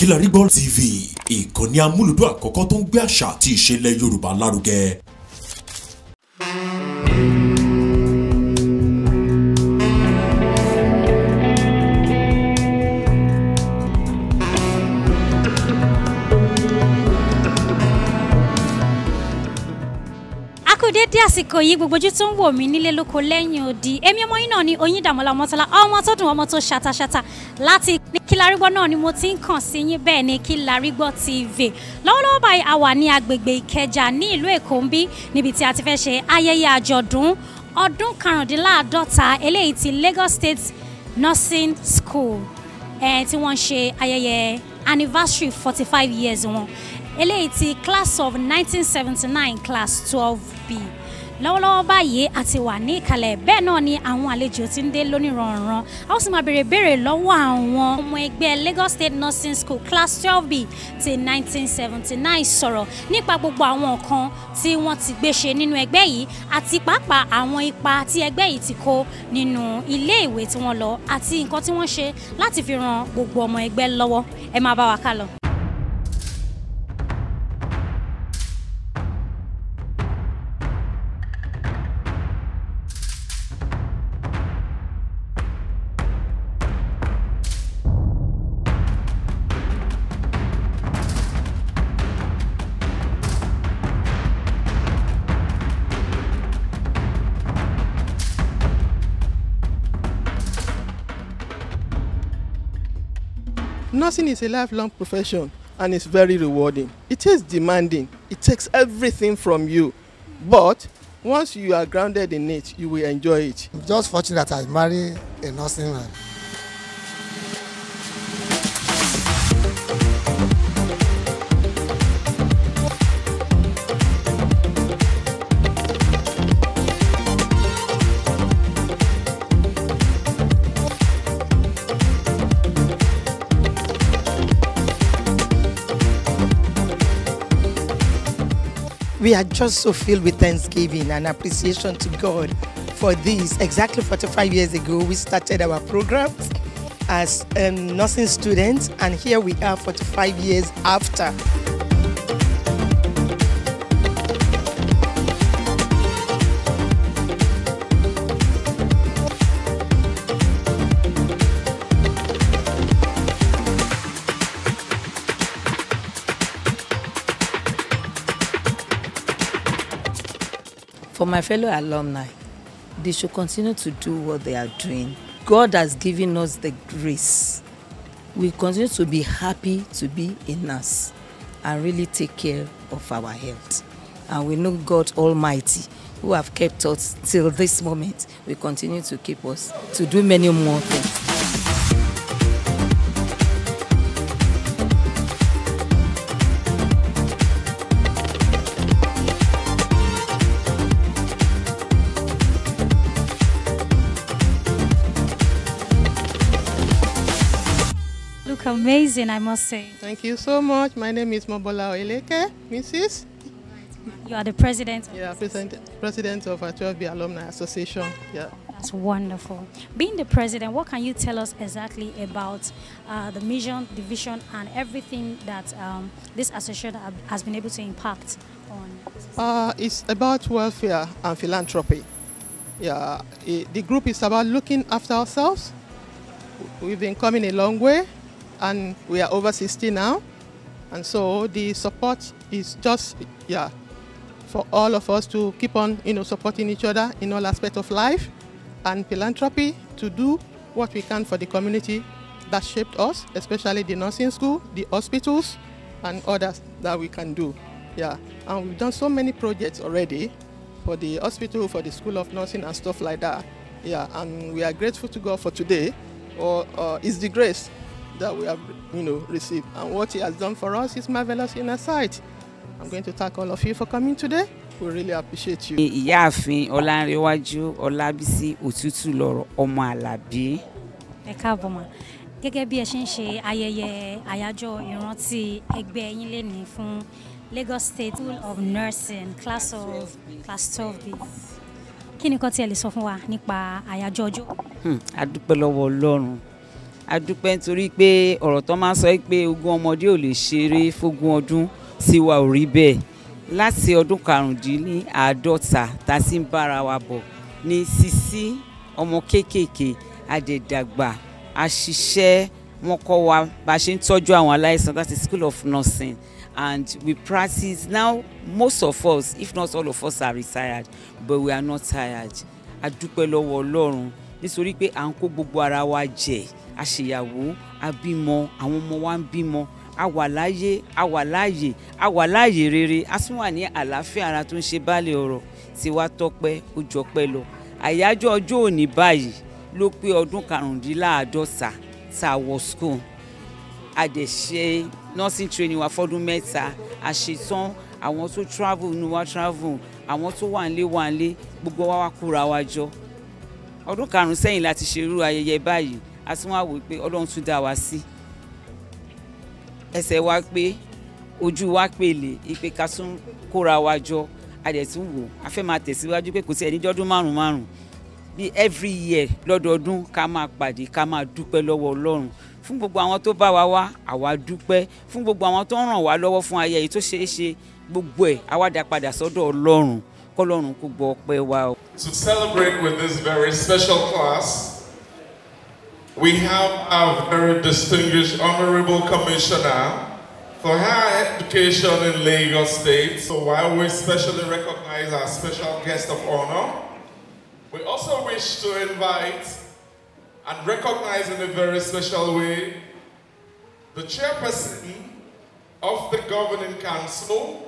KILARIGBO TV, ìkànnì amúlùdún àkọ́kọ́ tó ń gbé àṣà àti ìṣẹ̀lẹ̀ Yorùbá lárugẹ. Dédé àsìkò yìí gbogbo ojú tó ń wò mí nílé lóko lẹ́yìn odi èmi ọmọ yín náà ni Oyindamola Ọmọ́tọ́lá ọmọ tó dùn ọmọ tó ṣàtàṣàtà láti KILARIGBO náà ni mo ti ń kàn sí yín bẹ́ẹ̀ ni KILARIGBO TV lọ́wọ́lọ́wọ́ báyìí a wà ní agbègbè Ìkẹjà ní ìlú Èkó ń bí níbi tí a ti fẹ́ ṣe ayẹyẹ àjọ̀dún ọdún 49 eléyìí ti Lagos State Nursing School tí wọ́n ṣe ayẹyẹ anniversary 45 years wọn eléyìí ti class of 1979 class 12B lọ́wọ́lọ́wọ́ báyìí a ti wà ní ìkàlẹ̀ bẹ́ẹ̀ náà ni àwọn àlejò tí ń dé lóníranran a ó sì máa béèrè lọ́wọ́ àwọn ọmọ ẹgbẹ́ Lagos State Nursing School class 12B ti 1979 sọ̀rọ̀ nípa gbogbo àwọn nǹkan tí wọ́n ti gbé ṣe nínú ẹgbẹ́ yìí àti pàápàá àwọn ipa tí ẹgbẹ́ yìí ti kó nínú ilé ìwé tí wọ́n lọ àti nǹkan tí wọ́n ṣe láti fi ran gbogbo ọmọ ẹgbẹ́ lọ́wọ́ ẹ máa bá wa ká lọ. Nursing is a lifelong profession and it's very rewarding. It is demanding. It takes everything from you. But once you are grounded in it, you will enjoy it. I'm just fortunate that I married a nursing man. We are just so filled with thanksgiving and appreciation to God for this. Exactly 45 years ago, we started our programs as nursing students, and here we are 45 years after. For my fellow alumni, they should continue to do what they are doing. God has given us the grace. We continue to be happy to be a nurse and really take care of our health. And we know God Almighty, who have kept us till this moment, will continue to keep us to do many more things. Amazing, I must say. Thank you so much. My name is Mobola Oyeleke, Mrs. You are the president. Yeah, president of our 12B Alumni Association. Yeah. That's wonderful. Being the president, what can you tell us exactly about the mission, the vision, and everything that this association has been able to impact on? It's about welfare and philanthropy. Yeah, the group is about looking after ourselves. We've been coming a long way, and we are over 60 now, and so the support is just for all of us to keep on supporting each other in all aspects of life, and philanthropy to do what we can for the community that shaped us, especially the nursing school, the hospitals, and others that we can do. Yeah, and we've done so many projects already for the hospital, for the School of Nursing and stuff like that. Yeah, and we are grateful to God for today. It's the grace that we have received, and what He has done for us is marvelous in our sight. I'm going to thank all of you for coming today. We really appreciate you. Ìyáàfin Ọlánrewájú Ọlábísí Òtútùlọ̀rọ̀ ọmọ Àlàbí. Ẹ káàbọ̀ mà. Gẹ́gẹ́ bí ẹ ṣe ń ṣe ayẹyẹ àyájọ́ ìrántí ẹgbẹ́ yín lénìí fún Lagos State School of Nursing class 12B. Kí ni nǹkan tí ẹ lè sọ fún wa nípa àyájọ́ ọjọ́? A dúpẹ́ lọ́wọ́ Ọlọ́run a dúpẹ́ nítorí pé ọ̀rọ̀ tó máa ń sọ pé ogún ọmọdé ò lè ṣeré fógún ọdún sí wa ò rí bẹ́ẹ̀ láti ọdún 50 tá a sì ń bára wa bọ̀ ní Sisi ọmọ kéékèèké adẹ̀dàgbà àṣìṣe wọn kọ́ wa bá a ṣe ń tọ́jú àwọn aláìsàn, that is School of Nursing, and we practice now. Most of us, if not all of us, are retired, but we are not tired. A dúpẹ́ lọ́wọ́ Ọlọ́run nítorí pé à ń kó gbogbo ara wa jẹ, a ṣèyàwó, a bímọ, àwọn ọmọ wa ń bímọ, a wà láyé, a wà láàyè rere, a tún wà ní àlàáfíà ara tó ń ṣe báàlẹ̀ ọ̀rọ̀ tí wàá tọ́pẹ́ ó jọpẹ́ lọ. Àyájọ́ ọjọ́ òní báyìí ló pé ọdún 50 tá a wọ school. A dẹ̀ ṣe nursing training wa fọ́dún 3, a ṣetán, àwọn tó travel ní wa travel, àwọn tó wà nílé gbogbo wa kóra wa jọ. Ọdún 5 sẹ́yìn láti ṣerú ayẹyẹ báyìí, a tún wá wò pé Ọlọ́run tún dá wa sí. Ẹsẹ̀ wa pé, ojú wa pèlè, ìpè ká tún kóra wa jọ, a dẹ̀ tún wò, a fẹ́ máa tẹ̀síwájú pé kò sí ẹni jọ́dún 5 bí every year lọ́dọọdún ká máa pàdé, ká máa dúpẹ́ lọ́wọ́ Ọlọ́run fún gbogbo àwọn tó bá wa wá, àwa dúpẹ́ fún gbogbo àwọn tó ń ràn wá lọ́wọ́ fún ayẹyẹ tó ṣeé ṣe gbogbo ẹ̀ àwa dá padà sọ́dọ̀ Ọlọ́run kọ́lọ́run kó gbọ́ ọpẹ́ wa. To celebrate with this very special class, we have our very distinguished Honorable Commissioner for Higher Education in Lagos State. So while we specially recognize our special guest of honor, we also wish to invite and recognize in a very special way the chairperson of the Governing Council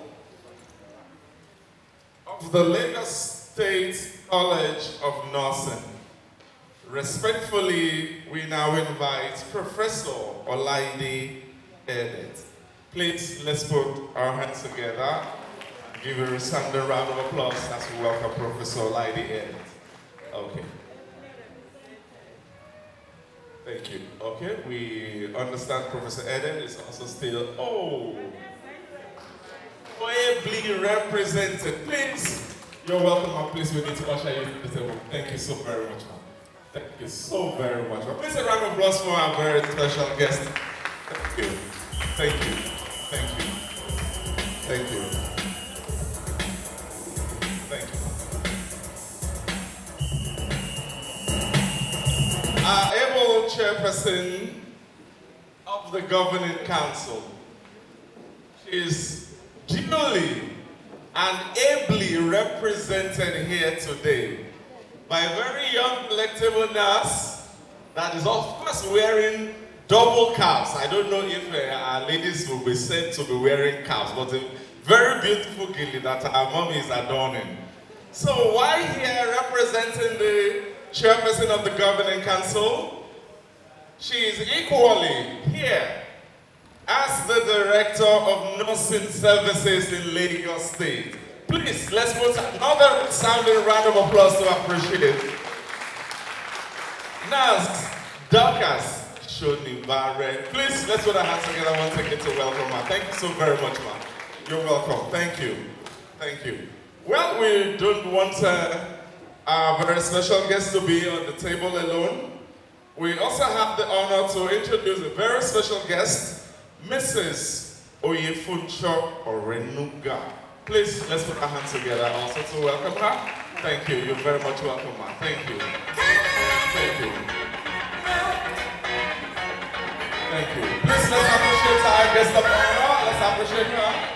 of the Lagos State College of Nursing. Respectfully, we now invite Professor Oyeleke. Please, let's put our hands together and give a resounding round of applause as we welcome Professor Oyeleke. Okay. Thank you. Okay, we understand Professor Eden is also still, ably represented. Please, you're welcome, and please, we need to usher you to the table. Thank you so very much, ma'am. Thank you so very much. Please, a round of applause for our very special guest. Thank you. Thank you. Thank you. Thank you. Thank you. Our able chairperson of the Governing Council is duly and ably represented here today by a very young collectible nurse that is of course wearing double caps. I don't know if our ladies will be said to be wearing caps, but a very beautiful gilly that our mommy is adorning. So while here representing the chairperson of the Governing Council, she is equally here as the Director of Nursing Services in Lagos State. Please, let's put another sounding round of applause to appreciate it. Nurse Dorcas Shonibare. Please, let's put our hands together once again to welcome her. Thank you so very much, ma'am. You're welcome. Thank you. Thank you. Well, we don't want our very special guest to be on the table alone. We also have the honor to introduce a very special guest, Mrs. Oyefuncho Orenuga. Please, let's put our hands together also to welcome her. Thank you. You're very much welcome, ma'am. Thank you. Thank you. Thank you. Please, let's appreciate our guest of honor. Let's appreciate her.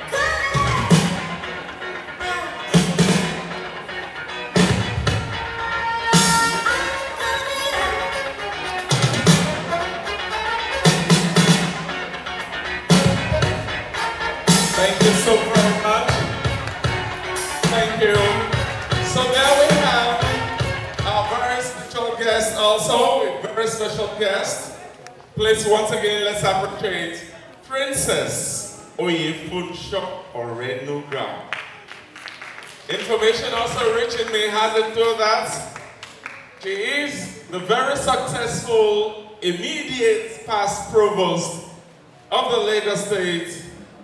Thank you so very much. Thank you. So now we have our very special guest also, a very special guest. Please, once again, let's appreciate Princess Oyefuncho Orenuga. Information also reaching me has it through that she is the very successful immediate past provost of the Lagos State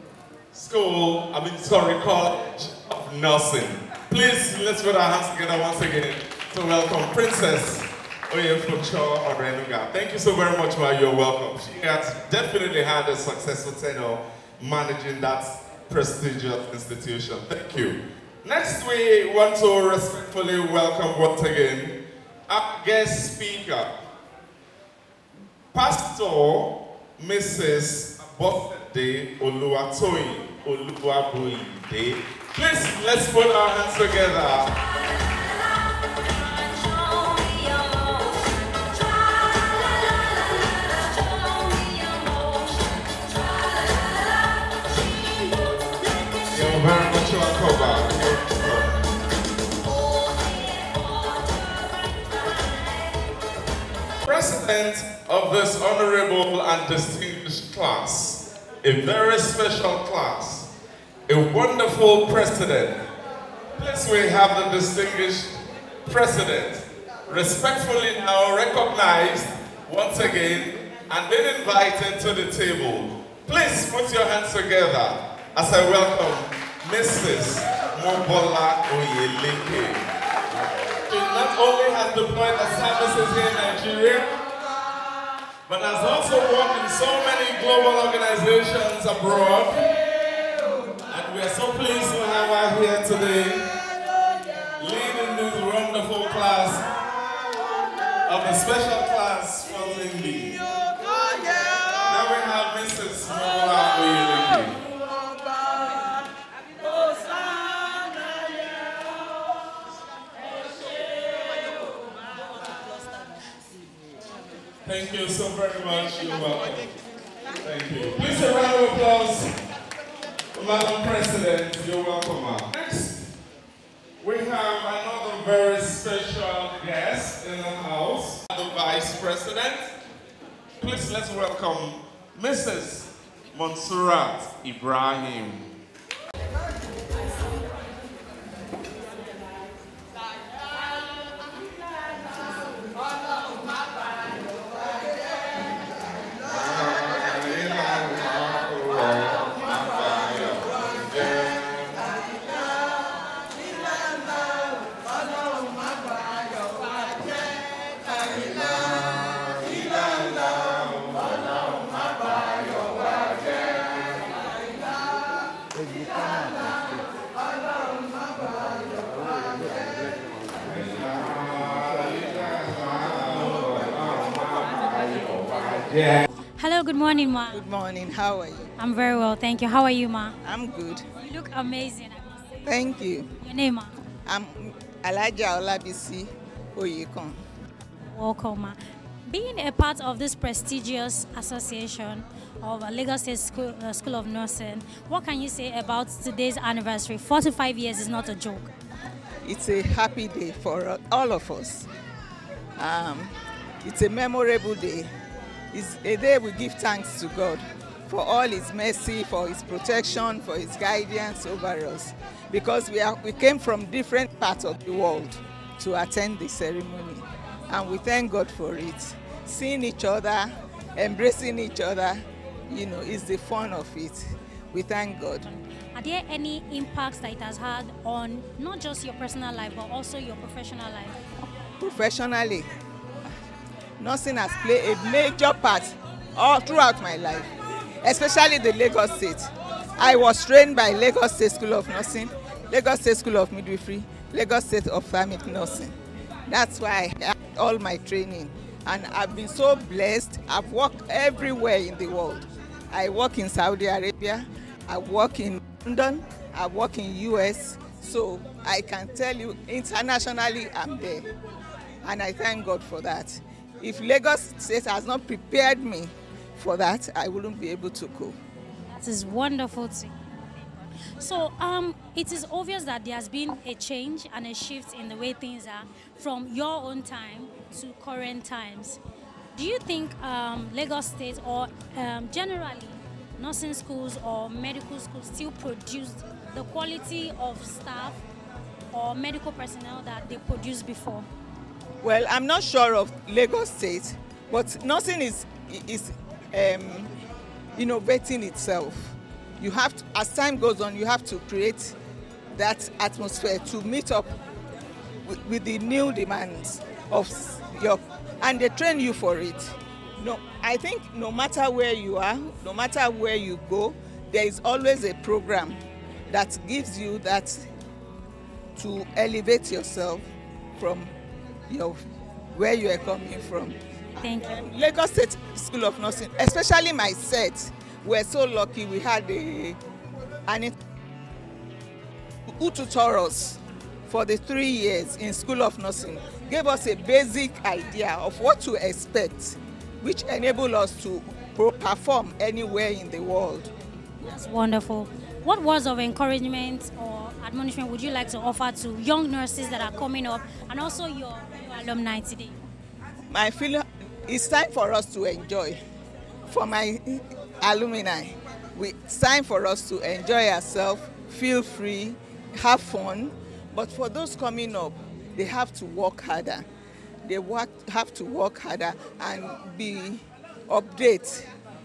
College of Nursing. Please, let's put our hands together once again to welcome Princess Oyeleke. Thank you so very much, ma. You're welcome. She has definitely had a successful tenure managing that prestigious institution. Thank you. Next, we want to respectfully welcome once again our guest speaker, Pastor Mrs. Abosede Oluwatoyin Oluwaboyide. Please, let's put our hands together. Very much welcome. President of this honorable and distinguished class, a very special class, a wonderful president. Please, we have the distinguished president, respectfully now recognized once again and been invited to the table. Please put your hands together as I welcome Mrs. Mobola Oyeleke. She not only has deployed her services here in Nigeria, but has also worked in so many global organizations abroad. And we are so pleased to have her here today, leading this wonderful class of the special class from Indy. Now we have Mrs. Mobola Oyeleke. Thank you so very much. You're welcome. Thank you. Please a round of applause for Madam President. You're welcome, ma'am. Next, we have another very special guest in the house, the Vice President. Please let's welcome Mrs. Monsurat Ibrahim. Yeah. Hello, good morning, ma. Good morning, how are you? I'm very well, thank you. How are you, ma? I'm good. You look amazing. Thank you. Your name, ma? I'm Alaja Olabisi Oyekon. Welcome, ma. Being a part of this prestigious association of Lagos State School of Nursing, what can you say about today's anniversary? 45 years is not a joke. It's a happy day for all of us. It's a memorable day. It's a day we give thanks to God for all His mercy, for His protection, for His guidance over us. Because we came from different parts of the world to attend the ceremony. And we thank God for it. Seeing each other, embracing each other, you know, is the fun of it. We thank God. Are there any impacts that it has had on not just your personal life, but also your professional life? Professionally, nursing has played a major part all throughout my life, especially the Lagos State. I was trained by Lagos State School of Nursing, Lagos State School of Midwifery, Lagos State Ophthalmic Nursing. That's why I had all my training. And I've been so blessed. I've worked everywhere in the world. I work in Saudi Arabia, I work in London, I work in US. So I can tell you internationally I'm there. And I thank God for that. If Lagos State has not prepared me for that, I wouldn't be able to go. That is wonderful to hear. So it is obvious that there has been a change and a shift in the way things are from your own time to current times. Do you think Lagos State or generally nursing schools or medical schools still produce the quality of staff or medical personnel that they produced before? Well, I'm not sure of Lagos State, but nursing is innovating itself. You have to, as time goes on, you have to create that atmosphere to meet up with the new demands. and they train you for it. No, I think no matter where you are, no matter where you go, there is always a program that gives you that to elevate yourself from where you are coming from. Thank you. Lagos State School of Nursing, especially my set, we're so lucky we had who tutored us for the 3 years in School of Nursing, gave us a basic idea of what to expect, which enabled us to perform anywhere in the world. That's wonderful. What words of encouragement or admonishment would you like to offer to young nurses that are coming up and also your alumni today? I feel it's time for us to enjoy. For my alumni, it's time for us to enjoy ourselves, feel free, have fun. But for those coming up, they have to work harder. Have to work harder and be updated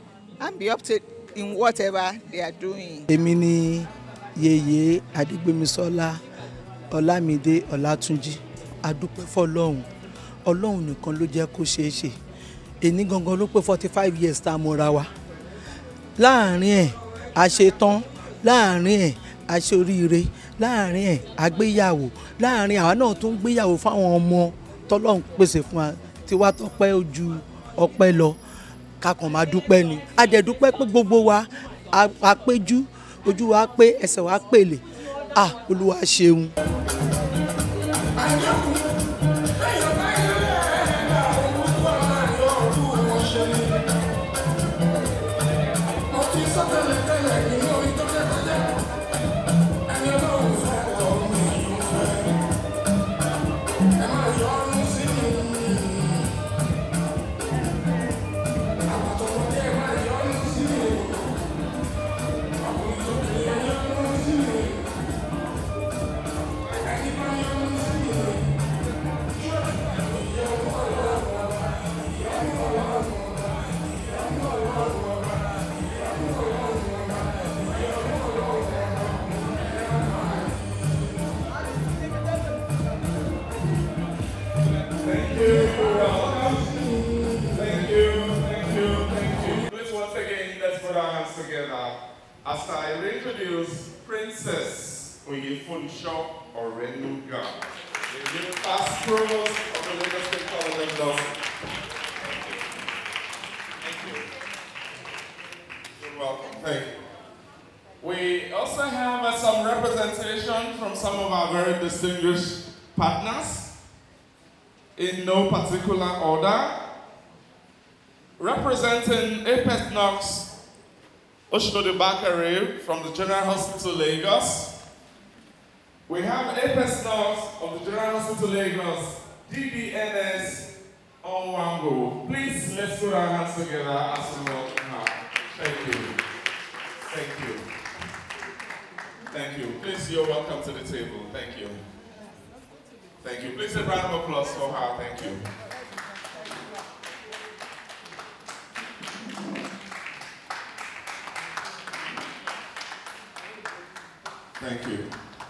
in whatever they are doing. Èmi ni Yèyé Adégbémisọ́lá Ọlámídé Ọlátúnjí. A dúpẹ́ f'Ọlọ́run. Ọlọ́run nìkan ló jẹ́ kó ṣeé ṣe. Èní gangan ló pé 45 years tá a mọ̀ra wa. Láàárín ẹ̀ a ṣe tán, láàárín ẹ̀ a ṣe oríire, láàárín ẹ̀ a gbéyàwó, láàárín àwa náà tún gbéyàwó fáwọn ọmọ tọ́lọ́run pèsè fún wa tí wá tọ́pẹ́ ojú ọpẹ́ lọ. Kakàn máa dúpẹ́ ni. A dẹ̀ dúpẹ́ pé gbogbo wa a péjú, ojú wa pé ẹsẹ̀ wa pèlè. Olúwa ṣeun. As I reintroduce Princess Oyeleke Orenuga, the new past provost of the Lagos State College of Nursing. Thank you. You're welcome. Thank you. We also have some representation from some of our very distinguished partners, in no particular order. Representing Apex Knox Oshinodo Bakare from the General Hospital Lagos. We have Apex Knox of the General Hospital Lagos, DBNS Onwango. Please, let's put our hands together as we welcome her. Thank you. Thank you. Thank you. Please, you're welcome to the table. Thank you. Thank you. Please, a round of applause for her. Thank you. Thank you.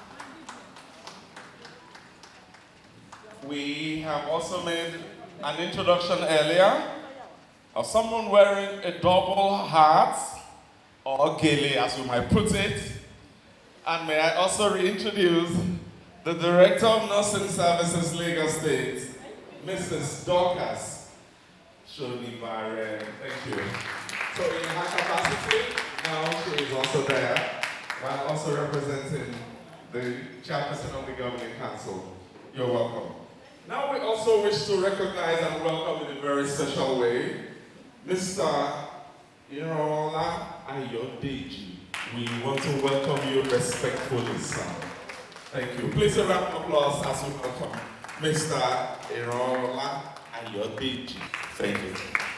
We have also made an introduction earlier of someone wearing a double hat, or gele as we might put it. And may I also reintroduce the Director of Nursing Services, Lagos State, Mrs. Dorcas Shonibare. Thank you. So in her capacity, now she is also there, while also representing the chairperson of the Governing Council. You're welcome. Now we also wish to recognize and welcome in a very special way, Mr. Irola Ayodeji. We want to welcome you respectfully, sir. Thank you. Please a round of applause as we welcome Mr. Irola Ayodeji. Thank you.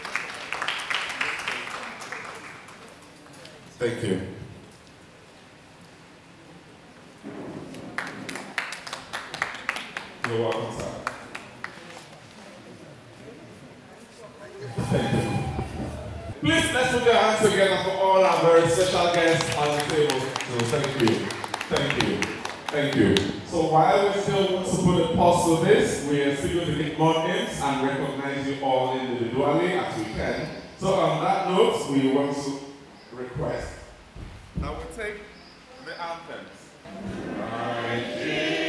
Thank you. You're welcome, sir. Thank you. Please, let's put your hands together for all our very special guests on the table. So thank you. Thank you. Thank you. So while we still want to put a pause to this, we are still going to get more names and recognize you all individually as we can. So on that note, we want to request that we take the anthems. Nigeria,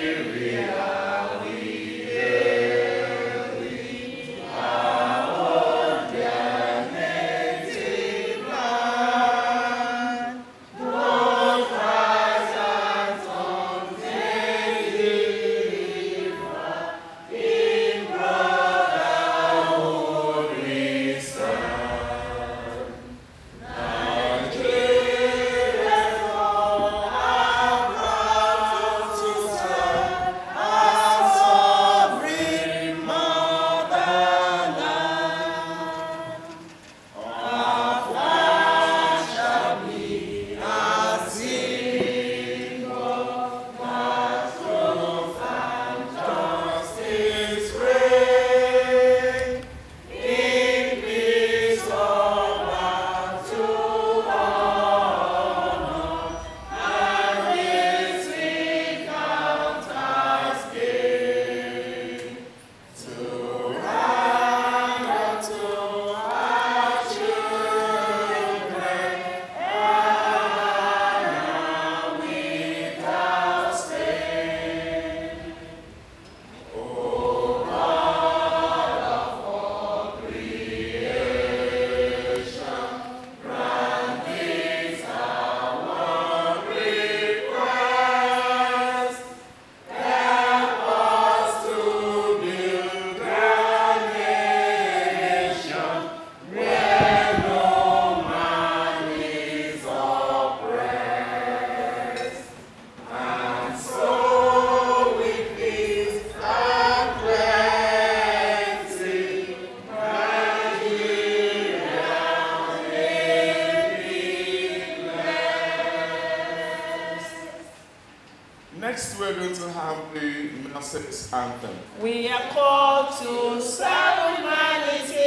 Next, we're going to have the Nurses Anthem. We are called to serve humanity,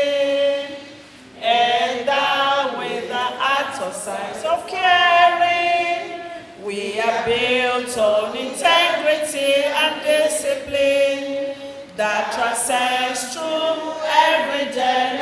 endowed with the art of science of caring. We are built on integrity and discipline that transcends through every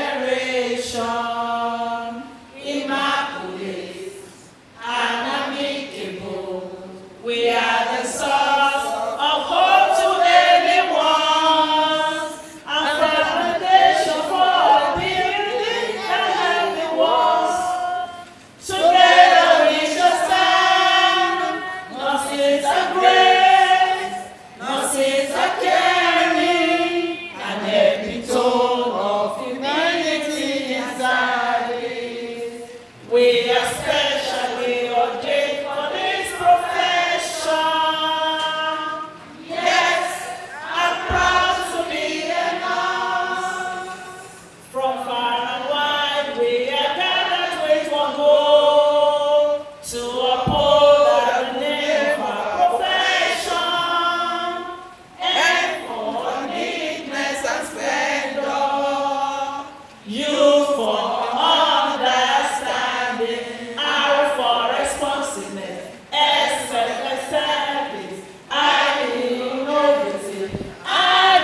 generation. Immaculate and amicable, we are the source of hope to anyone, and the foundation for building a healthy world. Together we shall stand. Nurses are great, nurses are caring, and epitome of humanity in service. We are specially ordained for this profession. Yes, I'm proud to be a nurse. From far and wide, we are gathered with one goal: to uphold the name of our profession, and for neatness and splendor, youth for understanding, R for responsiveness, S for service, I innovative, and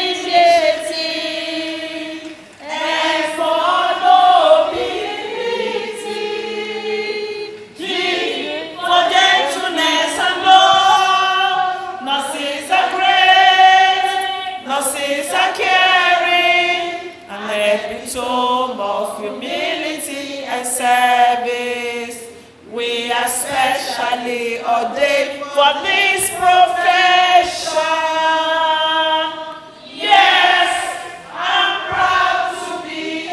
initiative, and for nobility, G for gentleness and love. Nurses are great, nurses are caring, an epitome of humility and service. We are specially ordained for this profession. Yes, I'm proud to be a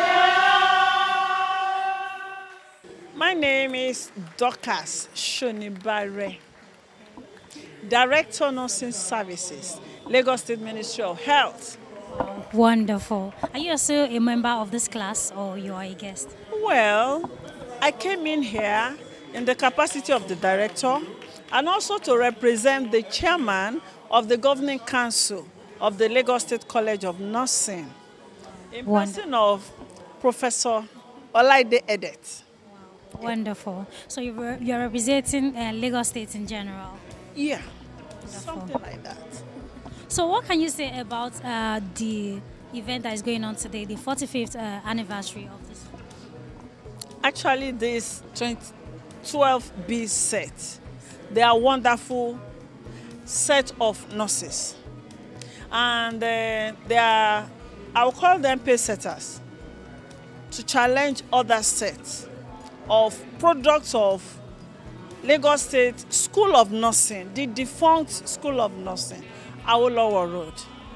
nurse. My name is Dorcas Shonibare, Director Nursing Services, Lagos State Ministry of Health. Wonderful. Are you also a member of this class, or you are a guest? Well, I came in here in the capacity of the director and also to represent the chairman of the governing council of the Lagos State College of Nursing, in person of Professor Olaide Edet. Wonderful. So you're representing Lagos State in general? Yeah, something like that. So what can you say about the event that is going on today, the 45th anniversary of this? Actually, this 12B set, they are wonderful set of nurses. And they are, I will call them pace setters, to challenge other sets of products of Lagos State School of Nursing, the defunct School of Nursing, Awolowo Road.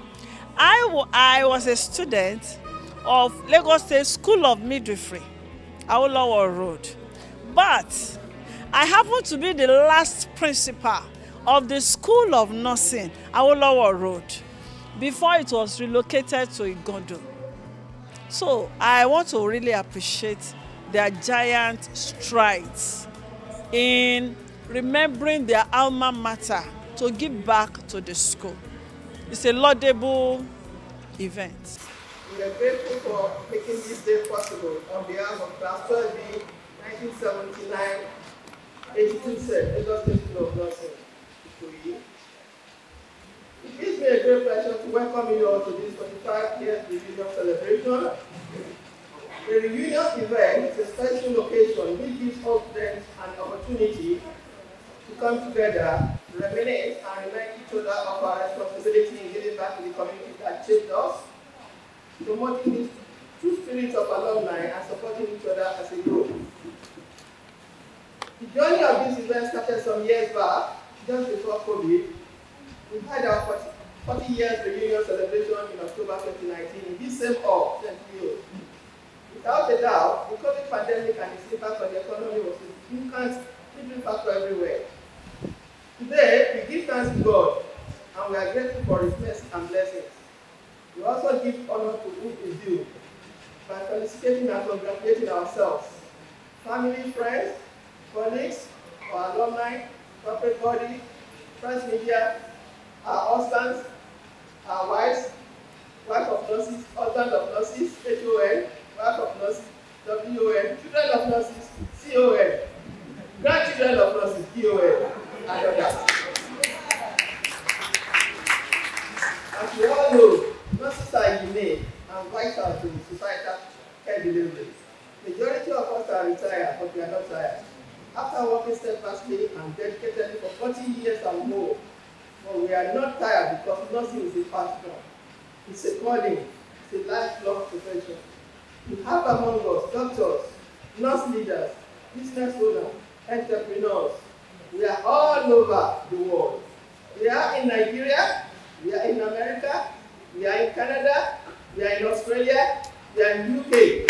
I was a student of Lagos State School of Midwifery, Awolowo Road. But I happen to be the last principal of the School of Nursing, Awolowo Road, before it was relocated to Igondo. So I want to really appreciate their giant strides in remembering their alma mater to give back to the school. It's a laudable event. We are grateful for making this day possible on behalf of Class 12B 1979-82 set, Lagos State School of Nursing. It gives me a great pleasure to welcome you all to this 45th reunion celebration. The reunion event is a special occasion which gives all students an opportunity to come together, reminisce, and remind each other of our responsibility in giving back to the community that shaped us, promoting the true spirit of alumni and supporting each other as a group. The journey of this event started some years back, just before COVID. We had our 40 years reunion celebration in October 2019 in this same hall, St. Leo. Without a doubt, the COVID pandemic and its impact on the economy was a significant factor everywhere. Today, we give thanks to God, and we are grateful for His mercy and blessings. We also give honor to whom is due by felicitating and congratulating ourselves, family, friends, colleagues, our alumni, corporate body, press media, our husbands, our wives, wife of nurses, husband of nurses, HON, wife of nurses, WON, children of nurses, CON, grandchildren of nurses, DON, and others. As we all know, nurses are unique and vital to societal care delivery. Majority of us are retired, but we are not tired. After working steadfastly and dedicatedly for 40 years and more, but we are not tired because nursing is a passion. It's a calling. It's a lifelong profession. We have among us doctors, nurse leaders, business owners, entrepreneurs. We are all over the world. We are in Nigeria, we are in America, we are in Canada, we are in Australia, we are in UK.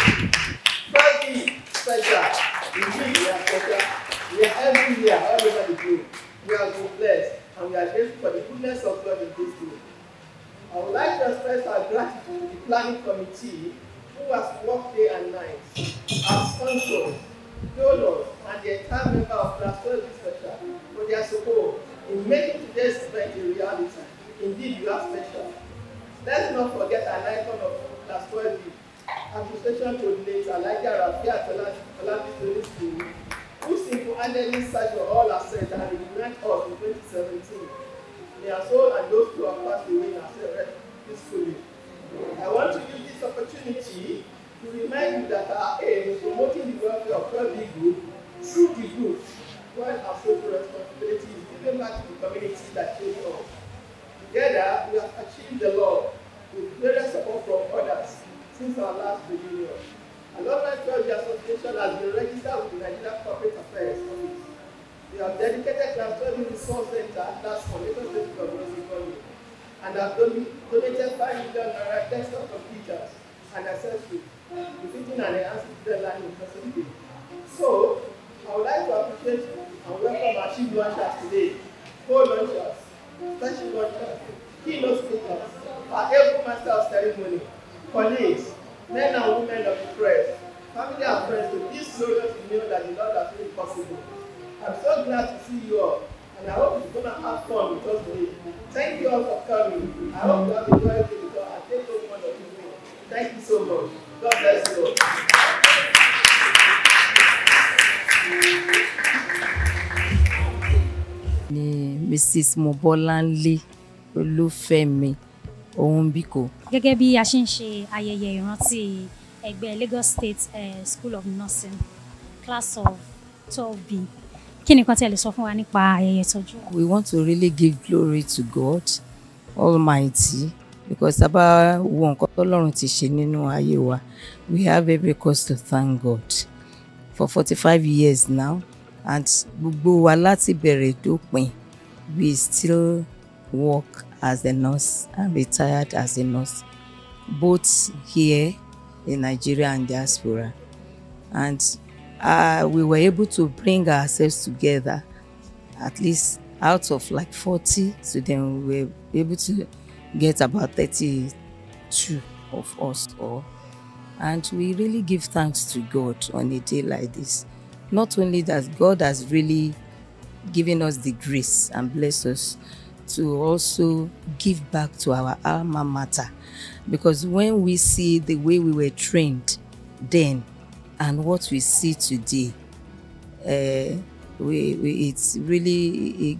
Very special. Indeed, we are special. We are everywhere, all over the globe. We are so blessed, and we are grateful for the goodness of God in this group. I would like to express our gratitude to the planning committee who has worked day and night, our sponsors, donors, and the entire member of Class 12B Special for their support in making today's event a reality. Indeed, you are special. Let's not forget an icon of Class 12B, Administration Coordinator Elijah Rafia Tola School, who single-handedly searched for all assets and reunited us in 2017. Their soul and those who have passed away in our peacefully. I want to use this opportunity to remind you that our aim is promoting the welfare of 12B group through the group, while our social responsibility is giving back to the community that shaped us. Together, we have achieved the law with greater support from others since our last reunion. Alumni 12B Association has been registered with the Nigeria Corporate Affairs Office. We have dedicated Class 12B Resource Center, that's for Lagos State of Nursing, and have donated 5 million naira desktop computers and accessories, befitting and enhancing student learning facilities. So, I would like to appreciate and welcome our chief launchers today, co-launchers, special launchers, keynote speakers, our able master of ceremony, colleagues, men and women of the press, family and friends to this glorious union that the Lord has made possible. I'm so glad to see you all, and I hope you're going to have fun with us today. Thank you all for coming. I hope you have enjoyed the video and take no more of you. Thank you so much. God bless you all. Ni Mrs. Mobola Oyeleke Ounbiko. Gẹ́gẹ́ bí a ṣe ń ṣe ayẹyẹ ìrántí ẹgbẹ́ Lagos State School of Nursing class of 12B. Kí ni nǹkan tí ẹ lè sọ fún wa nípa ayẹyẹ ìtọ́jú? We want to really give glory to God Almighty because about wo nǹkan t'Ọlọ́run ti ṣe nínú ayé wa. We have every cause to thank God for 45 years now, and gbogbo wa láti bẹ̀rẹ̀ dópin we still work as a nurse and retired as a nurse, both here in Nigeria and diaspora. And we were able to bring ourselves together, at least out of like 40, so then we were able to get about 32 of us all. And we really give thanks to God on a day like this. Not only that, God has really given us the grace and blessed us to also give back to our alma mater. Because when we see the way we were trained then and what we see today, it's really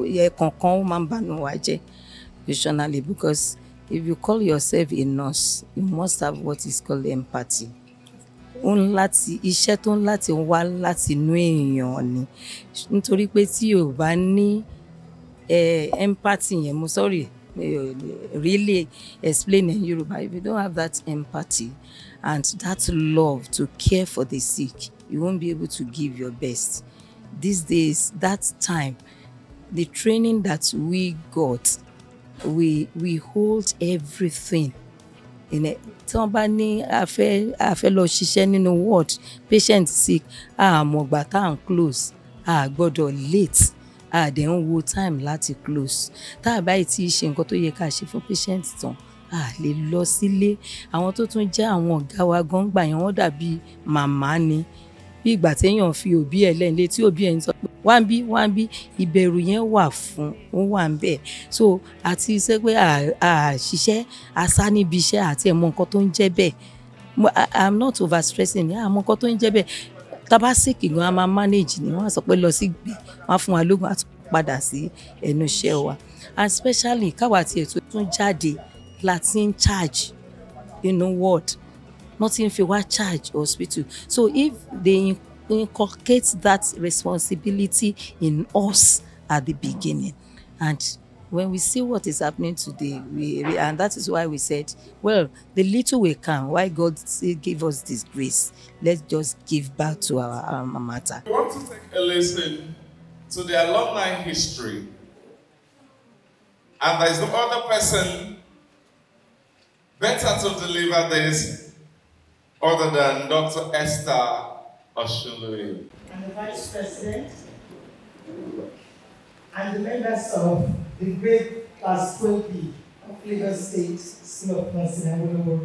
because if you call yourself a nurse, you must have what is called empathy. Iṣẹ́ tó ń láti wá láti inú èèyàn ni, nítorí pé tí o bá ní empathy yẹn, mo sorry really explain in Yoruba. If you don't have that empathy and that love to care for the sick, you won't be able to give your best. These days, that time, the training that we got, we hold everything in it. Somebody a fẹ́ lọ ṣiṣẹ́ nínú ward, patient sick, mọ̀ gbà tá ń close, gbọ́dọ̀ late, dẹ̀ ń wo time láti close. Tá bá tí ṣe nǹkan tó yẹ ká ṣe fún patient tán, lè lọ sílé. Àwọn tó tún jẹ́ àwọn ọ̀gá wa gan gbà yẹn, wọ́n dàbí màmá ni. Bí ìgbà téèyàn fi òbí ẹ̀ lẹ́yìn létí òbí ẹ̀ ń sọ pé wá ń bí ìbẹ̀rù yẹn wà fún, ó wà ń bẹ̀. So àti iṣẹ́ pé ṣiṣẹ́ asá níbi iṣẹ́ àti ẹ̀mọ nǹkan tó ń jẹ́ bẹ́ẹ̀. I'm not overstressing, àmọ́ nǹkan tó ń jẹ́ bẹ́ẹ̀. Tábà sick gan a máa manage ni, wọ́n á sọ pé lọ sí gbé, wọ́n á fún wa lóògùn àti padà sí ẹnu iṣẹ́ wa. And especially káwa tí ètò tún jáde láti ń charge ward, nothing fi wá charge hospital. So if they inculcate that responsibility in us at the beginning, and when we see what is happening today, and that is why we said, well, the little we can, why God give us this grace, let's just give back to our alma mater. We want to take a listen to the alumni history, and there is no other person better to deliver this other than Dr. Esther Oshului. And the Vice President and the members of the great Class 12B of Lagos State School of Nursing and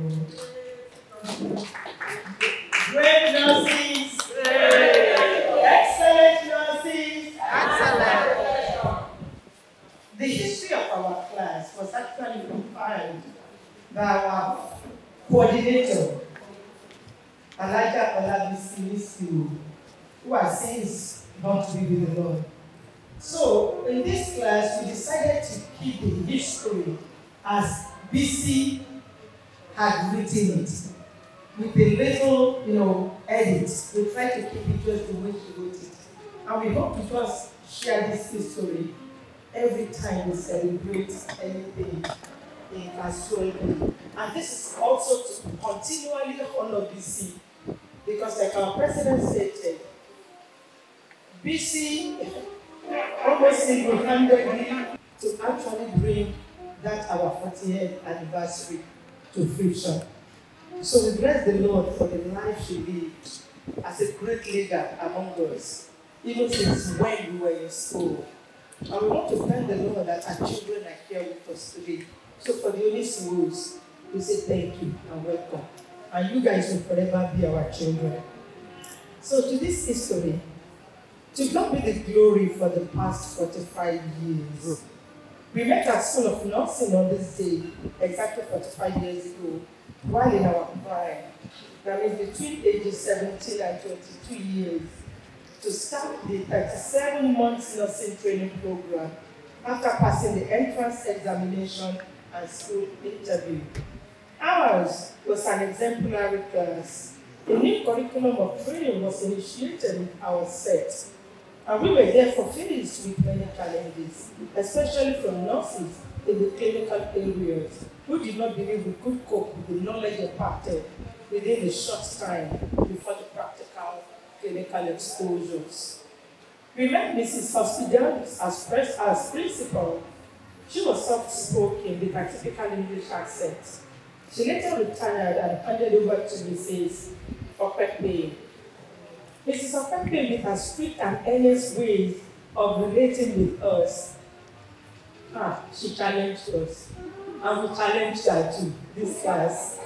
Great nurses! Excellent nurses! Excellent! The history of our class was actually compiled by our coordinator, Alaja Olabisi, who has since gone to be with the Lord. So, in this class, we decided to keep the history as BC had written it, with a little, edits. We try to keep it just the way she wrote it. And we hope to just share this history every time we celebrate anything in Class 12. And this is also to continually honor BC. Because like our president said, BC almost single-handedly to actually bring that our 40th anniversary to fruition. So we bless the Lord for the life she lived as a great leader among us, even since when we were in school. And we want to thank the Lord that our children are here with us today. So for the Onisimus, we say thank you and welcome. And you guys will forever be our children. So to this history, to God be the glory for the past 45 years. We met at School of Nursing on this day, exactly 45 years ago, while in our prime. That means between ages 17 and 22 years, to start the 37 months nursing training program after passing the entrance examination and school interview. Ours was an exemplary class. A new curriculum of training was initiated in our set, and we were therefore faced with many challenges, especially from nurses in the clinical areas who did not believe we could cope with the knowledge imparted within a short time before the practical clinical exposures. We met Mrs. Hospitalis as principal. She was soft-spoken with a typical English accent. She later retired and handed over to Mrs. Oyeleke. Mrs. Oyeleke, with her strict and earnest ways of relating with us, she challenged us. And we challenged her too, this class.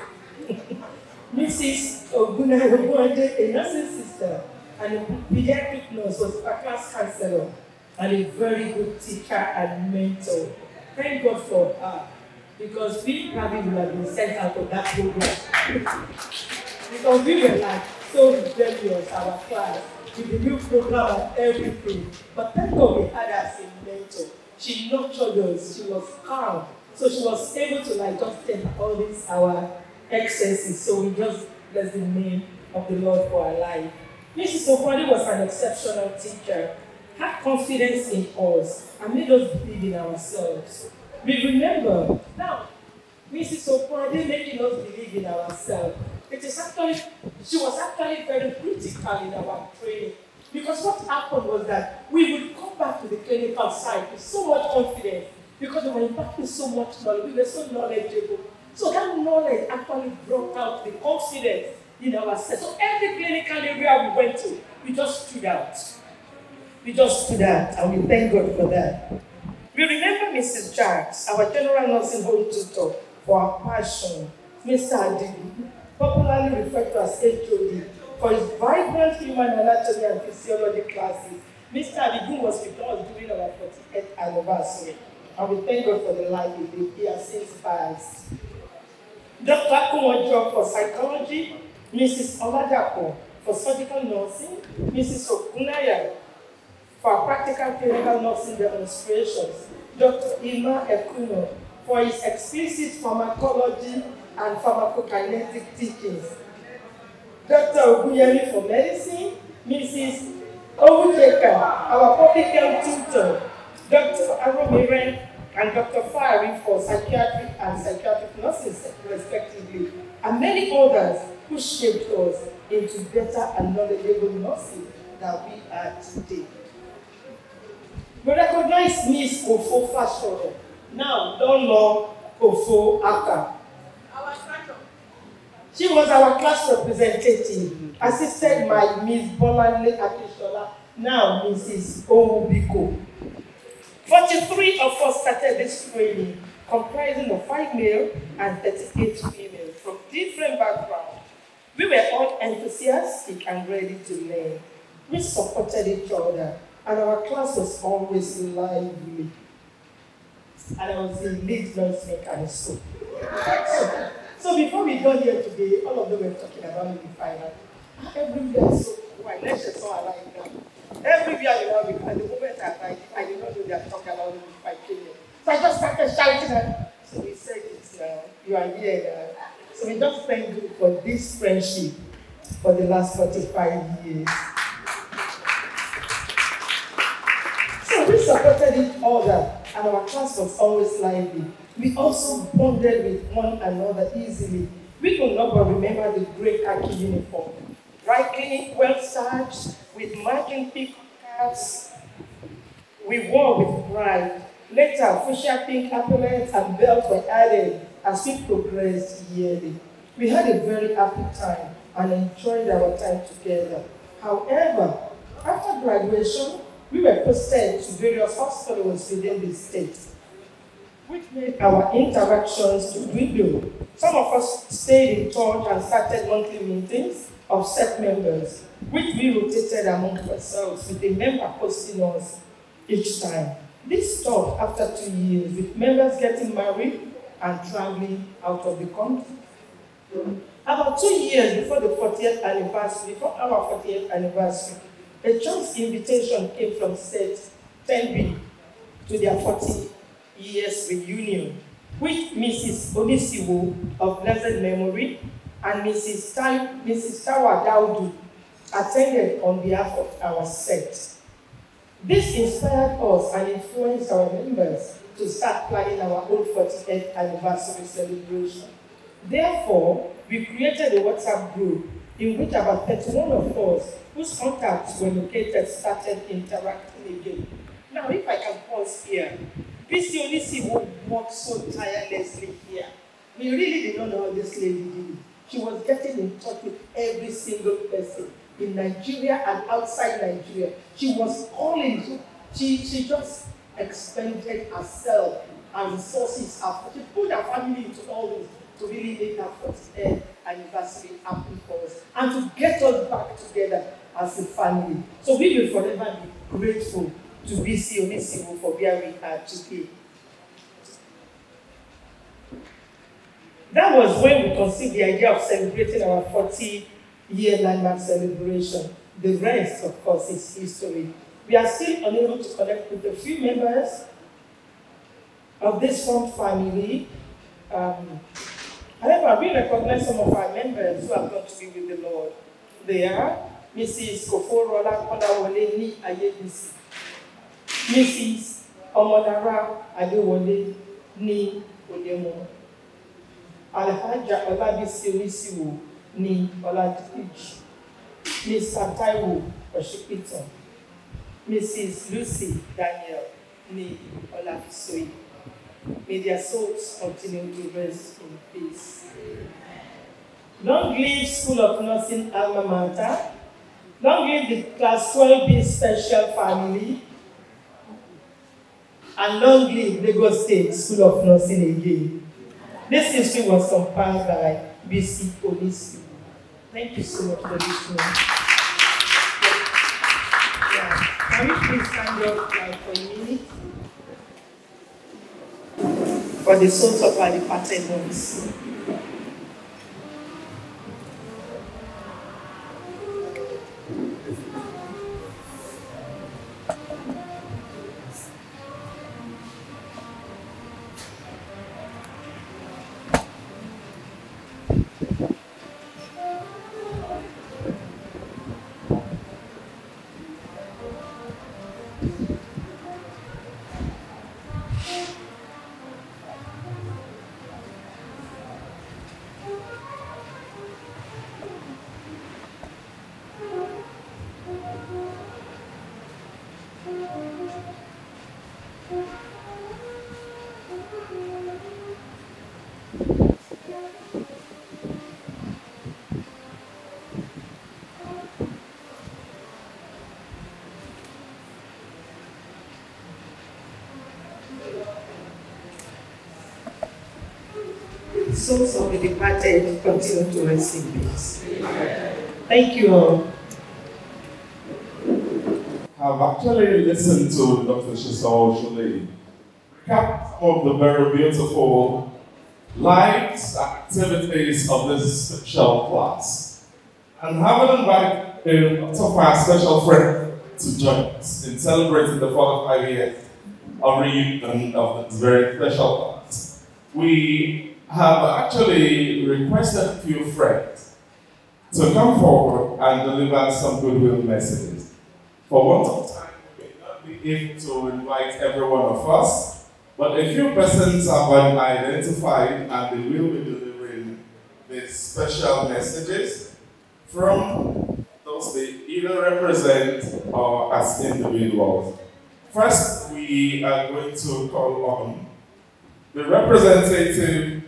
Mrs. Oyeleke, a nursing sister and a pediatric nurse, was a class counselor and a very good teacher and mentor. Thank God for her, because we probably would have been sent out of that program. Because we were like so rebellious, our class, with the new program and everything. But thank God we had her as a mentor. She nurtured us, she was calm. So she was able to just take all these our excesses. So we just bless the name of the Lord for our life. Mrs. Oyeleke was an exceptional teacher, had confidence in us, and made us believe in ourselves. We remember, now, Mrs. Oyeleke making us believe in ourselves. She was actually very critical in our training. Because what happened was that we would come back to the clinical side with so much confidence, because we were imparting so much knowledge, we were so knowledgeable. So that knowledge actually brought out the confidence in ourselves. So every clinical area we went to, we just stood out. We just stood out, and we thank God for that. We remember Mrs. Jacks, our general nursing home tutor, for our passion. Mr. Adigu, popularly referred to as HOD, for his vibrant human anatomy and physiology classes. Mr. Adigu was with us during our 48th anniversary, and we thank God for the life he has since passed. Dr. Akumojo for psychology, Mrs. Oladapo for surgical nursing, Mrs. Okunaya for practical clinical nursing demonstrations, Dr. Ima Ekuno for his explicit pharmacology and pharmacokinetic teachings, Dr. Oguyemi for medicine, Mrs. Owujeka, our public health tutor, Dr. Aromiren and Dr. Fari for psychiatric and psychiatric nursing, respectively, and many others who shaped us into better and knowledgeable nurses that we are today. We recognize Miss Ofo Fashodo, now Don Law Ofo Aka. She was our class representative, assisted by Miss Bolanle Akishola, now Mrs. Owubiko. 43 of us started this training, comprising of 5 male and 38 females from different backgrounds. We were all enthusiastic and ready to learn. We supported each other, and our class was always lively. And I was the lead nurse mechanic. So before we got here today, all of them were talking about me final. Everywhere is so quiet. Let's just all like that. Everywhere you know, and the moment I did not know they are talking about me before I came here. So I just started shouting at so we said it's you are here. So we just thank you for this friendship for the last 45 years. So we supported each other, and our class was always lively. We also bonded with one another easily. We could not but remember the grey khaki uniform, dry cleaning, well starched, with margin pink caps we wore with pride. Later, fuchsia pink epaulets and belts were added as we progressed yearly. We had a very happy time and enjoyed our time together. However, after graduation, we were posted to various hospitals within the state, which made our interactions to dwindle. Some of us stayed in touch and started monthly meetings of set members, which we rotated among ourselves with a member posting us each time. This stopped after 2 years, with members getting married and traveling out of the country. About 2 years before the 40th anniversary, before our 40th anniversary, a chance invitation came from State 10B to their 40 years reunion, which Mrs. Onisiwo of blessed memory and Mrs. Tawa Daudu attended on behalf of our sect. This inspired us and influenced our members to start planning our own 40th anniversary celebration. Therefore, we created a WhatsApp group in which about 31 of us whose contacts were located started interacting again. Now, if I can pause here, BC Onisiwo worked so tirelessly here. We really did not know how this lady did it. She was getting in touch with every single person in Nigeria and outside Nigeria. She was calling. She just expended herself and resources. She put her family into all this to really make her 40th anniversary happen for us and to get us back together as a family. So we will forever be grateful to BC Onisiwo for where we are today. That was when we conceived the idea of celebrating our 40-year landmark celebration. The rest, of course, is history. We are still unable to connect with a few members of this fond family. However, we recognize some of our members who have gone to be with the Lord. They are Mrs. Koforola Kolawole Ni Ayebisi, Mrs. Omolara Adewole Ni Odemo, Alhaja Olabisi Onisiwo Ni Oladipiji, Mr. Taiwo Oshipito, Mrs. Lucy Daniel Ni Olafisoyi. May their souls continue to rest in peace. Long live School of Nursing Alma Mater. Long live the Class 12B Special Family. And long live Lagos State School of Nursing again. This history was compiled by BC Onisiwo. Thank you so much for listening. Yeah. Can we please stand up for a minute? For the souls of our departed ones. Souls of the departed continue to rest in peace. Thank you all. I've actually listened to Dr. Shisawa Oshole recap of the very beautiful light activities of this special class, and having invited a lot of our special friends to join us in celebrating the 45 years of reunion of this very special class. We have actually requested a few friends to come forward and deliver some goodwill messages. For want of time, we may not be able to invite every one of us, but a few persons have been identified and they will be delivering these special messages from those they either represent or as individuals. First, we are going to call on the representative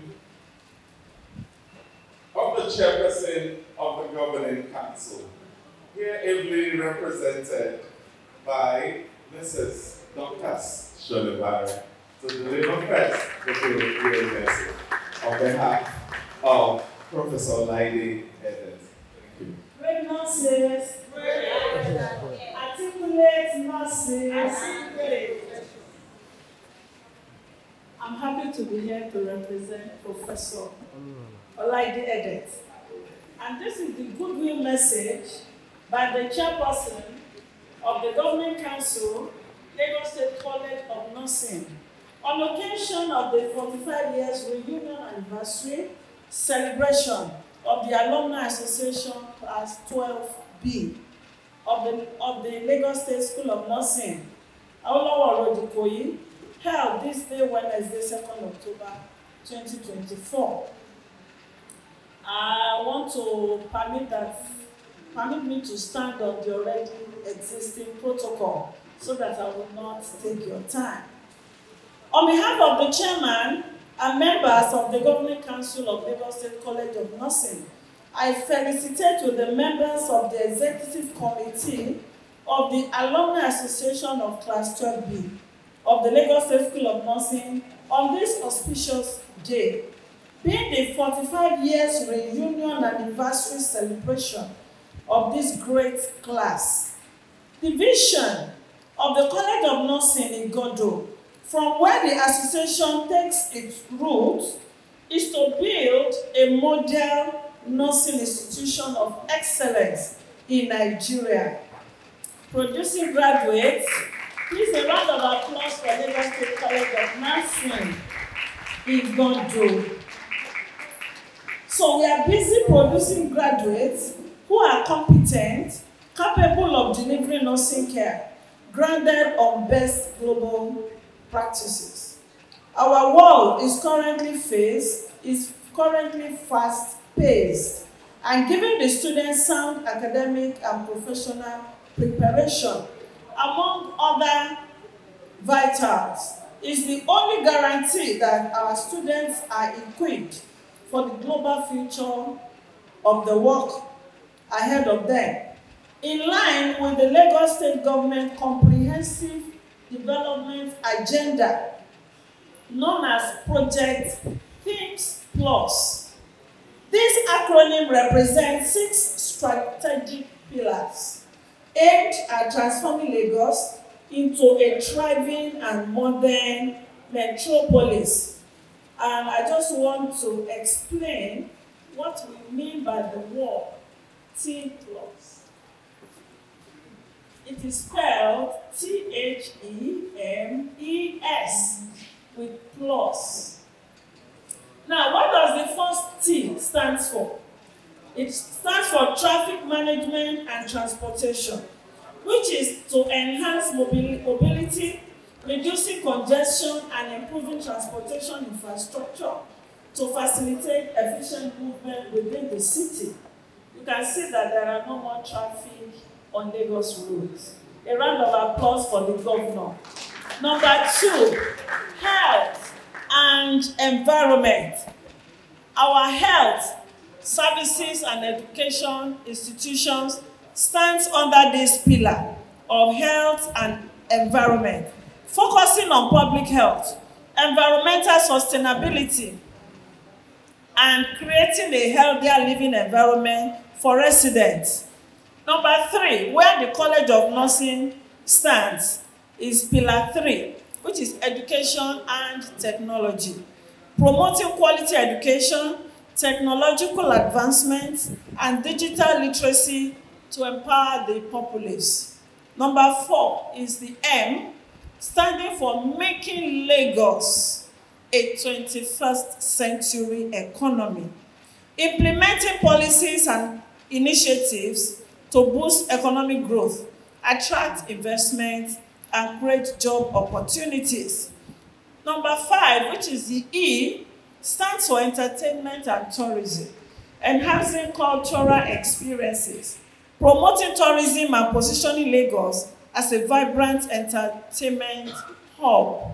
of the chairperson of the governing council, here ably represented by Mrs. Dr. Sholibara, to deliver first the goodwill message on behalf of Professor Laide Edens. Thank you. Great nurses, articulate nurses. I'm happy to be here to represent Professor Olaide Edens. And this is the goodwill message by the chairperson of the Governing Council, Lagos State College of Nursing, on occasion of the 45 years reunion anniversary celebration of the Alumni Association Class 12B of the Lagos State School of Nursing, Awolowo Road, Ikoyi, held this day, Wednesday, 2nd October 2024. I want to permit me to stand on the already existing protocol so that I will not take your time. On behalf of the chairman and members of the Governing Council of Lagos State College of Nursing, I felicitate with the members of the Executive Committee of the Alumni Association of Class 12B of the Lagos State School of Nursing on this auspicious day, being the 45 years reunion anniversary celebration of this great class. The vision of the College of Nursing in Godo, from where the association takes its roots, is to build a model nursing institution of excellence in Nigeria, producing graduates. Please, a round of applause for Lagos State College of Nursing in Godo. So we are busy producing graduates who are competent, capable of delivering nursing care, grounded on best global practices. Our world is currently fast-paced and giving the students sound academic and professional preparation, among other vitals, is the only guarantee that our students are equipped for the global future of the work ahead of them, in line with the Lagos State Government Comprehensive Development Agenda, known as Project Themes Plus. This acronym represents 6 strategic pillars aimed at transforming Lagos into a thriving and modern metropolis. And I just want to explain what we mean by the word T plus. It is spelled THEMES with plus. Now, what does the first T stand for? It stands for traffic management and transportation, which is to enhance mobility, reducing congestion and improving transportation infrastructure to facilitate efficient movement within the city. You can see that there are no more traffic on Lagos roads. A round of applause for the governor. Number 2, health and environment. Our health services and education institutions stands under this pillar of health and environment, focusing on public health, environmental sustainability, and creating a healthier living environment for residents. Number 3, where the College of Nursing stands, is Pillar 3, which is education and technology, promoting quality education, technological advancement, and digital literacy to empower the populace. Number 4 is the M, standing for making Lagos a 21st century economy, implementing policies and initiatives to boost economic growth, attract investment, and create job opportunities. Number 5, which is the E, stands for entertainment and tourism, enhancing cultural experiences, promoting tourism and positioning Lagos as a vibrant entertainment hub.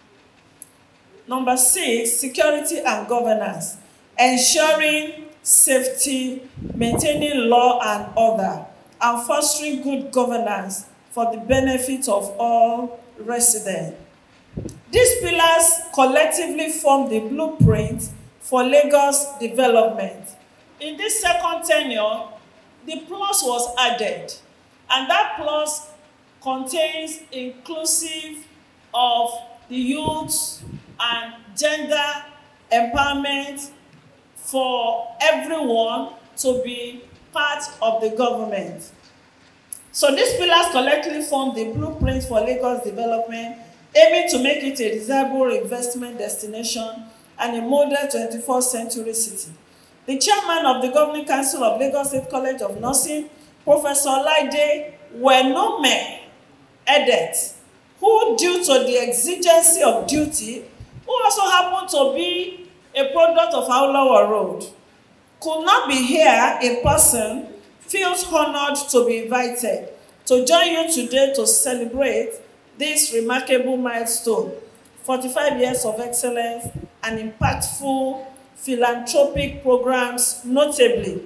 Number 6, security and governance, ensuring safety, maintaining law and order, and fostering good governance for the benefit of all residents. These pillars collectively form the blueprint for Lagos development. In this second tenure, the plus was added, and that plus contains inclusive of the youth and gender empowerment for everyone to be part of the government. So these pillars collectively form the blueprint for Lagos development, aiming to make it a desirable investment destination and a model 21st century city. The chairman of the Governing Council of Lagos State College of Nursing, Professor Laide Wenome Edet, who, due to the exigency of duty, who also happened to be a product of Awolowo Road, could not be here in person, feels honored to be invited to join you today to celebrate this remarkable milestone, 45 years of excellence and impactful philanthropic programs notably.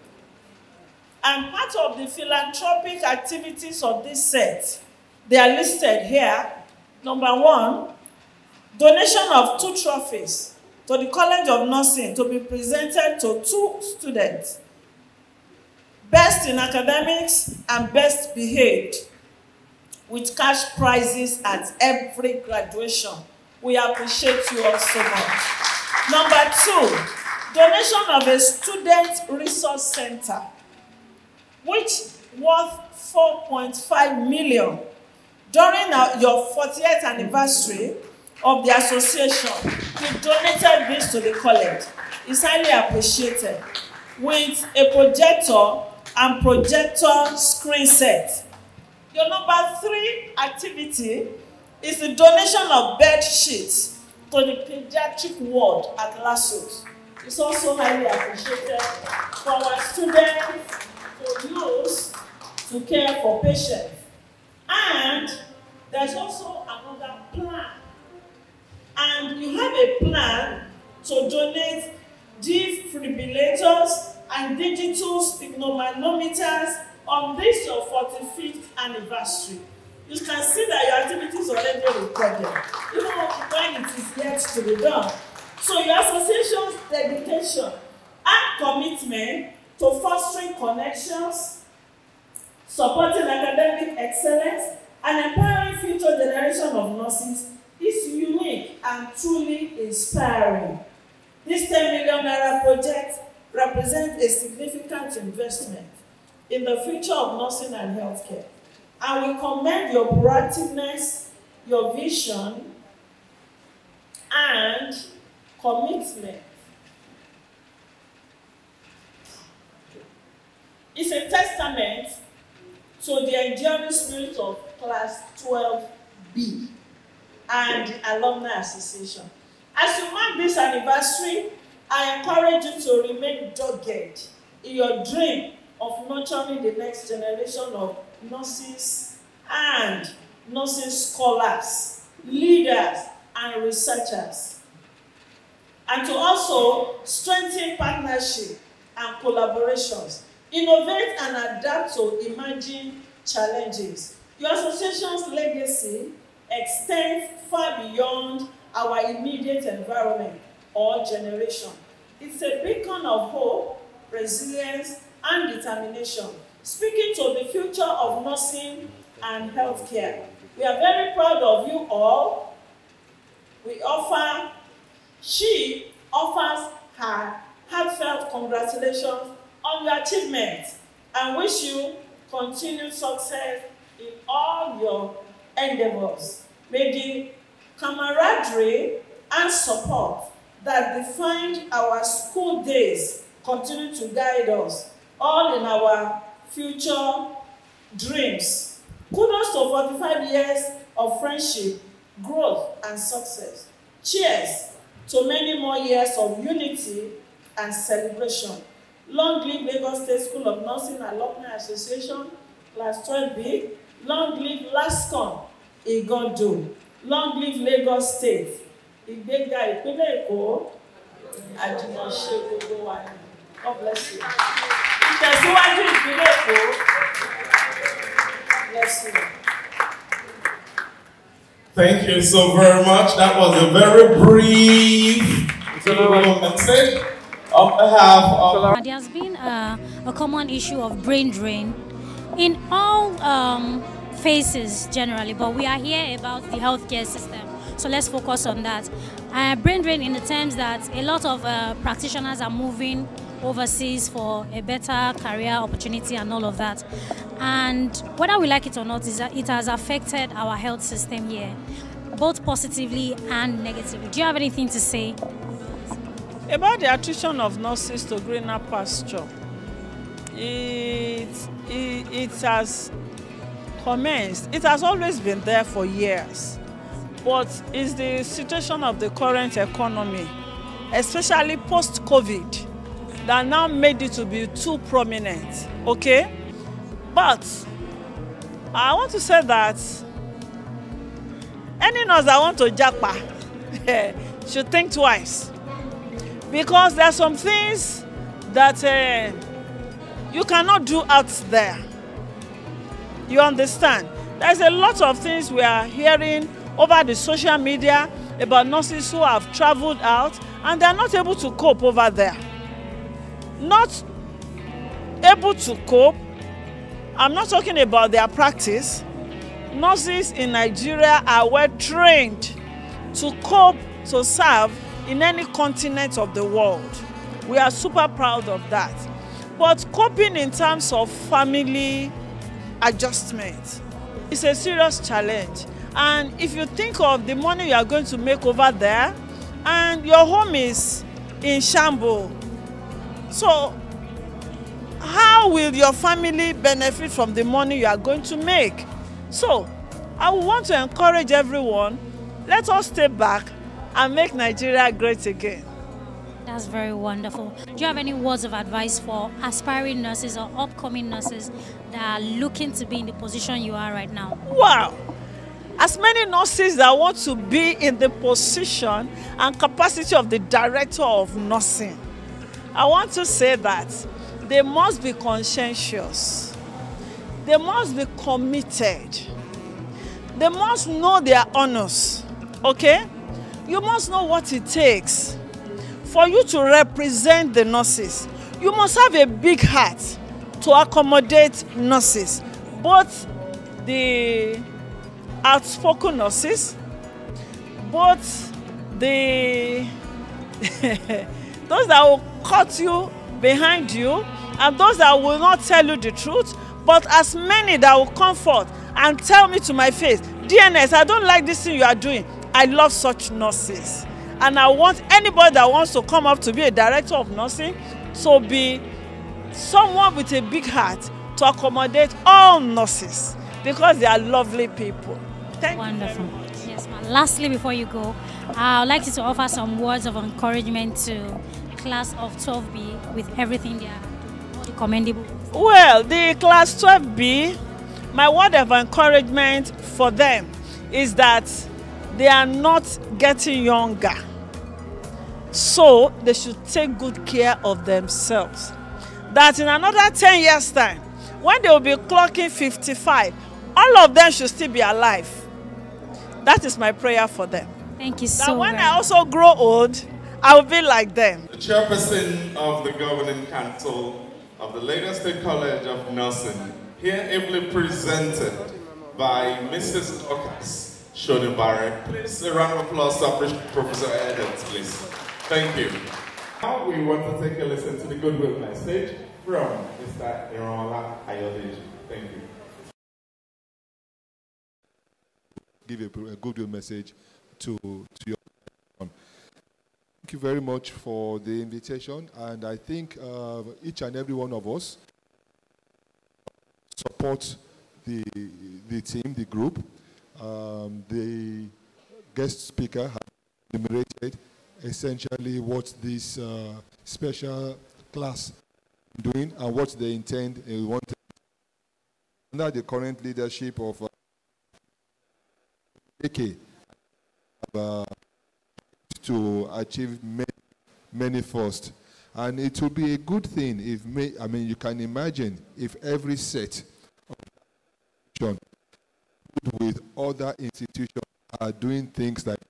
And part of the philanthropic activities of this set, they are listed here. Number 1, donation of 2 trophies to the College of Nursing to be presented to 2 students, best in academics and best behaved, with cash prizes at every graduation. We appreciate you all so much. Number 2, donation of a student resource center, which worth 4.5 million. During your 40th anniversary of the association, you donated this to the college. It's highly appreciated, with a projector and projector screen set. Your number 3 activity is the donation of bed sheets to the pediatric ward at Lassos. It's also highly appreciated for our students to use to care for patients. And there's also another plan. And you have a plan to donate defibrillators and digital sphygmomanometers on this your 45th anniversary. You can see that your activities are already recorded, even when it is yet to be done. So your association's dedication and commitment to fostering connections, supporting academic excellence, and empowering future generation of nurses is unique and truly inspiring. This 10 million naira project represents a significant investment in the future of nursing and healthcare. And we commend your proactiveness, your vision, and commitment. It's a testament to the enduring spirit of Class 12B and the Alumni Association. As you mark this anniversary, I encourage you to remain dogged in your dream of nurturing the next generation of nurses and nursing scholars, leaders, and researchers. And to also strengthen partnership and collaborations, innovate and adapt to emerging challenges. Your association's legacy extends far beyond our immediate environment or generation. It's a beacon of hope, resilience, and determination, speaking to the future of nursing and healthcare. We are very proud of you all. She offers her heartfelt congratulations on your achievements and wish you continued success in all your endeavors. May the camaraderie and support that defined our school days continue to guide us all in our future dreams. Kudos to 45 years of friendship, growth, and success. Cheers to many more years of unity and celebration. Long live Lagos State School of Nursing Alumni Association, Class 12B. Long live LASCON, Igodo. Long live Lagos State. Ìgbéga ìpínlẹ̀ Èkó, àjùmọ̀ṣe gbogbo wa. God bless you. Ìtẹ̀síwájú ìpínlẹ̀ Èkó. Bless you. Thank you so very much. That was a very brief message on behalf of... There has been a common issue of brain drain in all phases generally, but we are here about the healthcare system. So let's focus on that. Brain drain in the terms that a lot of practitioners are moving overseas for a better career opportunity and all of that. And whether we like it or not, it has affected our health system here, both positively and negatively. Do you have anything to say? About the attrition of nurses to greener pasture, it has commenced. It has always been there for years, but it's the situation of the current economy, especially post-COVID, that now made it to be too prominent, okay? But I want to say that any nurse that want to japa should think twice, because there are some things that you cannot do out there. You understand? There's a lot of things we are hearing over the social media about nurses who have traveled out and they're not able to cope over there. Not able to cope. I'm not talking about their practice. Nurses in Nigeria are well trained to cope, to serve in any continent of the world. We are super proud of that. But coping in terms of family adjustment is a serious challenge. And if you think of the money you are going to make over there, and your home is in shambles, so how will your family benefit from the money you are going to make? So I would want to encourage everyone, let us stay back and make Nigeria great again. That's very wonderful. Do you have any words of advice for aspiring nurses or upcoming nurses that are looking to be in the position you are right now? Wow! As many nurses that want to be in the position and capacity of the director of nursing, I want to say that they must be conscientious. They must be committed. They must know their honors, okay? You must know what it takes for you to represent the nurses. You must have a big heart to accommodate nurses, both the outspoken nurses, both the those that will cut you behind you, and those that will not tell you the truth, but as many that will come forth and tell me to my face, DNS, I don't like this thing you are doing. I love such nurses. And I want anybody that wants to come up to be a director of nursing to be someone with a big heart to accommodate all nurses, because they are lovely people. Thank Wonderful. You. Yes, ma'am. Lastly, before you go, I would like you to offer some words of encouragement to class of 12B with everything they are doing, all the commendable. Well, the class 12B, my word of encouragement for them is that they are not getting younger. So they should take good care of themselves. That in another 10 years' time, when they will be clocking 55, all of them should still be alive. That is my prayer for them. Thank you so much. That when much. I also grow old, I will be like them. The chairperson of the Governing Council of the Lagos State College of Nursing, here ably presented by Mrs. Dorcas Shonibare. Please, a round of applause to Professor Edwards, please. Thank you. Now we want to take a listen to the goodwill message from Mr. Mobola Oyeleke. Thank you. Give a goodwill message to your. Thank you very much for the invitation, and I think each and every one of us support the team, the group. The guest speaker has enumerated essentially what this special class is doing and what they intend and want under the current leadership of AK to achieve many first. And it will be a good thing if, I mean, you can imagine if every set of with other institutions are doing things like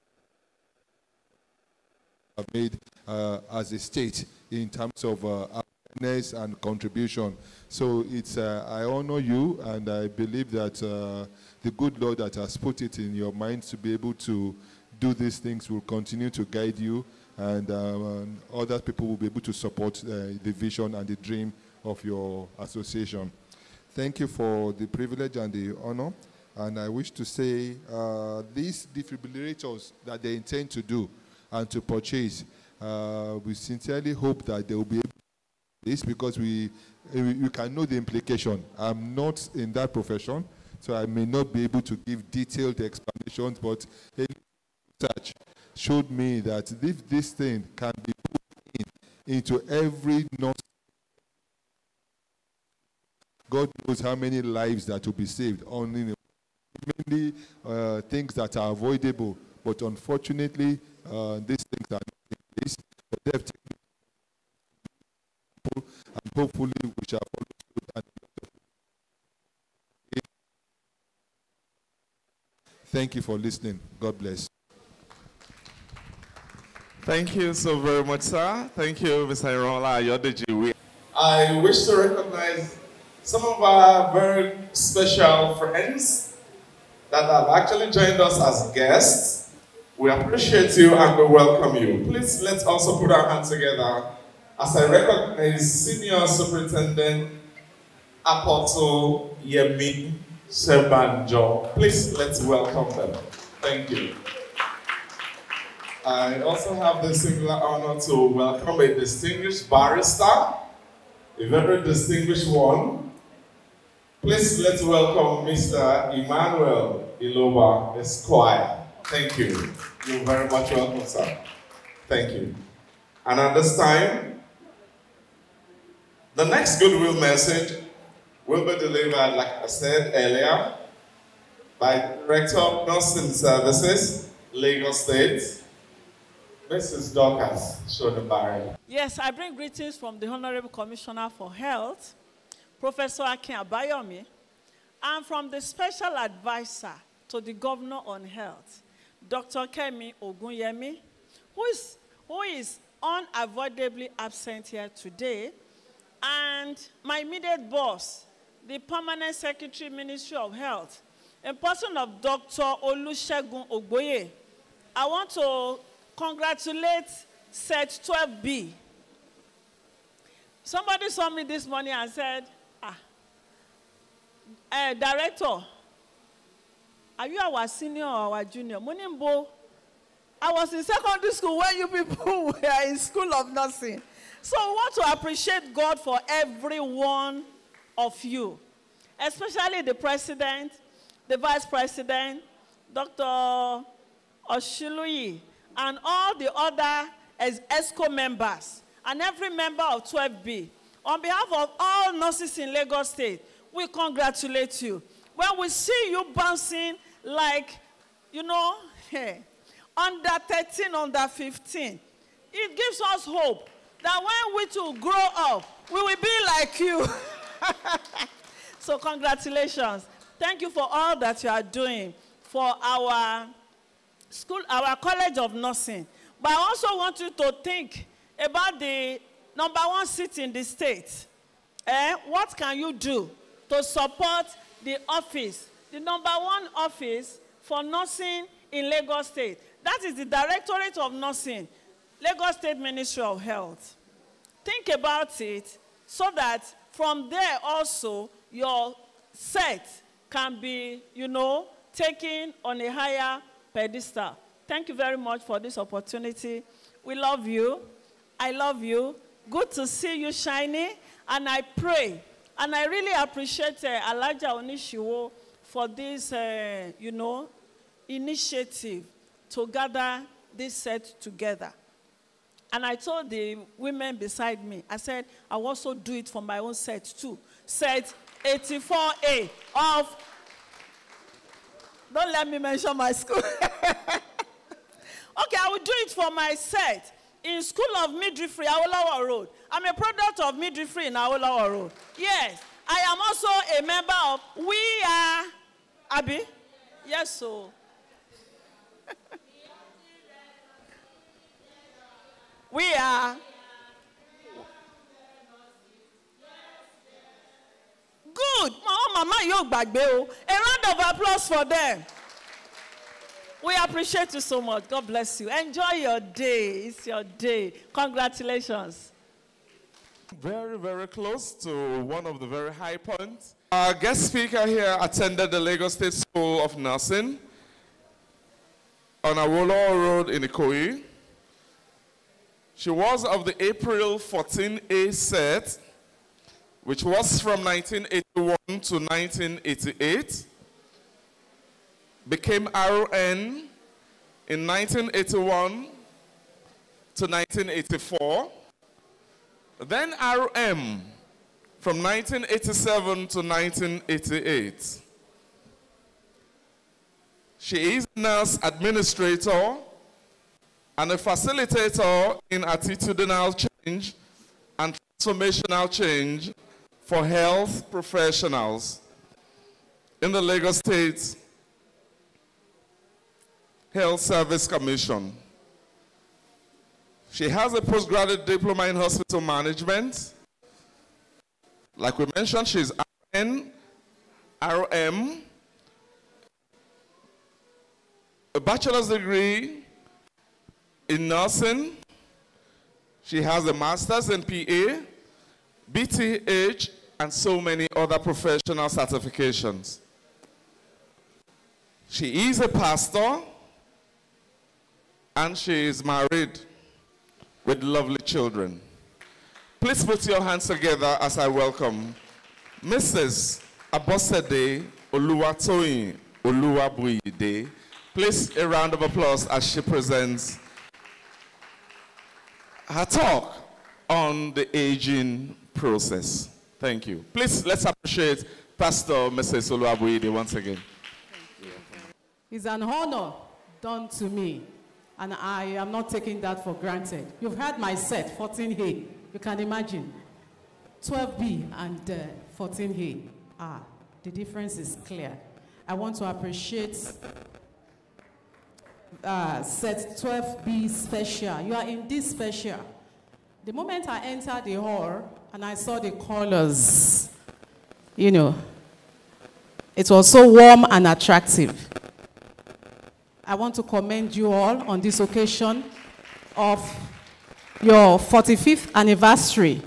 have made as a state in terms of awareness and contribution. So it's I honor you, and I believe that the good Lord that has put it in your mind to be able to do these things will continue to guide you and other people will be able to support the vision and the dream of your association. Thank you for the privilege and the honor. And I wish to say these defibrillators that they intend to do and to purchase, we sincerely hope that they will be able to do this, because you can know the implication. I'm not in that profession, so I may not be able to give detailed explanations, but research showed me that if this thing can be put into every nurse, God knows how many lives that will be saved. Only mainly things that are avoidable, but unfortunately, these things are not in place. But they have taken people, and hopefully we shall follow through. And thank you for listening. God bless. Thank you so very much, sir. Thank you, Mr. Irola Ayodeji. I wish to recognize some of our very special friends that have actually joined us as guests. We appreciate you and we welcome you. Please, let's also put our hands together as I recognize Senior Superintendent Apostle Yemi Shebanjo. Please, let's welcome them. Thank you. I also have the singular honor to welcome a distinguished barrister, a very distinguished one. Please, let's welcome Mr. Emmanuel Iloba Esquire. Thank you. You're very much welcome, sir. Thank you. And at this time, the next goodwill message will be delivered, like I said earlier, by Director of Nursing Services, Lagos State, Mrs. Dorcas Shodebari. Yes, I bring greetings from the Honorable Commissioner for Health, Professor Akin Abayomi, and from the Special Advisor to the Governor on Health, Dr. Kemi Ogunyemi, who is unavoidably absent here today, and my immediate boss, the Permanent Secretary, Ministry of Health, in person of Dr. Olusegun Ogboye. I want to congratulate Set 12B. Somebody saw me this morning and said, Director, are you our senior or our junior? Monimbo, I was in secondary school when you people were in school of nursing. So we want to appreciate God for every one of you, especially the president, the vice president, Dr. Oshiluyi, and all the other ESCO members, and every member of 12B. On behalf of all nurses in Lagos State, we congratulate you. When we see you bouncing like, you know, under 13, under 15, it gives us hope that when we too grow up, we will be like you. So congratulations. Thank you for all that you are doing for our school, our College of Nursing. But I also want you to think about the #1 seat in the state. What can you do to support the office, the #1 office for nursing in Lagos State? That is the Directorate of Nursing, Lagos State Ministry of Health. Think about it so that from there also your set can be, you know, taken on a higher pedestal. Thank you very much for this opportunity. We love you. I love you. Good to see you shining. And I pray, and I really appreciate Alaja Onishiwo for this, you know, initiative to gather this set together. And I told the women beside me, I said, I also do it for my own set too. Set 84A of, don't let me mention my school. Okay, I will do it for my set in School of Midwifery, Awolowo Road. I'm a product of midwifery in Awolowo Road. Yes, I am also a member of We Are, Abi? Yes, so. We are. Good. Mama, you gbagbe o. A round of applause for them. We appreciate you so much. God bless you. Enjoy your day. It's your day. Congratulations. Very, very close to one of the very high points. Our guest speaker here attended the Lagos State School of Nursing on Mobola Road in Ikoyi. She was of the April 14A set, which was from 1981 to 1988. Became RN in 1981 to 1984. Then RM from 1987 to 1988. She is a nurse administrator and a facilitator in attitudinal change and transformational change for health professionals in the Lagos State Health Service Commission. She has a postgraduate diploma in hospital management. Like we mentioned, she's RN, RM, a bachelor's degree in nursing. She has a master's in PA, BTH, and so many other professional certifications. She is a pastor, and she is married with lovely children. Please put your hands together as I welcome Mrs. Abosede Oluwatoyin Oluwabuyide. Please a round of applause as she presents her talk on the aging process. Thank you. Please let's appreciate Pastor Mrs. Oluwabuyide once again. It's an honor done to me, and I am not taking that for granted. You've heard my set, 14A. You can imagine. 12B and 14A. The difference is clear. I want to appreciate set 12B special. You are in this special. The moment I entered the hall and I saw the colors, you know, it was so warm and attractive. I want to commend you all on this occasion of your 45th anniversary.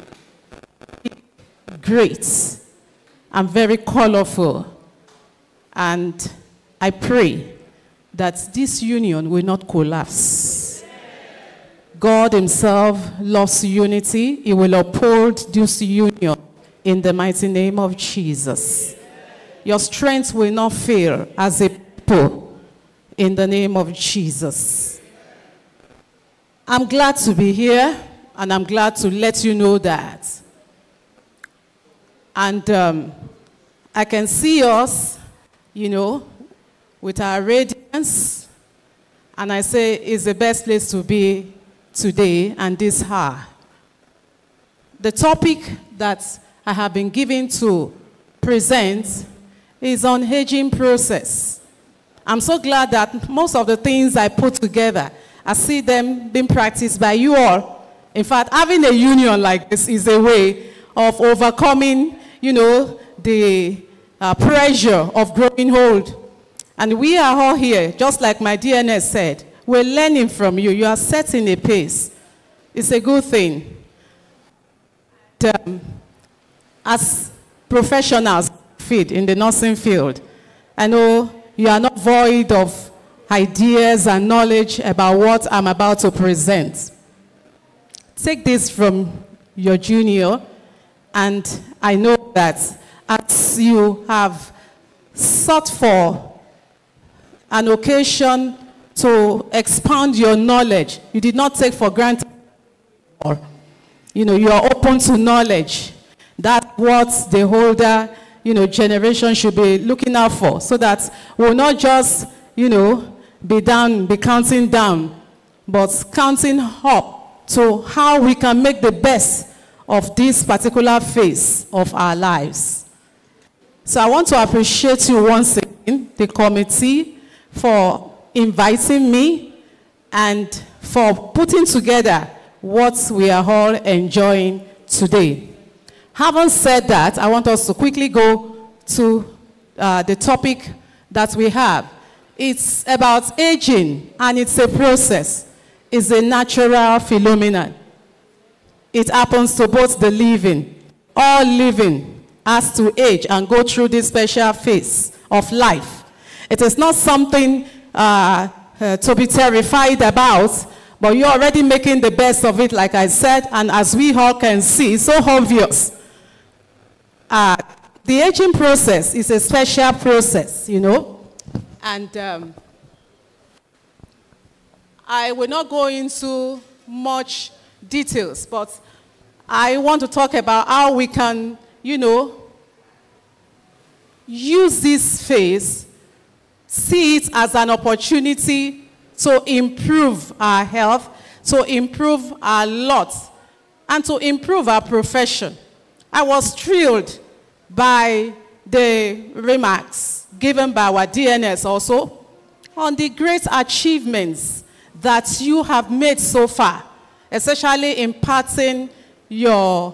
Great and very colorful. And I pray that this union will not collapse. God himself loves unity. He will uphold this union in the mighty name of Jesus. Your strength will not fail as a people in the name of Jesus. I'm glad to be here, and I'm glad to let you know that. And I can see us, you know, with our radiance, and I say it's the best place to be today and this hour. The topic that I have been given to present is on aging process. I'm so glad that most of the things I put together, I see them being practiced by you all. In fact, having a union like this is a way of overcoming, you know, the pressure of growing old. And we are all here, just like my DNS said, we're learning from you. You are setting a pace. It's a good thing. As professionals in the nursing field, I know you are not void of ideas and knowledge about what I'm about to present. Take this from your junior, and I know that as you have sought for an occasion to expand your knowledge, you did not take for granted, or, you know, you are open to knowledge. That's what the older, you know, generation should be looking out for, so that we'll not just, you know, be counting down, but counting up to how we can make the best of this particular phase of our lives. So I want to appreciate you once again, the committee, for inviting me and for putting together what we are all enjoying today. Having said that, I want us to quickly go to the topic that we have. it's about aging, and it's a process. It's a natural phenomenon. It happens to both the living. All living has to age and go through this special phase of life. It is not something to be terrified about, but you're already making the best of it, like I said, and as we all can see, it's so obvious. The aging process is a special process, you know, and I will not go into much details, but I want to talk about how we can, you know, use this phase, see it as an opportunity to improve our health, to improve our lot, and to improve our profession. I was thrilled by the remarks given by our DNS also on the great achievements that you have made so far, especially imparting your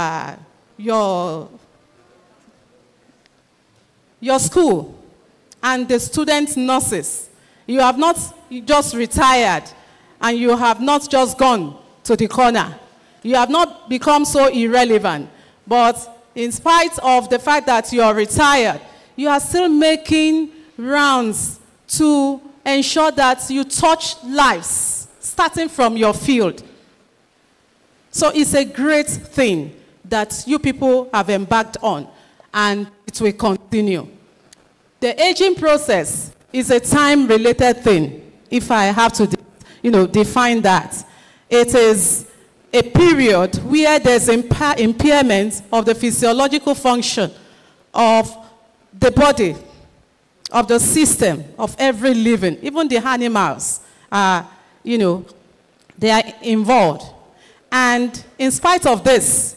school and the student nurses. You have not just retired, and you have not just gone to the corner. You have not become so irrelevant, but in spite of the fact that you are retired, you are still making rounds to ensure that you touch lives, starting from your field. So it's a great thing that you people have embarked on, and it will continue. The aging process is a time-related thing, if I have to, define that. It is a period where there's impairment of the physiological function of the body, of the system, of every living. Even the animals are, they are involved. And in spite of this,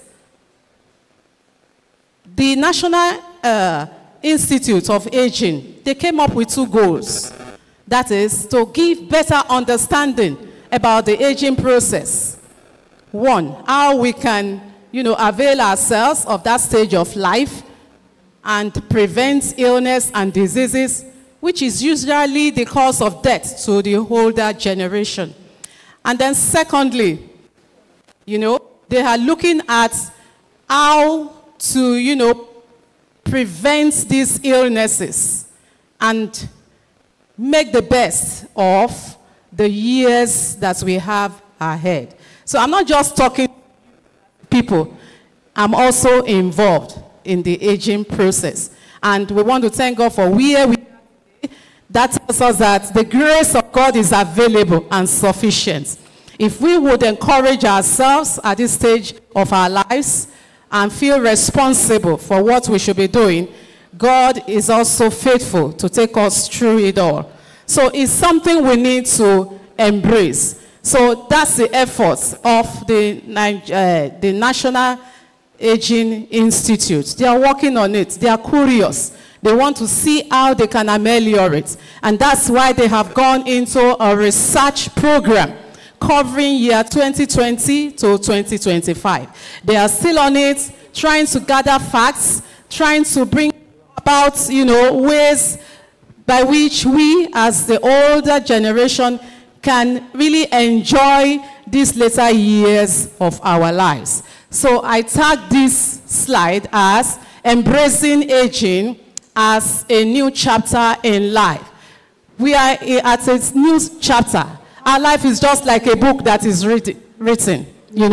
the National Institute of Aging, they came up with 2 goals. That is, to give better understanding about the aging process. 1, how we can, avail ourselves of that stage of life and prevent illness and diseases, which is usually the cause of death to the older generation. And then secondly, they are looking at how to, prevent these illnesses and make the best of the years that we have ahead. So I'm not just talking to people, I'm also involved in the aging process. And we want to thank God for where we are. That tells us that the grace of God is available and sufficient. If we would encourage ourselves at this stage of our lives and feel responsible for what we should be doing, God is also faithful to take us through it all. So it's something we need to embrace. So that's the efforts of the National Aging Institute. They are working on it. They are curious. They want to see how they can ameliorate. And that's why they have gone into a research program covering year 2020 to 2025. They are still on it, trying to gather facts, trying to bring about, ways by which we, as the older generation, can really enjoy these later years of our lives. So I tag this slide as Embracing Aging as a New Chapter in Life. We are at a new chapter. Our life is just like a book that is written,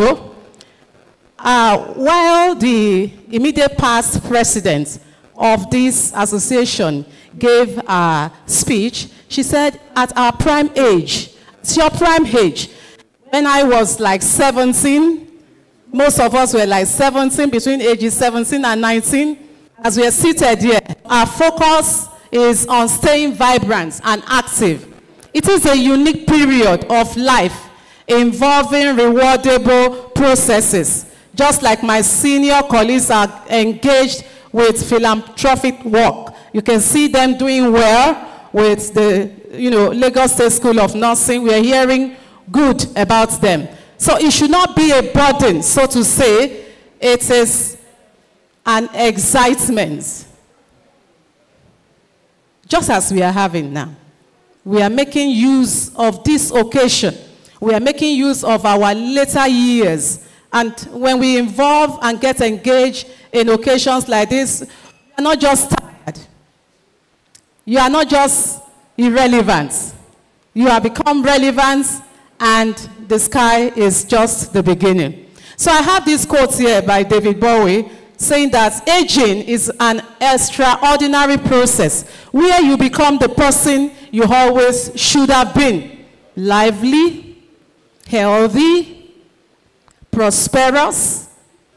While the immediate past president of this association gave a speech, she said, at our prime age, it's your prime age. When I was like 17, most of us were like 17, between ages 17 and 19. As we are seated here, our focus is on staying vibrant and active. It is a unique period of life involving rewardable processes. Just like my senior colleagues are engaged with philanthropic work. You can see them doing well with the Lagos State School of Nursing. We are hearing good about them. So it should not be a burden, so to say. It is an excitement, just as we are having now. we are making use of this occasion. We are making use of our later years. And when we involve and get engaged in occasions like this, you are not just tired. You are not just irrelevant. You have become relevant, and the sky is just the beginning. So I have this quote here by David Bowie saying that aging is an extraordinary process where you become the person you always should have been. Lively, healthy, prosperous,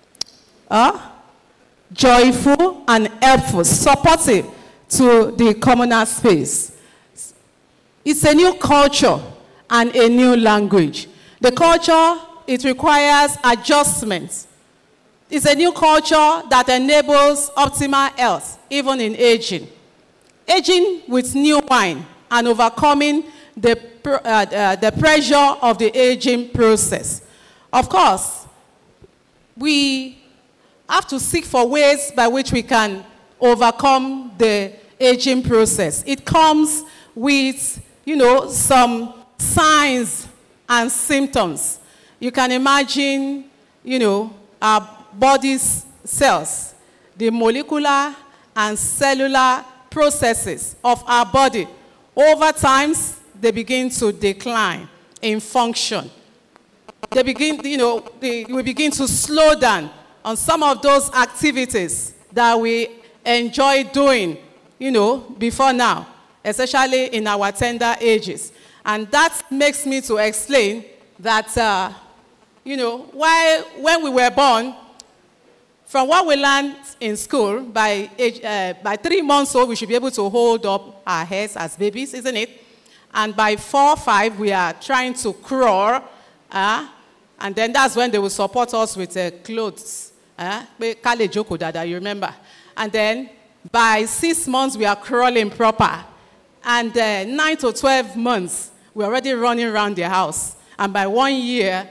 joyful, and helpful, supportive to the communal space. It's a new culture and a new language. The culture, it requires adjustments. It's a new culture that enables optimal health, even in aging. Aging with new wine and overcoming the pressure of the aging process. Of course, we have to seek for ways by which we can overcome the aging process. It comes with, some signs and symptoms. You can imagine, our body's cells, the molecular and cellular processes of our body. Over time, they begin to decline in function. They begin, we begin to slow down on some of those activities that we enjoy doing, before now, especially in our tender ages. And that makes me to explain that, when we were born, from what we learned in school, by 3 months old, we should be able to hold up our heads as babies, isn't it? And by 4 or 5, we are trying to crawl, and then that's when they will support us with clothes. You remember? And then by 6 months, we are crawling proper. And 9 to 12 months, we're already running around the house. And by 1 year,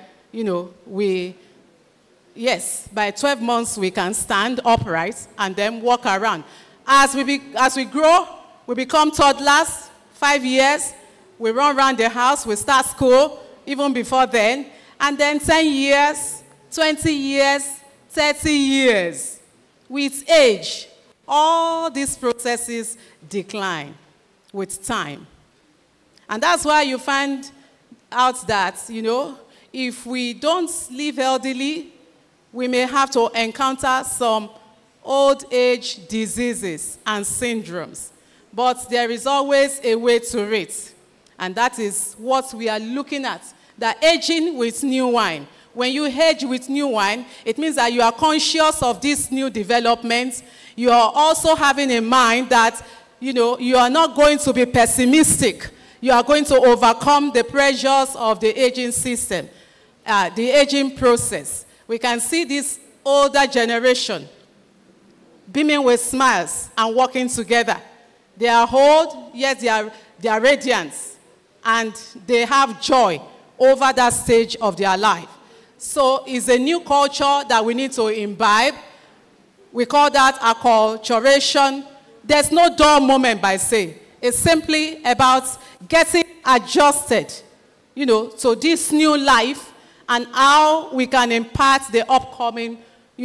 by 12 months, we can stand upright and then walk around. As we grow, we become toddlers. 5 years, we run around the house, we start school, even before then. And then 10 years, 20 years, 30 years. With age, all these processes decline with time. And that's why you find out that, if we don't live healthily, we may have to encounter some old age diseases and syndromes. But there is always a way to it. And that is what we are looking at, the aging with new wine. When you age with new wine, it means that you are conscious of this new development. You are also having in mind that, you are not going to be pessimistic. You are going to overcome the pressures of the aging system, the aging process. We can see this older generation beaming with smiles and working together. They are old, yet they are radiant, and they have joy over that stage of their life. So it's a new culture that we need to imbibe. We call that acculturation. There's no dull moment by say. It's simply about getting adjusted, to this new life and how we can impact the upcoming,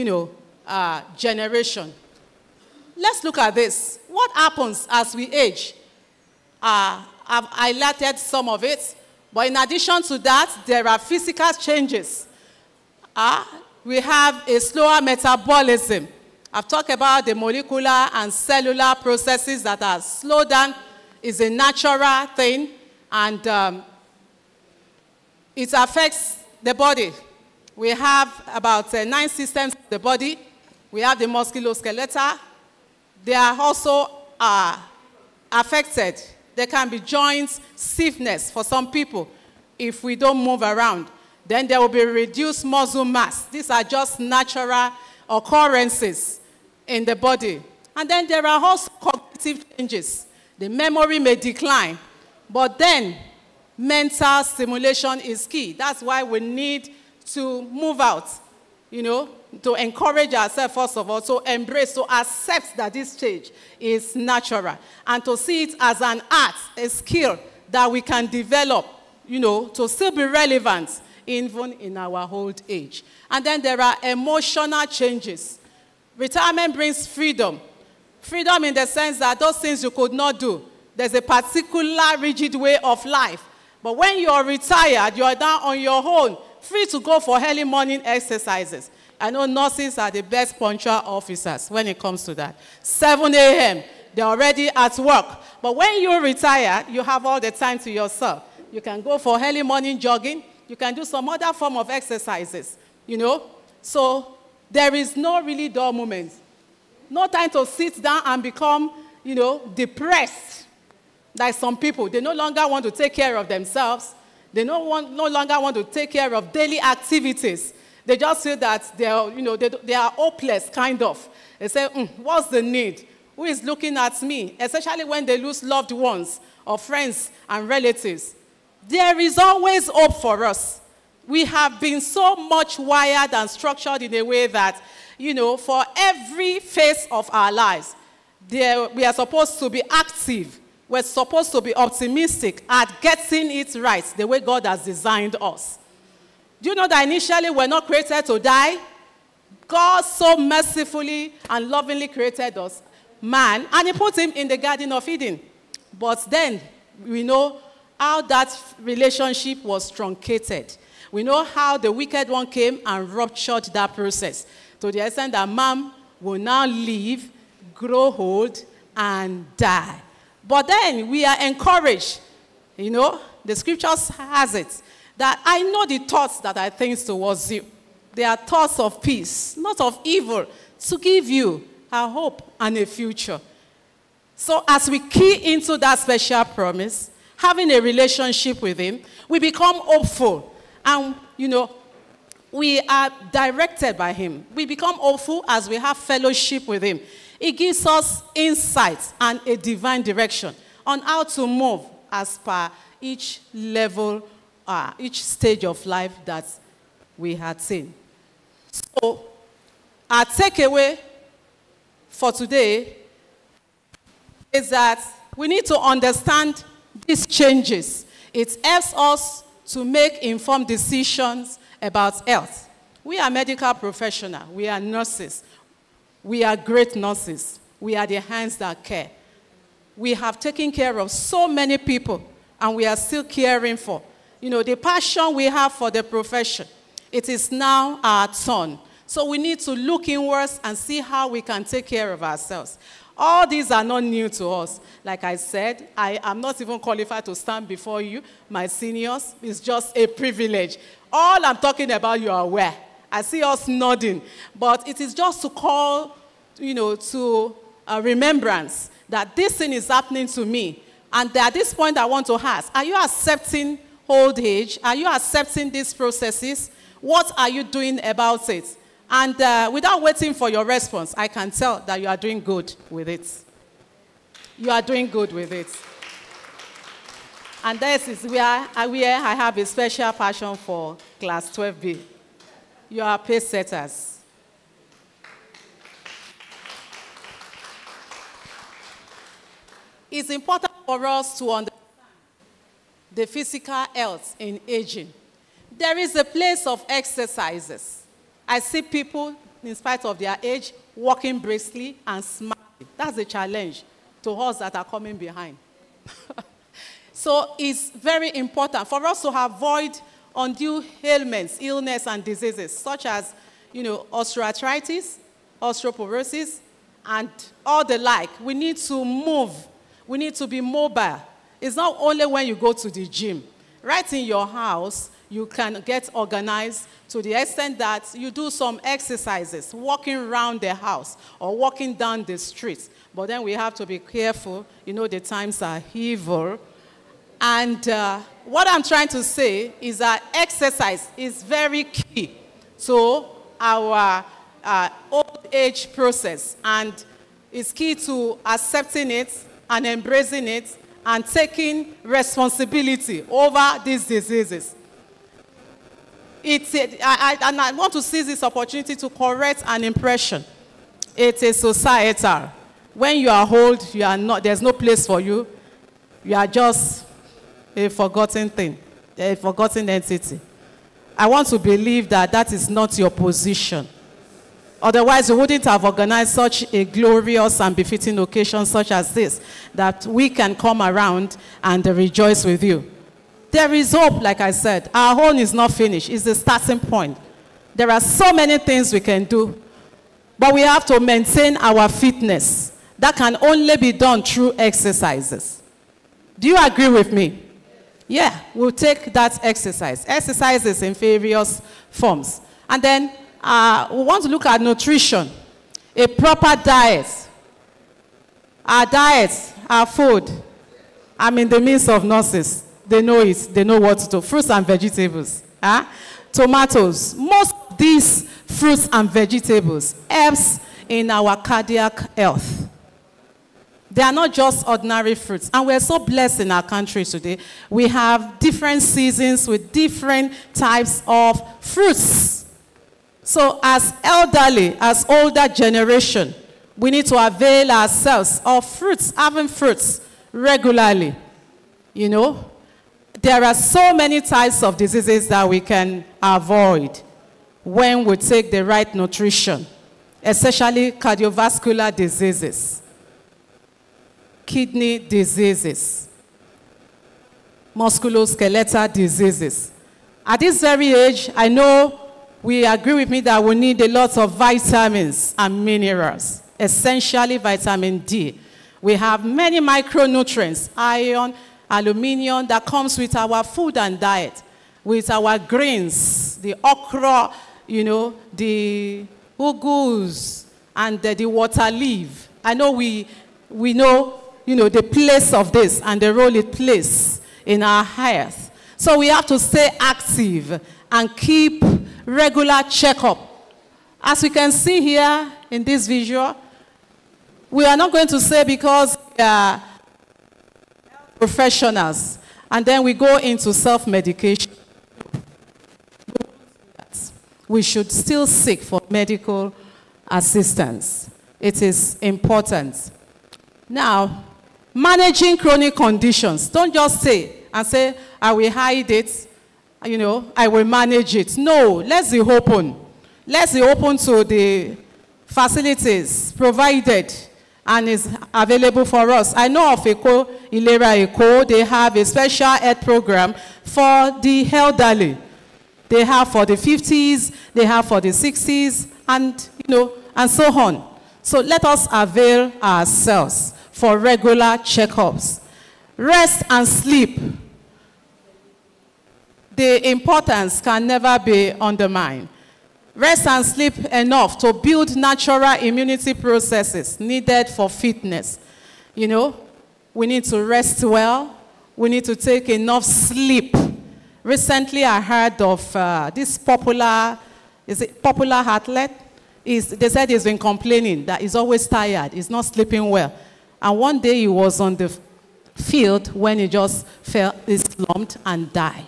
generation. Let's look at this. What happens as we age? I've highlighted some of it, but in addition to that, there are physical changes. We have a slower metabolism. I've talked about the molecular and cellular processes that are slowed down. It's a natural thing, and it affects the body. We have about 9 systems of the body. We have the musculoskeletal. They are also affected. There can be joint stiffness for some people if we don't move around. Then there will be reduced muscle mass. These are just natural occurrences in the body. And then there are also cognitive changes. The memory may decline, but then mental stimulation is key. That's why we need to move out, to encourage ourselves, first of all, to embrace, to accept that this stage is natural, and to see it as an art, a skill that we can develop, to still be relevant even in our old age. And then there are emotional changes. Retirement brings freedom. Freedom in the sense that those things you could not do, there's a particular rigid way of life. But when you're retired, you're now on your own, free to go for early morning exercises. I know nurses are the best punctual officers when it comes to that. 7 a.m., they're already at work. But when you retire, you have all the time to yourself. You can go for early morning jogging. You can do some other form of exercises, So there is no really dull moment. No time to sit down and become, depressed. Like some people, they no longer want to take care of themselves. They no longer want to take care of daily activities. They just feel that they are hopeless, kind of. They say, what's the need? Who is looking at me? Especially when they lose loved ones or friends and relatives. There is always hope for us. We have been so much wired and structured in a way that, for every phase of our lives, we are supposed to be active. We're supposed to be optimistic at getting it right the way God has designed us. Do you know that initially we're not created to die? God so mercifully and lovingly created us, man, and he put him in the Garden of Eden. But then we know how that relationship was truncated. We know how the wicked one came and ruptured that process to the extent that man will now live, grow old, and die. But then we are encouraged, the scriptures has it, that I know the thoughts that I think towards you. They are thoughts of peace, not of evil, to give you a hope and a future. So as we key into that special promise, having a relationship with him, we become hopeful. And, we are directed by him. We become hopeful as we have fellowship with him. It gives us insights and a divine direction on how to move as per each level, each stage of life that we had seen. So, our takeaway for today is that we need to understand these changes. It helps us to make informed decisions about health. We are medical professionals. We are nurses. We are great nurses. We are the hands that care. We have taken care of so many people, and we are still caring for. The passion we have for the profession, it is now our turn. So we need to look inwards and see how we can take care of ourselves. All these are not new to us. Like I said, I am not even qualified to stand before you, my seniors. It's just a privilege. All I'm talking about, you are aware. I see us nodding. But it is just to call, to a remembrance that this thing is happening to me. And at this point, I want to ask, are you accepting old age? Are you accepting these processes? What are you doing about it? And without waiting for your response, I can tell that you are doing good with it. You are doing good with it. And this is where I have a special passion for Class 12B. You are pace setters. It's important for us to understand the physical health in aging. There is a place of exercises. I see people, in spite of their age, walking briskly and smiling. That's a challenge to us that are coming behind. So it's very important for us to avoid undue ailments, illness, and diseases, such as, osteoarthritis, osteoporosis, and all the like. We need to move. We need to be mobile. It's not only when you go to the gym. Right in your house, you can get organized to the extent that you do some exercises, walking around the house or walking down the street. But then we have to be careful. The times are evil. And what I'm trying to say is that exercise is very key to our old age process. And it's key to accepting it and embracing it and taking responsibility over these diseases. And I want to seize this opportunity to correct an impression. It is societal. When you are old, you are not, there's no place for you. You are just a forgotten thing, a forgotten entity. I want to believe that that is not your position. Otherwise, you wouldn't have organized such a glorious and befitting occasion such as this, that we can come around and rejoice with you. There is hope, like I said. Our own is not finished. It's the starting point. There are so many things we can do, but we have to maintain our fitness. That can only be done through exercises. Do you agree with me? Yeah, we'll take that exercise. Exercises in various forms. And then we want to look at nutrition, a proper diet. Our diet, our food. I'm in the midst of nurses. They know it. They know what to do. Fruits and vegetables. Tomatoes. Most of these fruits and vegetables helps in our cardiac health. They are not just ordinary fruits. And we're so blessed in our country today. We have different seasons with different types of fruits. So as elderly, as older generation, we need to avail ourselves of fruits, having fruits regularly. You know, there are so many types of diseases that we can avoid when we take the right nutrition, especially cardiovascular diseases, kidney diseases, musculoskeletal diseases. At this very age, I know we agree with me that we need a lot of vitamins and minerals, essentially vitamin D. We have many micronutrients, iron, aluminium, that comes with our food and diet, with our grains, the okra, you know, the ugus, and the water leaf. I know we know, you know, the place of this and the role it plays in our health. So we have to stay active and keep regular checkup. As we can see here in this visual, we are not going to say because we are professionals and then we go into self-medication. We should still seek for medical assistance. It is important. Now, managing chronic conditions. Don't just say and say, I will hide it, you know, I will manage it. No, let's be open. Let's be open to the facilities provided and is available for us. I know of KILARIGBO, they have a special health program for the elderly. They have for the 50s, they have for the 60s, and, you know, and so on. So let us avail ourselves for regular checkups. Rest and sleep. The importance can never be undermined. Rest and sleep enough to build natural immunity processes needed for fitness. You know, we need to rest well. We need to take enough sleep. Recently, I heard of this popular athlete. They said he's been complaining that he's always tired, he's not sleeping well. And one day he was on the field when he just fell, he slumped and died.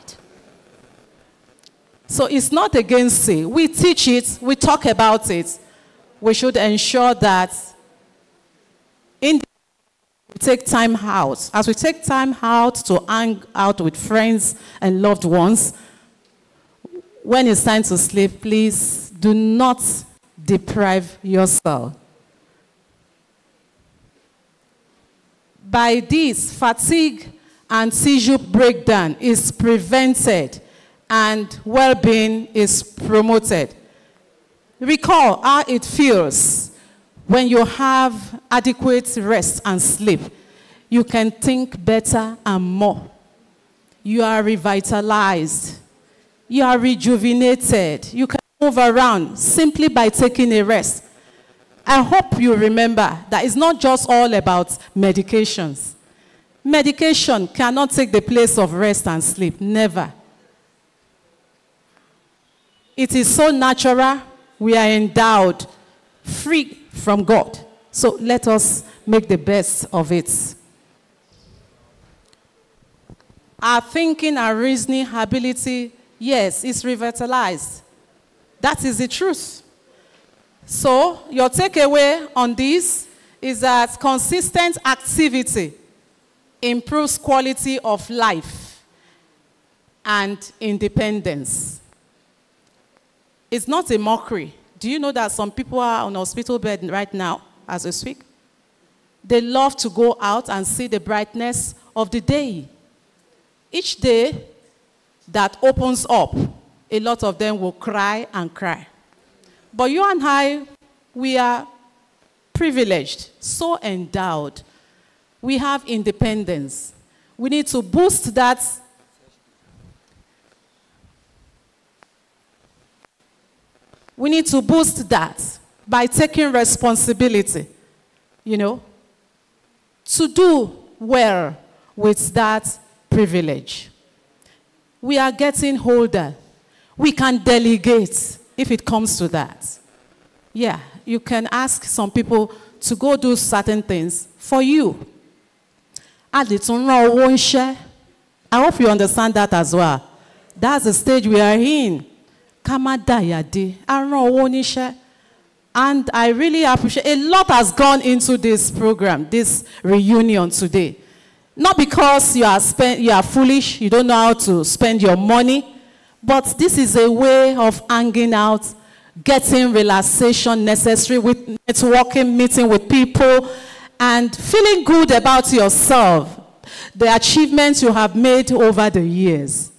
So it's not against it. We teach it, we talk about it. We should ensure that we take time out. As we take time out to hang out with friends and loved ones, when it's time to sleep, please do not deprive yourself. By this, fatigue and seizure breakdown is prevented and well-being is promoted. Recall how it feels when you have adequate rest and sleep. You can think better and more. You are revitalized. You are rejuvenated. You can move around simply by taking a rest. I hope you remember that it's not just all about medications. Medication cannot take the place of rest and sleep. Never. It is so natural. We are endowed, free from God. So let us make the best of it. Our thinking and reasoning ability, yes, is revitalized. That is the truth. So your takeaway on this is that consistent activity improves quality of life. and independence. It's not a mockery. Do you know that some people are on hospital bed right now as we speak? They love to go out and see the brightness of the day. Each day that opens up, a lot of them will cry and cry. But you and I, we are privileged, so endowed. We have independence. We need to boost that. We need to boost that by taking responsibility, you know, to do well with that privilege. We are getting older. We can delegate if it comes to that. Yeah, you can ask some people to go do certain things for you. I hope you understand that as well. That's the stage we are in. And I really appreciate, a lot has gone into this program, this reunion today. Not because you are foolish, you don't know how to spend your money, but this is a way of hanging out, getting relaxation necessary with networking, meeting with people, and feeling good about yourself, the achievements you have made over the years.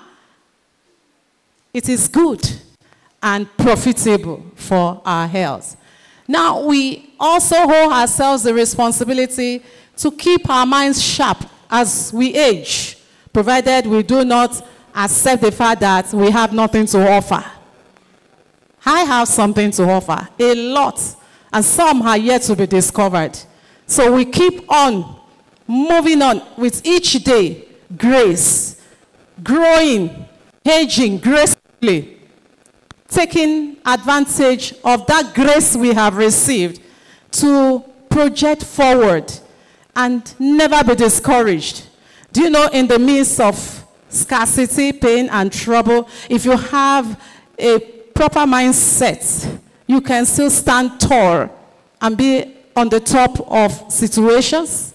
It is good and profitable for our health. Now, we also hold ourselves the responsibility to keep our minds sharp as we age, provided we do not accept the fact that we have nothing to offer. I have something to offer, a lot, and some are yet to be discovered. So we keep on moving on with each day, grace, growing, aging gracefully, taking advantage of that grace we have received to project forward and never be discouraged. Do you know, in the midst of scarcity, pain, and trouble, if you have a proper mindset, you can still stand tall and be on the top of situations.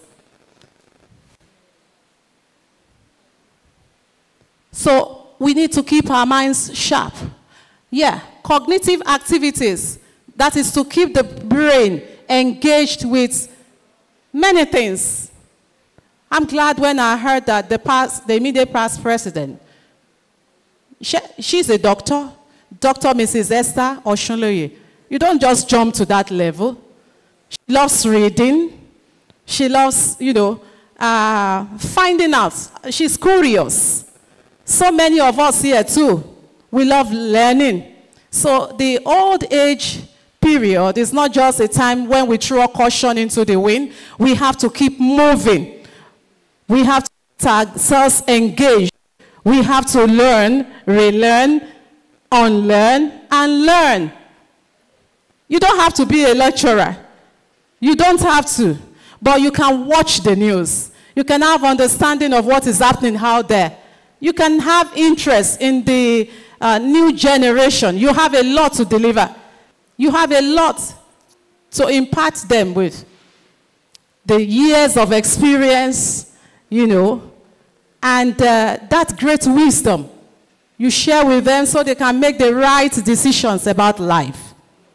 So we need to keep our minds sharp. Yeah, cognitive activities, that is to keep the brain engaged with many things. I'm glad when I heard that the immediate past president, she's a doctor, Dr. Mrs. Esther Oshunloye. You don't just jump to that level. She loves reading. She loves, you know, finding out. She's curious. So many of us here too, we love learning. So the old age period is not just a time when we throw caution into the wind. We have to keep moving. We have to keep ourselves engaged. We have to learn, relearn, unlearn, and learn. You don't have to be a lecturer. You don't have to. But you can watch the news. You can have understanding of what is happening out there. You can have interest in the new generation. You have a lot to deliver. You have a lot to impart them with. The years of experience, you know, and that great wisdom you share with them so they can make the right decisions about life.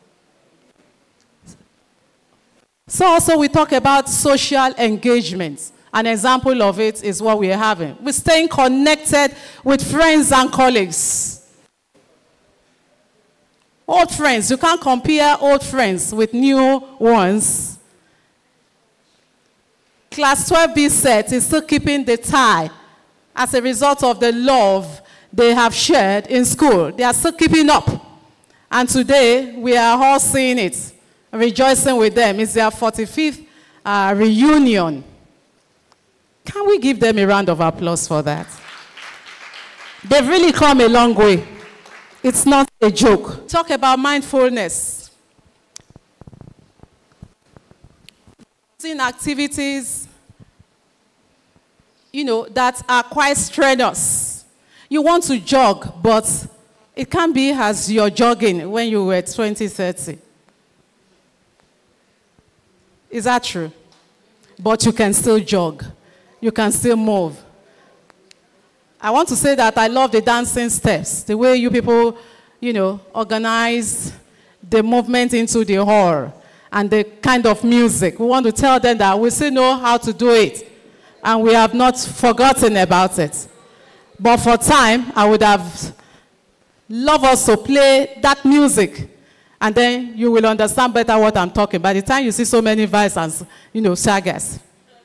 So also we talk about social engagement. An example of it is what we are having. We're staying connected with friends and colleagues. Old friends, you can't compare old friends with new ones. Class 12B set is still keeping the tie as a result of the love they have shared in school. They are still keeping up. And today, we are all seeing it, rejoicing with them. It's their 45th reunion. Can we give them a round of applause for that? They've really come a long way. It's not a joke. Talk about mindfulness. In activities, you know, that are quite strenuous. You want to jog, but it can't be as you're jogging when you were 20, 30. Is that true? But you can still jog. You can still move. I want to say that I love the dancing steps, the way you people, organize the movement into the hall and the kind of music. We want to tell them that we still know how to do it and we have not forgotten about it. But for time, I would have loved us to play that music and then you will understand better what I'm talking. By the time you see so many vibes and, sagas.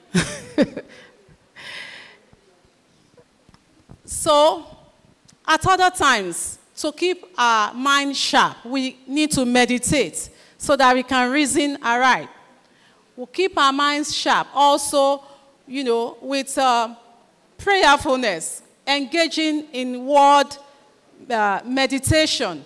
So, at other times, to keep our mind sharp, we need to meditate so that we can reason aright. We'll keep our minds sharp also, with prayerfulness, engaging in word meditation,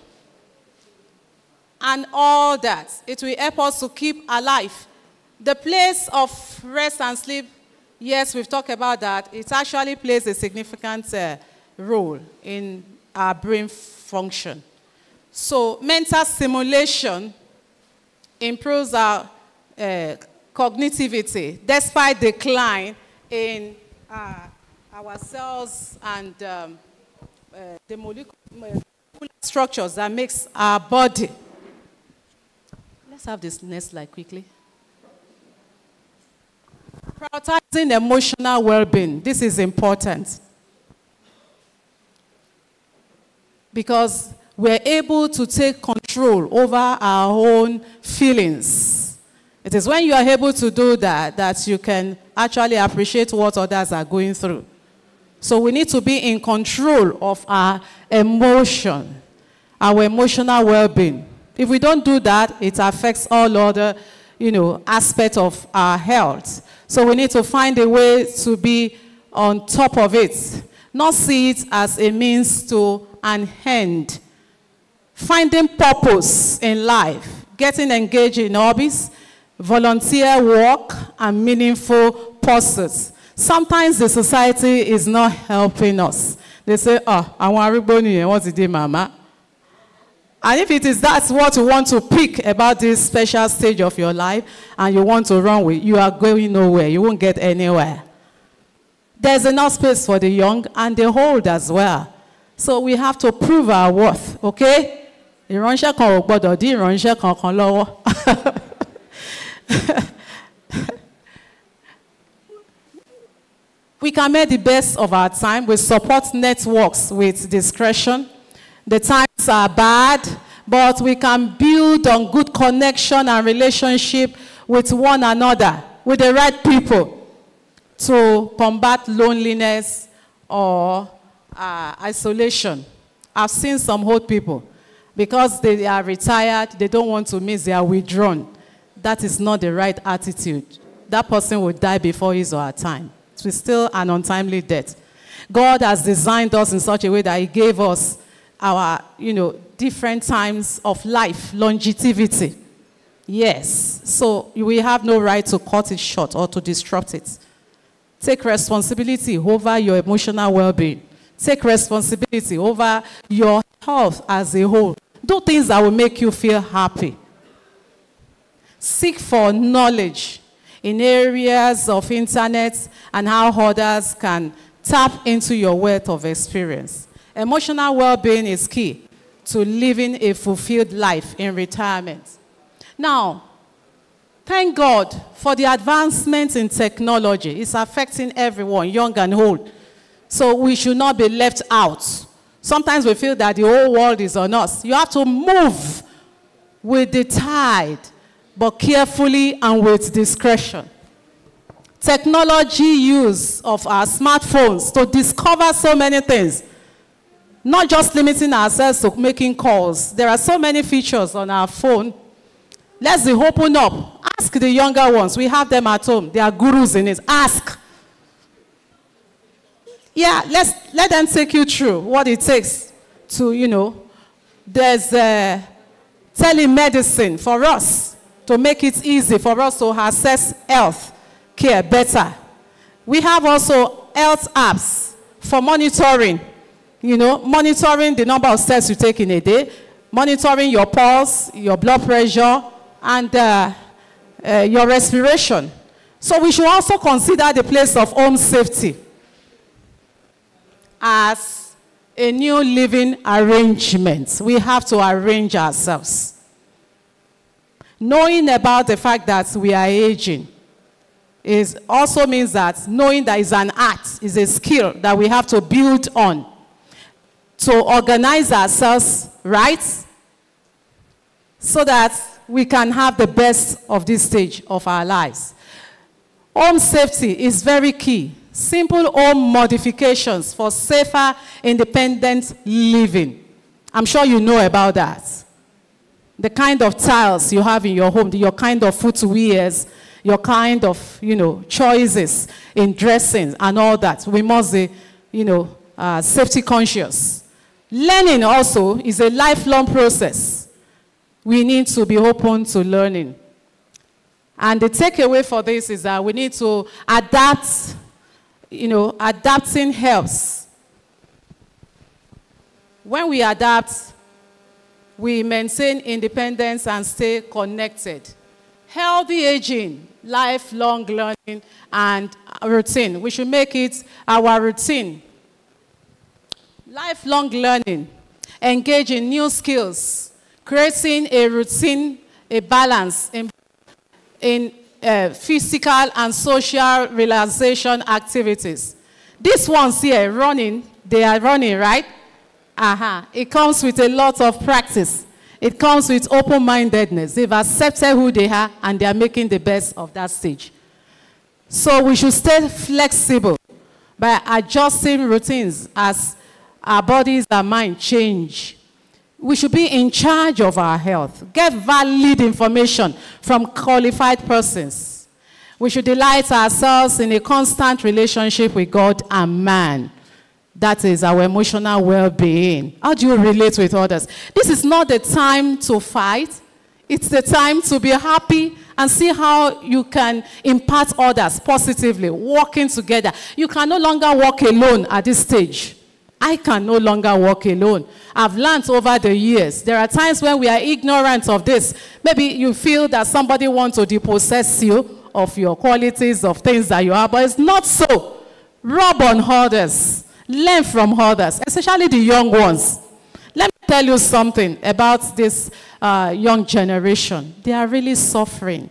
and all that. It will help us to keep alive. The place of rest and sleep, yes, we've talked about that. It actually plays a significant role in our brain function. So mental stimulation improves our cognitivity despite decline in our cells and the molecular structures that makes our body. Let's have this next slide quickly. Prioritizing emotional well-being. This is important because we're able to take control over our own feelings. It is when you are able to do that that you can actually appreciate what others are going through. So we need to be in control of our emotion, our emotional well-being. If we don't do that, it affects all other, aspects of our health. So we need to find a way to be on top of it, not see it as a means to an end. Finding purpose in life, getting engaged in hobbies, volunteer work, and meaningful pursuits. Sometimes the society is not helping us. They say, I want to what's the day, mama? And if it is that's what you want to pick about this special stage of your life and you want to run with, you are going nowhere. You won't get anywhere. There's enough space for the young and the old as well. So we have to prove our worth, okay? Ìránṣẹ́ kan ò gbọdọ̀ dí ìránṣẹ́ kankan lọ́wọ́. We can make the best of our time. We support networks with discretion. The times are bad, but we can build on good connection and relationship with one another, with the right people, to combat loneliness or isolation. I've seen some old people, because they are retired, they don't want to miss, they are withdrawn. That is not the right attitude. That person will die before his or her time. It's still an untimely death. God has designed us in such a way that He gave us our, different times of life, longevity. Yes. So we have no right to cut it short or to disrupt it. Take responsibility over your emotional well-being. Take responsibility over your health as a whole. Do things that will make you feel happy. Seek for knowledge in areas of internet and how others can tap into your wealth of experience. Emotional well-being is key to living a fulfilled life in retirement. Now, thank God for the advancements in technology. It's affecting everyone, young and old. So we should not be left out. Sometimes we feel that the whole world is on us. You have to move with the tide, but carefully and with discretion. Technology use of our smartphones to discover so many things. Not just limiting ourselves to making calls. There are so many features on our phone. Let's open up. Ask the younger ones. We have them at home. They are gurus in it. Ask. Yeah, let them take you through what it takes to, there's telemedicine for us to make it easy for us to access health care better. We have also health apps for monitoring, monitoring the number of steps you take in a day, monitoring your pulse, your blood pressure, and your respiration. So we should also consider the place of home safety. as a new living arrangement. We have to arrange ourselves. Knowing about the fact that we are aging also means that knowing that it's an art, is a skill that we have to build on to organize ourselves right so that we can have the best of this stage of our lives. Home safety is very key. Simple home modifications for safer, independent living. I'm sure you know about that. The kind of tiles you have in your home, your kind of footwears, your kind of, choices in dressing and all that. We must be, safety conscious. Learning also is a lifelong process. We need to be open to learning. And the takeaway for this is that we need to adapt. Adapting helps. When we adapt, we maintain independence and stay connected. Healthy aging, lifelong learning, and routine. We should make it our routine. Lifelong learning, engage in new skills, creating a routine, a balance in physical and social relaxation activities. These ones here, running, they are running, right? It comes with a lot of practice. It comes with open-mindedness. They've accepted who they are, and they are making the best of that stage. So we should stay flexible by adjusting routines as our bodies and mind change. We should be in charge of our health. Get valid information from qualified persons. We should delight ourselves in a constant relationship with God and man. That is our emotional well-being. How do you relate with others? This is not the time to fight. It's the time to be happy and see how you can impact others positively, working together. You can no longer walk alone at this stage. I can no longer walk alone. I've learned over the years. There are times when we are ignorant of this. Maybe you feel that somebody wants to depossess you of your qualities, of things that you have, but it's not so. Rub on others. Learn from others, especially the young ones. Let me tell you something about this young generation. They are really suffering.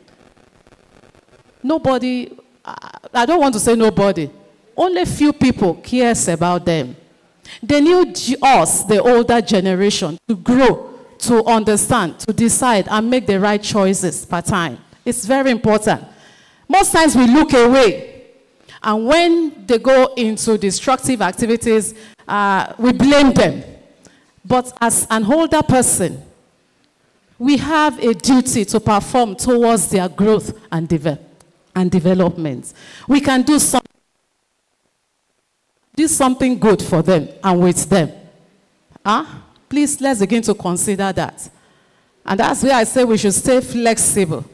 Nobody, I don't want to say nobody, only few people cares about them. They need us, the older generation, to grow, to understand, to decide, and make the right choices per time. It's very important. Most times we look away. And when they go into destructive activities, we blame them. But as an older person, we have a duty to perform towards their growth and development. We can do something good for them and with them. Please, let's begin to consider that. And that's where I say we should stay flexible.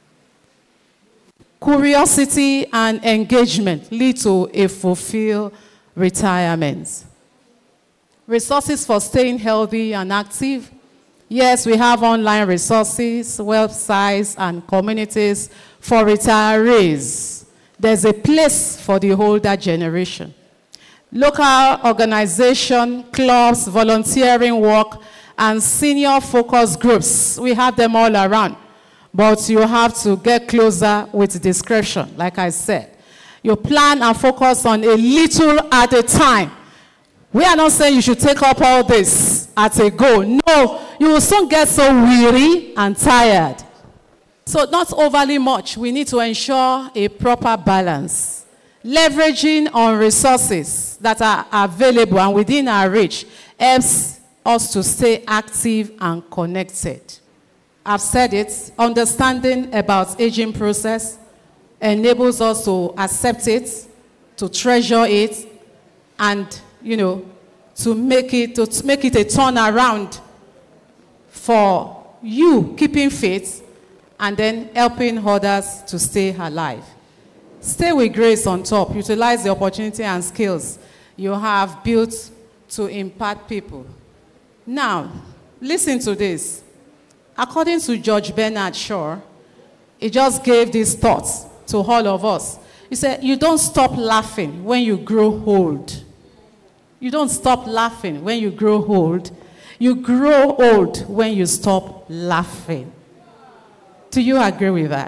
Curiosity and engagement lead to a fulfilled retirement. Resources for staying healthy and active. Yes, we have online resources, websites, and communities for retirees. There's a place for the older generation. Local organization, clubs, volunteering work, and senior focus groups. We have them all around. But you have to get closer with discretion, like I said. You plan and focus on a little at a time. We are not saying you should take up all this at a go. No, you will soon get so weary and tired. So not overly much. We need to ensure a proper balance. Leveraging on resources that are available and within our reach helps us to stay active and connected. I've said it, understanding about aging process enables us to accept it, to treasure it, and, to make it a turnaround for you keeping faith and then helping others to stay alive. Stay with grace on top. Utilize the opportunity and skills you have built to impact people. Now, listen to this. According to George Bernard Shaw, he just gave these thoughts to all of us. He said, you don't stop laughing when you grow old. You don't stop laughing when you grow old. You grow old when you stop laughing. Do you agree with that?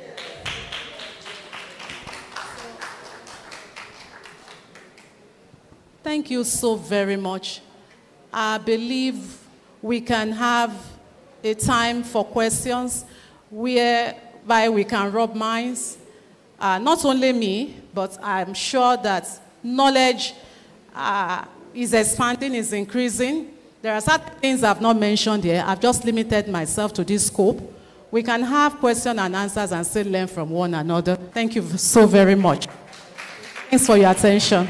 Thank you so very much. I believe we can have a time for questions whereby we can rub minds. Not only me, but I'm sure that knowledge is expanding, is increasing. There are certain things I've not mentioned here. I've just limited myself to this scope. We can have questions and answers and still learn from one another. Thank you so very much. Thanks for your attention.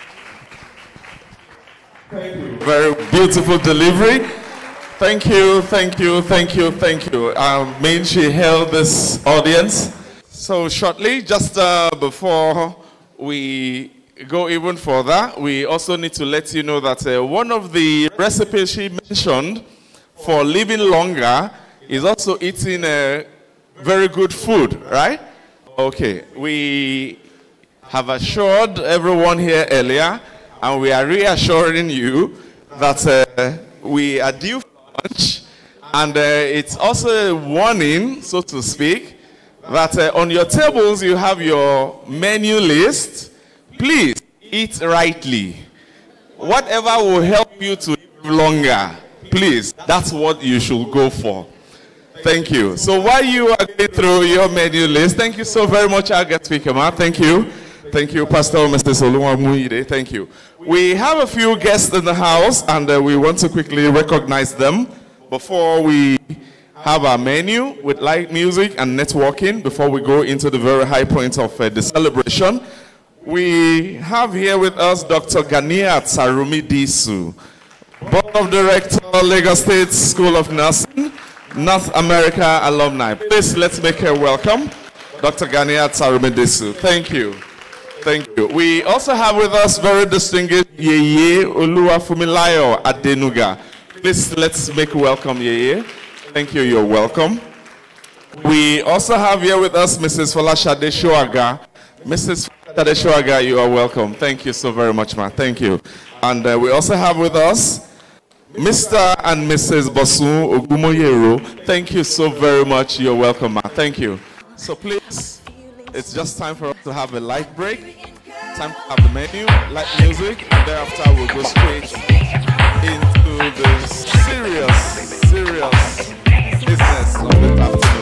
Thank you. Very beautiful delivery. Thank you, thank you, thank you, thank you. Mean she held this audience. So shortly, just before we go even further, we also need to let you know that one of the recipes she mentioned for living longer is also eating very good food, right? Okay, we have assured everyone here earlier, and we are reassuring you that we are due for lunch, and it's also a warning, so to speak, that on your tables you have your menu list. Please eat rightly. Whatever will help you to live longer, please, that's what you should go for. Thank you. So while you are going through your menu list, thank you so very much, our guest speaker, ma. Thank you. Thank you, Pastor Mr. Solomon. Thank you. We have a few guests in the house, and we want to quickly recognize them before we have our menu with light music and networking, before we go into the very high point of the celebration. We have here with us Dr. Ganiat Sarumi Disu, Board of Director, Lagos State School of Nursing, North America alumni. Please, let's make her welcome, Dr. Ganiat Sarumi Disu. Thank you. Thank you. We also have with us very distinguished Yeye Oluwafumilayo Adenuga. Please, let's make welcome Yeye. Thank you. You're welcome. We also have here with us Mrs. Folashade Shoaga. Mrs. Folashade Shoaga, you are welcome. Thank you so very much, ma. Thank you. And we also have with us Mr. and Mrs. Bosun Ogumoyero. Thank you so very much. You're welcome, ma. Thank you. So please, it's just time for us to have a light break. Time to have the menu, light music, and thereafter we'll go straight into the serious business of the afternoon.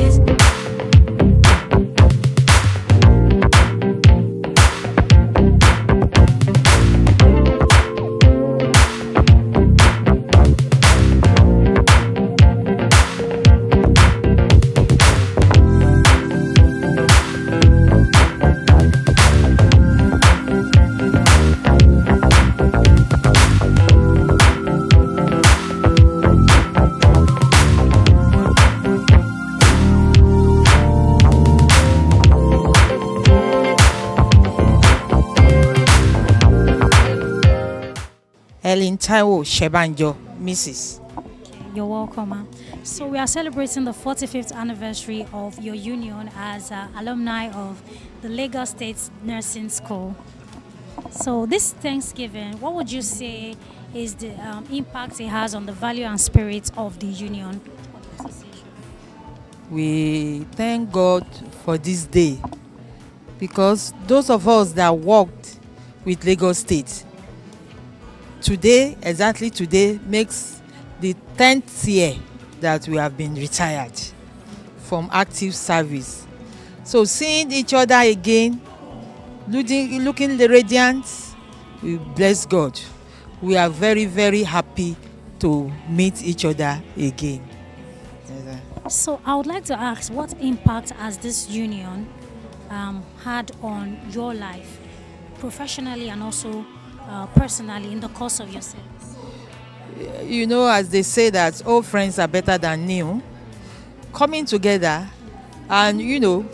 Ellen Taiwo Shebanjo, Mrs. You're welcome, ma'am. So we are celebrating the 45th anniversary of your union as alumni of the Lagos State Nursing School. So this Thanksgiving, what would you say is the impact it has on the value and spirit of the union? We thank God for this day, because those of us that worked with Lagos State, today, exactly today, makes the 10th year that we have been retired from active service. So seeing each other again, looking radiant, we bless God. We are very, very happy to meet each other again. So I would like to ask, what impact has this union had on your life, professionally and also personally, in the course of your service? You know, as they say that old friends are better than new, coming together and, you know,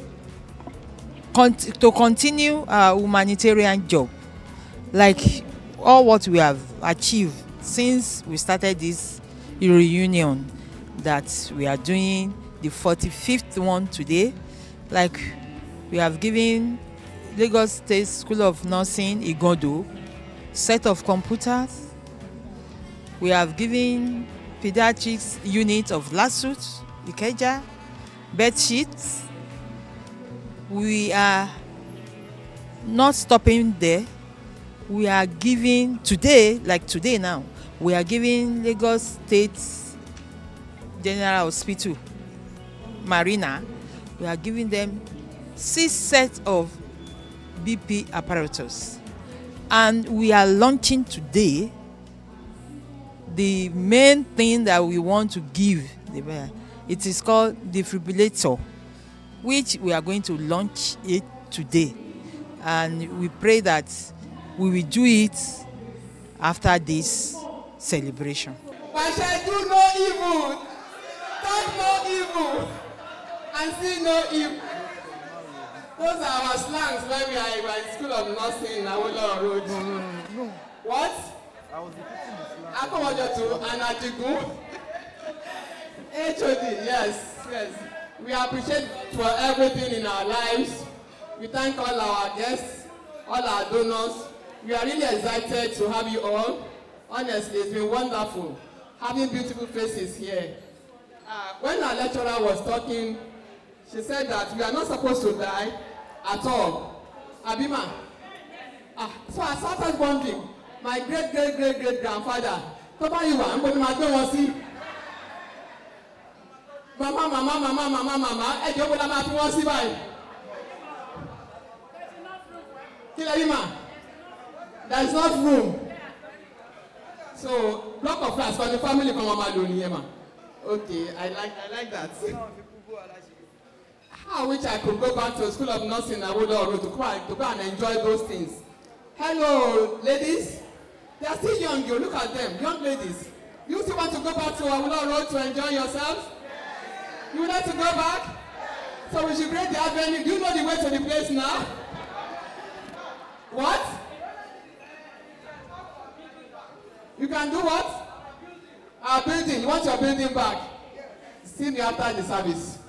to continue our humanitarian job, like all what we have achieved since we started this reunion, that we are doing the 45th one today. Like, we have given Lagos State School of Nursing Igodo set of computers. We have given pediatrics unit of lawsuit, Ikeja, bed sheets. We are not stopping there. We are giving today, like today now, we are giving Lagos State General Hospital, Marina, we are giving them 6 sets of BP apparatus. And we are launching today the main thing that we want to give. It is called defibrillator, which we are going to launch it today. And we pray that we will do it after this celebration. I shall do no evil, talk no evil, and see no evil. Those are our slangs when we are in School of Nursing in Mobola Road. No. What? I was Akomojoto and Adigun. HOD, yes. We appreciate for everything in our lives. We thank all our guests, all our donors. We are really excited to have you all. Honestly, it's been wonderful having beautiful faces here. When our lecturer was talking, she said that we are not supposed to die at all. Abima. So I started wondering, my great-great-great-great-grandfather, I'm going to see. Mama, Kilarima, there is not room. So, block of flats for the family from Amadoniema. Okay, I like that. I wish I could go back to the School of Nursing in Mobola Road to go and enjoy those things. Hello, ladies. They are still young, you look at them, young ladies. You still want to go back to Mobola Road to enjoy yourself? You would like to go back? So we should create the avenue. Do you know the way to the place now? What? You can do what? Our building. You want your building back? See me after the service.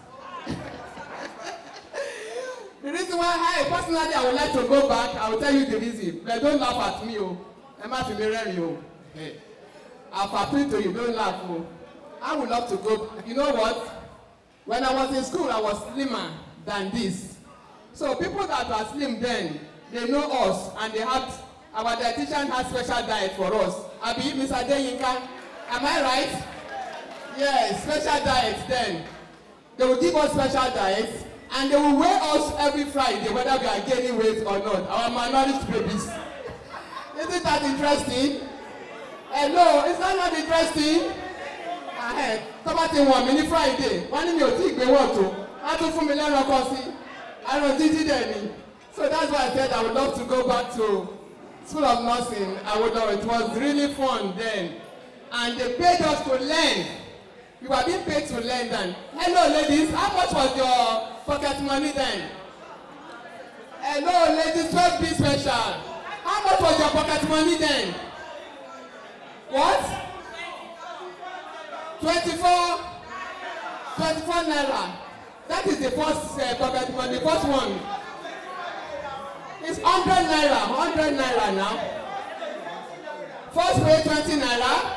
The reason why personally I would like to go back, I will tell you the reason. But don't laugh at me, oh. I'm not familiar you. Hey. I've appealed to you, don't laugh, oh. I would love to go. You know what? When I was in school, I was slimmer than this. So people that were slim then, they know us, and they had, our dietitian has special diet for us. Abi, Mr. Deyinka, am I right? Yes, special diet then. They will give us special diets, and they will weigh us every Friday, whether we are gaining weight or not. Our malnourished babies. Isn't that interesting? Hello, is that not interesting? Ahead. Somebody want me Friday. One in your teeth, they want to. I don't feel me learn I don't did any. So that's why I said I would love to go back to School of Nursing. It was really fun then. And they paid us to learn. We were being paid to learn then. Hello ladies, how much was your pocket money then? Hello ladies, 12B special. How much was your pocket money then? What? 24 naira. That is the first pocket money, the first one. It's 100 naira now. First pay 20 naira.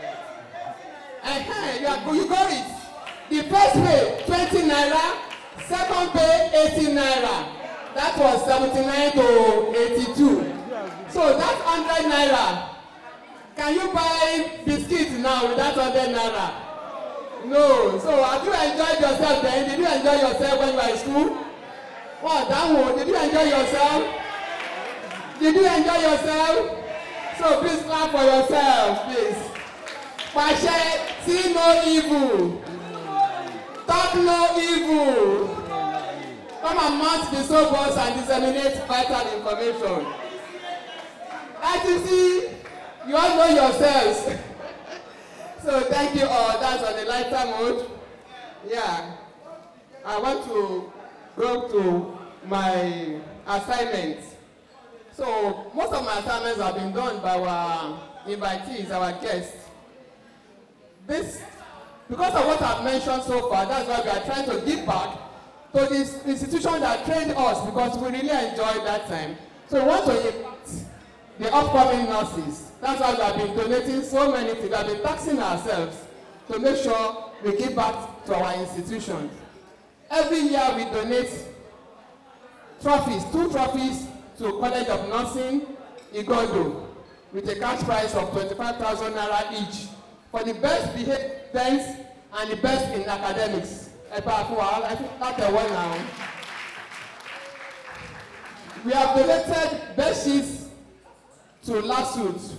You got it. The first pay 20 naira, second pay 18 naira. That was 79 to 82. So that's 100 naira. Can you buy biscuits now with that 100 naira? No. So have you enjoyed yourself then? Did you enjoy yourself when you were in school? What, that one? Did you enjoy yourself? Did you enjoy yourself? So please clap for yourself, please. Pashe, see no evil. Talk no evil. Come amongst the sobers and disseminate vital information. As you see, you all know yourselves. So thank you all. That's on the lighter mode. Yeah. I want to go to my assignments. So most of my assignments have been done by our invitees, our guests. This, because of what I've mentioned so far, that's why we are trying to give back to this institution that trained us, because we really enjoyed that time. So we want to impact the upcoming nurses. That's why we have been donating so many things. We have been taxing ourselves to make sure we give back to our institutions. Every year we donate trophies, 2 trophies to College of Nursing, Igodo, with a cash prize of 25,000 naira each for the best behaved students and the best in academics. I think that's a one now. We have donated bed sheets to LASUT,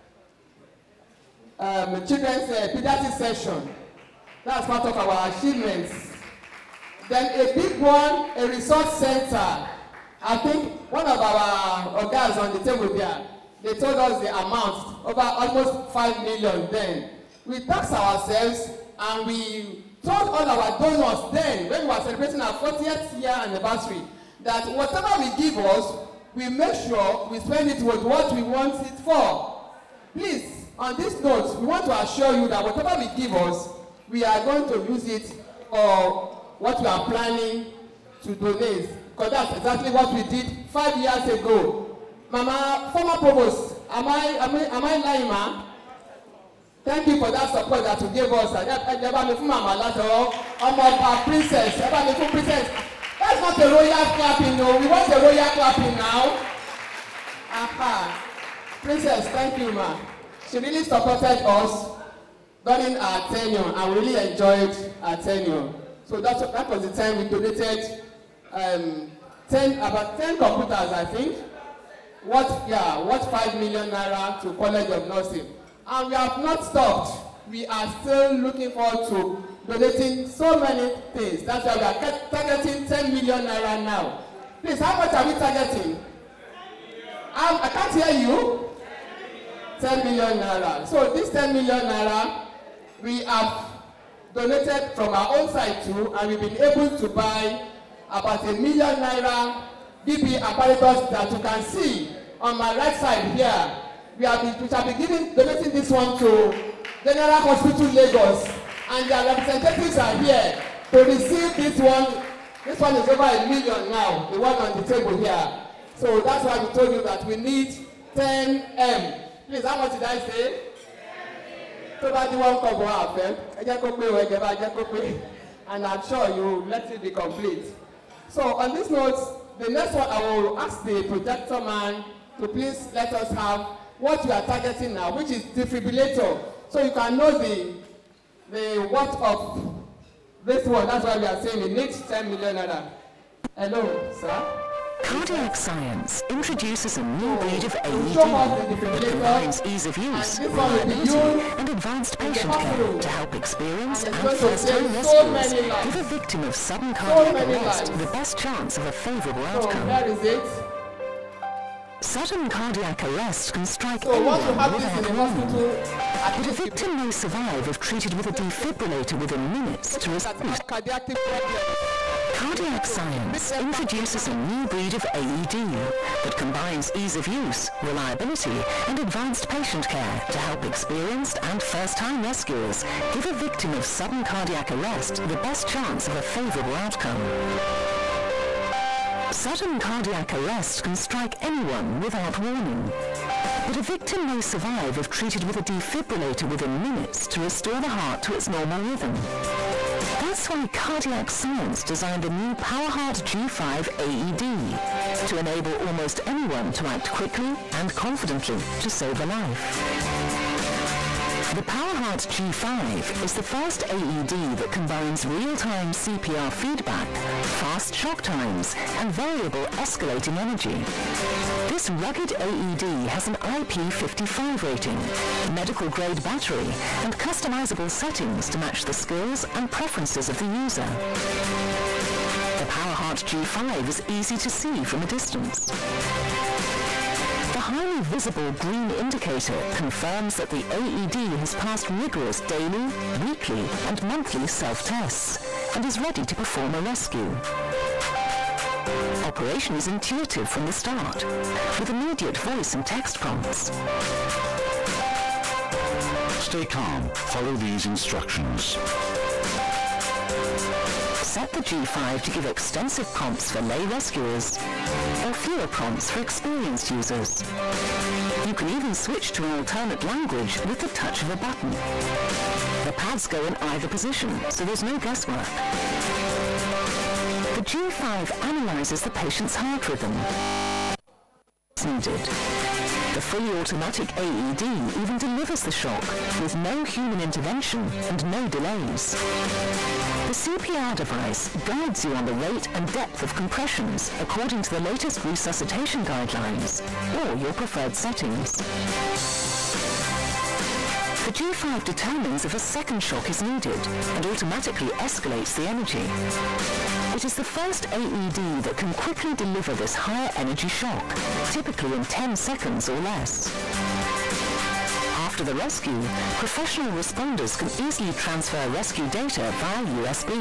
children's pediatric session. That's part of our achievements. Then a big one, a resource center. I think one of our guys on the table there, they told us the amount, over almost 5 million then. We taxed ourselves and we told all our donors then, when we were celebrating our 40th year anniversary, that whatever we give us, we make sure we spend it with what we want it for. Please, on this note, we want to assure you that whatever we give us, we are going to use it for what we are planning to donate. Because that's exactly what we did 5 years ago. Mama, former provost, am I lying, ma? Thank you for that support that you gave us. Princess. That's not a royal clapping, no. We want a royal clapping now. Aha. Princess, thank you, ma. She really supported us during our tenure, and we really enjoyed our tenure. So that was the time we donated about 10 computers, I think. What 5 million naira to College of Nursing. And we have not stopped. We are still looking forward to donating so many things. That's why we are targeting 10 million naira now. Please, how much are we targeting? I can't hear you. 10 million naira. So this 10 million naira, we have donated from our own side too, and we've been able to buy about 1 million naira BP apparatus that you can see on my right side here. We shall be donating this one to General Hospital Lagos, and their representatives are here to receive this one. This one is over 1 million now, the one on the table here. So that's why we told you that we need 10M. Please, how much did I say? So that you won't come up, and I'm sure you let it be complete. So on this note, the next one I will ask the projector man to please let us have what we are targeting now, which is defibrillator. So you can know the worth of this one. That's why we are saying we need 10 million naira. Hello, sir. Cardiac science introduces a new breed of AED that combines ease of use, reliability, and advanced patient care to help experienced and first-time rescuers give a victim of sudden cardiac arrest the best chance of a favorable outcome. Sudden cardiac arrest can strike anyone without warning, but a victim may survive if treated with a defibrillator within minutes to restore. Cardiac science introduces a new breed of AED that combines ease of use, reliability, and advanced patient care to help experienced and first-time rescuers give a victim of sudden cardiac arrest the best chance of a favorable outcome. Sudden cardiac arrest can strike anyone without warning, but a victim may survive if treated with a defibrillator within minutes to restore the heart to its normal rhythm. That's why cardiac science designed a new PowerHeart G5 AED to enable almost anyone to act quickly and confidently to save a life. The PowerHeart G5 is the first AED that combines real-time CPR feedback, fast shock times, and variable escalating energy. This rugged AED has an IP55 rating, medical-grade battery, and customizable settings to match the skills and preferences of the user. The PowerHeart G5 is easy to see from a distance. The highly visible green indicator confirms that the AED has passed rigorous daily, weekly, and monthly self-tests and is ready to perform a rescue. Operation is intuitive from the start, with immediate voice and text prompts. Stay calm. Follow these instructions. Set the G5 to give extensive prompts for lay rescuers. or fewer prompts for experienced users. You can even switch to an alternate language with the touch of a button. The pads go in either position, so there's no guesswork. The G5 analyzes the patient's heart rhythm. It's needed. The fully automatic AED even delivers the shock with no human intervention and no delays. The CPR device guides you on the rate and depth of compressions according to the latest resuscitation guidelines or your preferred settings. The G5 determines if a second shock is needed and automatically escalates the energy. It is the first AED that can quickly deliver this higher energy shock, typically in 10 seconds or less. After the rescue, professional responders can easily transfer rescue data via USB.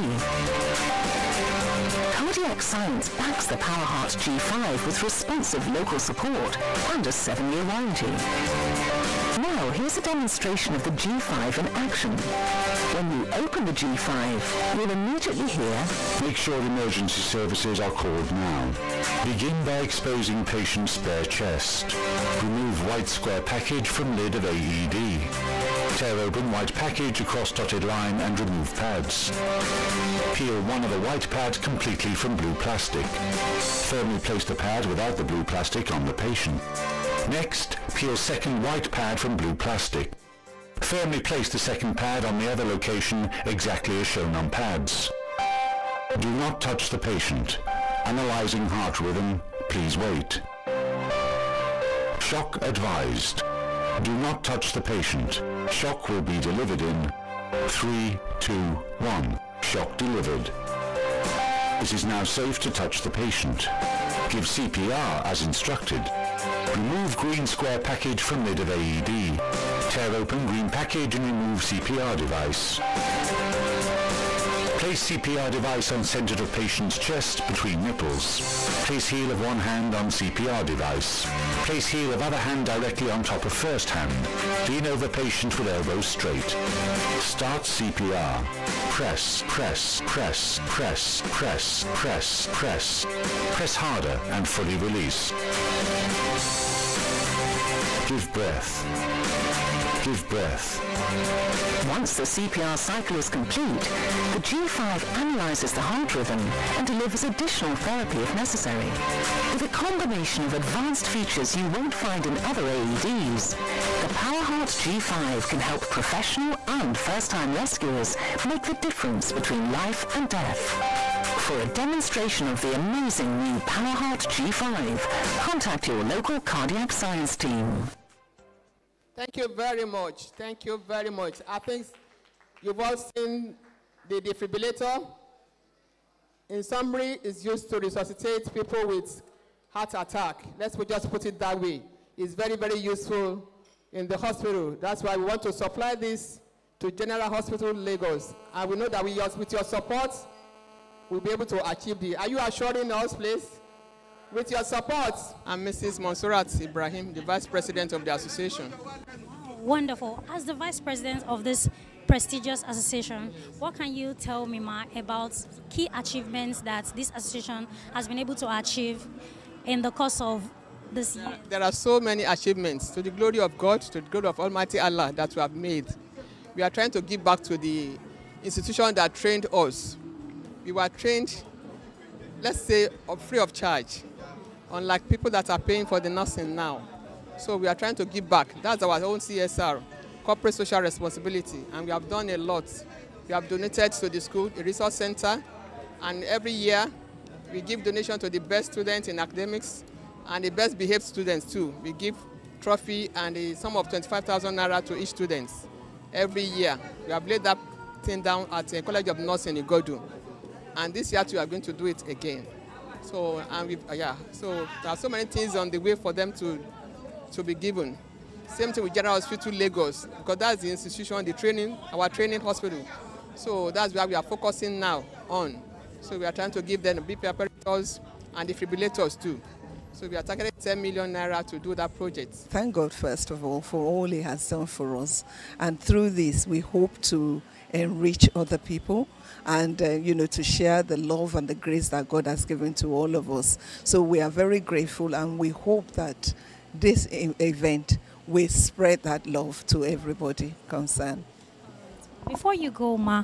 Cardiac science backs the PowerHeart G5 with responsive local support and a 7-year warranty. Now, here's a demonstration of the G5 in action. When you open the G5, you'll immediately hear... Make sure emergency services are called now. Begin by exposing patient's spare chest. Remove white square package from lid of AED. Tear open white package across dotted line and remove pads. Peel one of the white pads completely from blue plastic. Firmly place the pad without the blue plastic on the patient. Next, peel second white pad from blue plastic. Firmly place the second pad on the other location exactly as shown on pads. Do not touch the patient. Analyzing heart rhythm, please wait. Shock advised. Do not touch the patient. Shock will be delivered in 3, 2, 1. Shock delivered. It is now safe to touch the patient. Give CPR as instructed. Remove green square package from lid of AED. Tear open green package and remove CPR device. Place CPR device on center of patient's chest between nipples. Place heel of one hand on CPR device. Place heel of other hand directly on top of first hand. Lean over patient with elbows straight. Start CPR. Press, press, press, press, press, press, press. Press harder and fully release. Give breath. Give breath. Once the CPR cycle is complete, the G5 analyzes the heart rhythm and delivers additional therapy if necessary. With a combination of advanced features you won't find in other AEDs, the PowerHeart G5 can help professional and first-time rescuers make the difference between life and death. For a demonstration of the amazing new PowerHeart G5, contact your local cardiac science team. Thank you very much. Thank you very much. I think you've all seen the defibrillator. In summary, it's used to resuscitate people with heart attack. Let's just put it that way. It's very, very useful in the hospital. That's why we want to supply this to General Hospital Lagos. And we know that with your support, we'll be able to achieve the... Are you assuring us, please? With your support. I'm Mrs. Monsurat Ibrahim, the Vice President of the association. Wonderful. As the Vice President of this prestigious association, what can you tell me, Ma, about key achievements that this association has been able to achieve in the course of this year? There are so many achievements to the glory of God, to the glory of Almighty Allah that we have made. We are trying to give back to the institution that trained us. We were trained, let's say, free of charge, unlike people that are paying for the nursing now. So we are trying to give back. That's our own CSR, corporate social responsibility, and we have done a lot. We have donated to the school, a resource center, and every year we give donation to the best students in academics and the best behaved students too. We give trophy and a sum of 25,000 naira to each student every year. We have laid that thing down at the College of Nursing in Igodu, and this year we are going to do it again. So, so there are so many things on the way for them to be given. Same thing with General Hospital Lagos, because that's the institution, the training, our training hospital. So that's where we are focusing now on. So we are trying to give them BP apparatus and defibrillators too. So we are targeting 10 million naira to do that project. Thank God, first of all, for all He has done for us. And through this, we hope to enrich other people and, you know, to share the love and the grace that God has given to all of us. So we are very grateful, and we hope that this event will spread that love to everybody concerned. Before you go, Ma,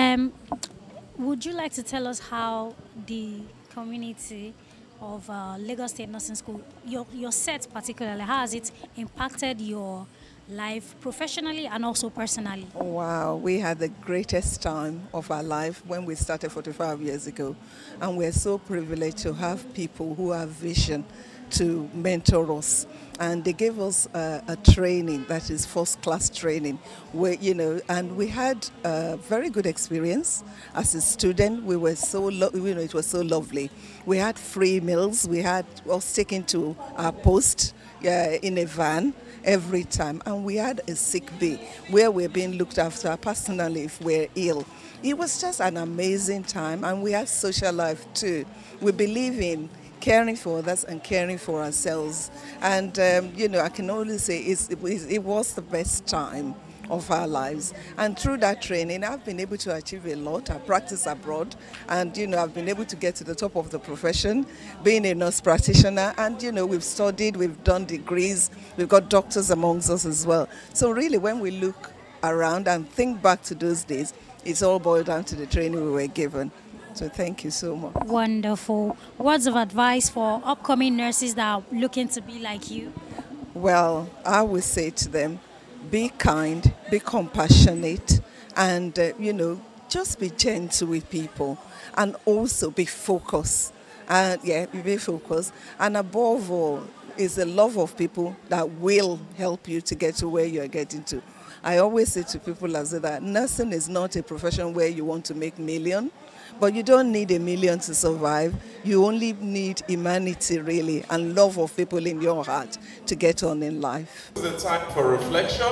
would you like to tell us how the community of Lagos State Nursing School, your set particularly, how has it impacted your life professionally and also personally? Wow, we had the greatest time of our life when we started 45 years ago, and we're so privileged to have people who have vision to mentor us. And they gave us a training that is first-class training, where, you know, and we had a very good experience as a student. We were so, you know, it was so lovely. We had free meals. We had us taken to our post in a van every time, and we had a sick bay where we're being looked after personally if we're ill. It was just an amazing time, and we had social life too. We believe in caring for others and caring for ourselves. And, you know, I can only say it was the best time of our lives. And through that training, I've been able to achieve a lot. I practice abroad, and, you know, I've been able to get to the top of the profession, being a nurse practitioner. And, you know, we've studied, we've done degrees, we've got doctors amongst us as well. So really, when we look around and think back to those days, it's all boiled down to the training we were given. So thank you so much. Wonderful. Words of advice for upcoming nurses that are looking to be like you? Well, I would say to them, be kind, be compassionate, and, you know, just be gentle with people, and also be focused. Be focused. And above all, is the love of people that will help you to get to where you're getting to. I always say to people as that nursing is not a profession where you want to make millions. But you don't need $1 million to survive. You only need humanity, really, and love of people in your heart to get on in life. This is a time for reflection.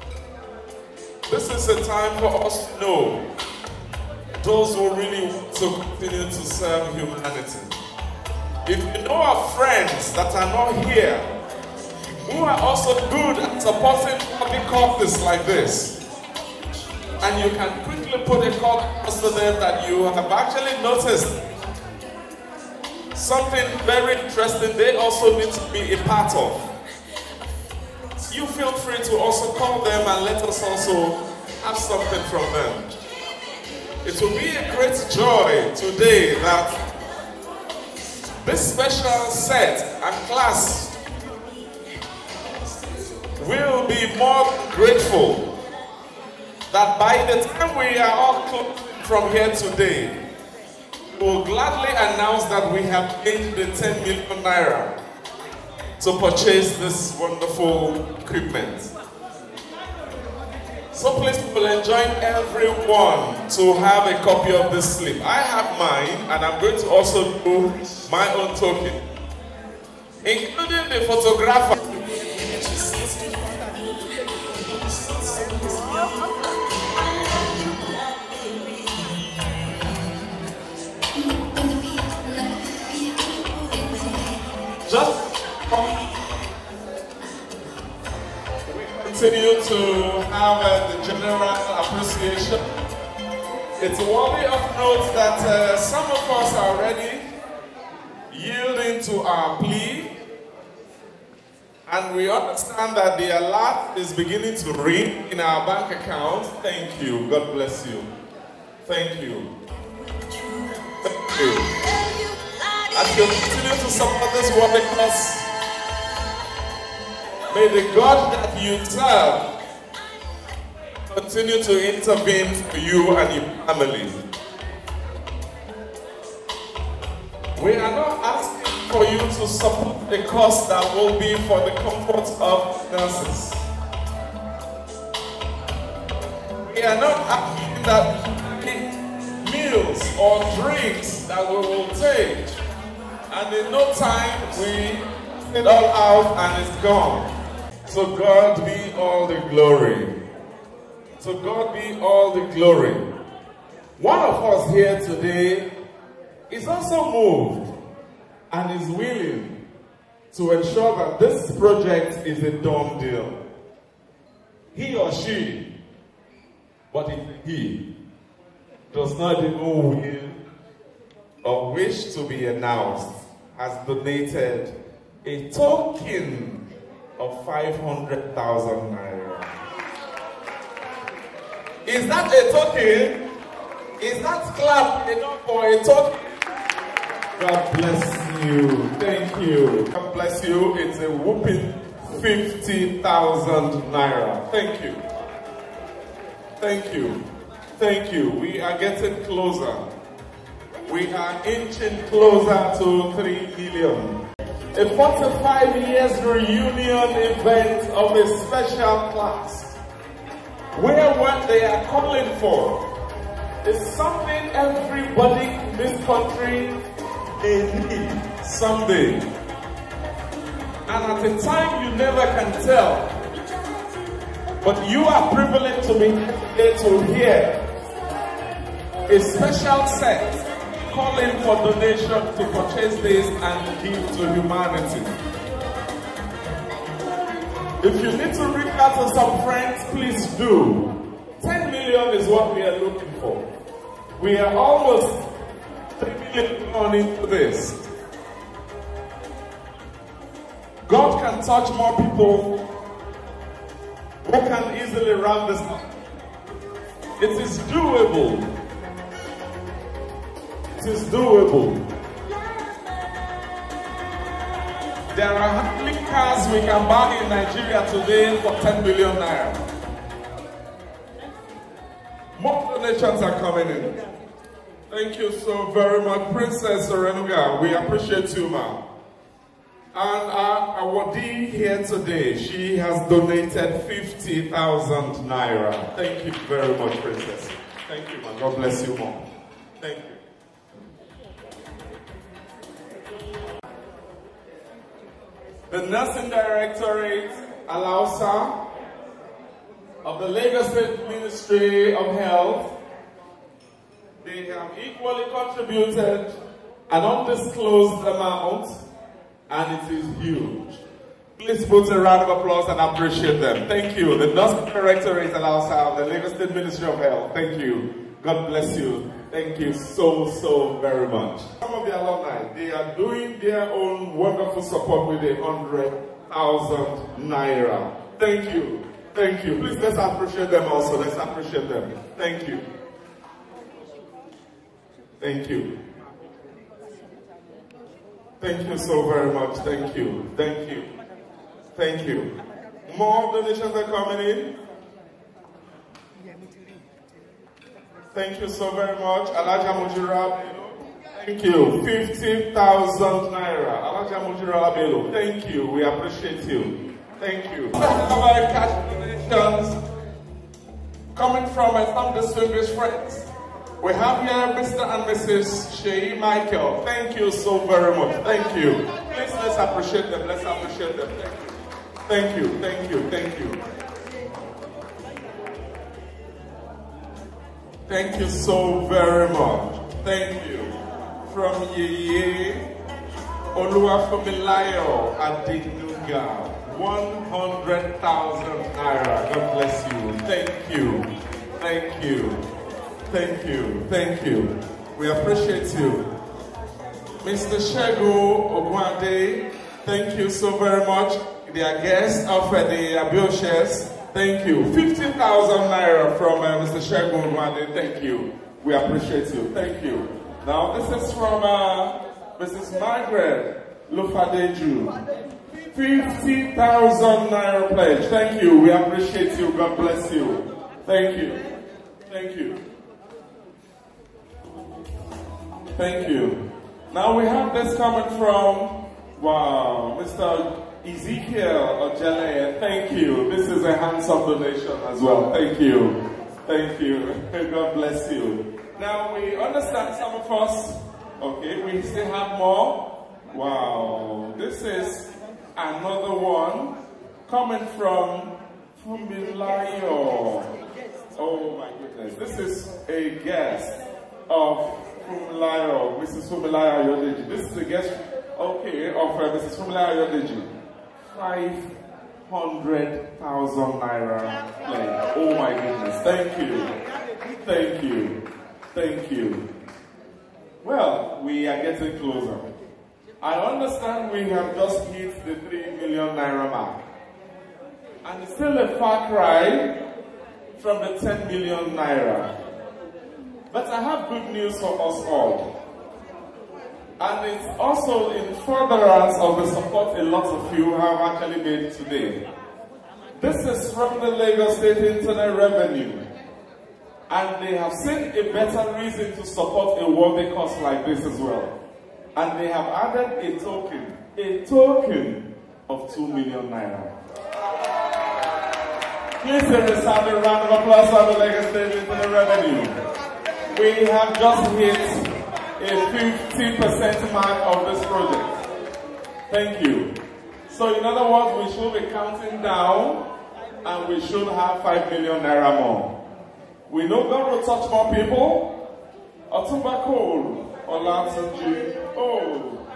This is a time for us to know those who really want to continue to serve humanity. If you know our friends that are not here, who are also good at supporting public causes like this, and you can quickly put a call across to them that you have actually noticed something very interesting they also need to be a part of. You feel free to also call them and let us also have something from them. It will be a great joy today that this special set and class will be more than grateful that by the time we are all closing from here today, we will gladly announce that we have paid the 10 million naira to purchase this wonderful equipment. So please, people, enjoin everyone to have a copy of this slip. I have mine, and I'm going to also do my own token, including the photographer. We continue to have the general appreciation. It's worthy of note that some of us are already yielding to our plea, and we understand that the alert is beginning to ring in our bank account. Thank you. God bless you. Thank you. Thank you. As you continue to support this worthy cause, may the God that you serve continue to intervene for you and your family. We are not asking for you to support a cause that will be for the comfort of nurses. We are not asking that meals or drinks that we will take, and in no time we take it all out and it's gone. So God be all the glory. So God be all the glory. One of us here today is also moved and is willing to ensure that this project is a done deal. He or she but if he does not even will or wish to be announced, has donated a token of 500,000 naira. Is that a token? Is that clap enough for a token? God bless you. Thank you. God bless you. It's a whooping 50,000 naira. Thank you. Thank you. Thank you. We are getting closer. We are inching closer to 3 million. A 45 years reunion event of a special class, where what they are calling for is something everybody in this country may need someday. And at a time you never can tell. But you are privileged to be here to hear a special set calling for donation to purchase this and give to humanity. If you need to reach out to some friends, please do. 10 million is what we are looking for. We are almost 3 million on into this. God can touch more people who can easily run this up. It is doable. It is doable. There are hardly cars we can buy in Nigeria today for 10 billion naira. More donations are coming in. Thank you so very much, Princess Orenuga. We appreciate you, ma'am. And our awardee here today, she has donated 50,000 naira. Thank you very much, Princess. Thank you, ma'am. God bless you, ma'am. Thank you. The Nursing Directorate, Alausa, of the Lagos State Ministry of Health, they have equally contributed an undisclosed amount, and it is huge. Please put a round of applause and appreciate them. Thank you. The Nursing Directorate, Alausa, of the Lagos State Ministry of Health. Thank you. God bless you. Thank you so, so very much. Some of the alumni, they are doing their own wonderful support with 100,000 naira. Thank you. Thank you. Please, let's appreciate them also. Let's appreciate them. Thank you. Thank you. Thank you so very much. Thank you. Thank you. Thank you. More donations are coming in. Thank you so very much. Alaja Mujira Bello. Thank you. 50,000 naira. Alaja Mujira Bello. Thank you. We appreciate you. Thank you. Our cash donations coming from some distinguished friends. We have here Mr. and Mrs. Sheyi Michael. Thank you so very much. Thank you. Please, let's appreciate them. Let's appreciate them. Thank you. Thank you. Thank you. Thank you so very much. Thank you. From Yeye Oluwafumilayo Adenuga, 100,000 naira. God bless you. Thank you. Thank you. Thank you. Thank you. We appreciate you. Mr. Shego Ogwande, thank you so very much. They are guests of the Abioshes. Thank you. 50,000 naira from Mr. Shego Ogwande. Thank you. We appreciate you. Thank you. Now, this is from Mrs. Margaret Lufadeju. 50,000 naira pledge. Thank you. We appreciate you. God bless you. Thank you. Thank you. Thank you. Now we have this coming from, wow, Mr. Ezekiel Ojele. Thank you. This is a handsome donation as well. Thank you. Thank you. God bless you. Now we understand some of us, okay, we still have more. Wow. This is another one coming from Fumilayo. Oh my goodness. This is a guest of Fumilayo, Mrs. Fumilayo Ayodeji. This is a guest, okay, of Mrs. Fumilayo Ayodeji. 500,000 naira. Oh my goodness. Thank you. Thank you. Thank you. Well, we are getting closer. I understand we have just hit the 3 million naira mark. And it's still a far cry from the 10 million naira. But I have good news for us all. And it's also in furtherance of the support a lot of you have actually made today. This is from the Lagos State Internal Revenue. And they have seen a better reason to support a worthy cause like this as well. And they have added a token of 2 million naira. Please give a sounding round of applause for the Lagos State Internal Revenue. We have just hit a 50% mark of this project. Thank you. So in other words, we should be counting down and we should have 5 million naira more. We know God will touch more people. Otumba Cole, Olatunji. Oh.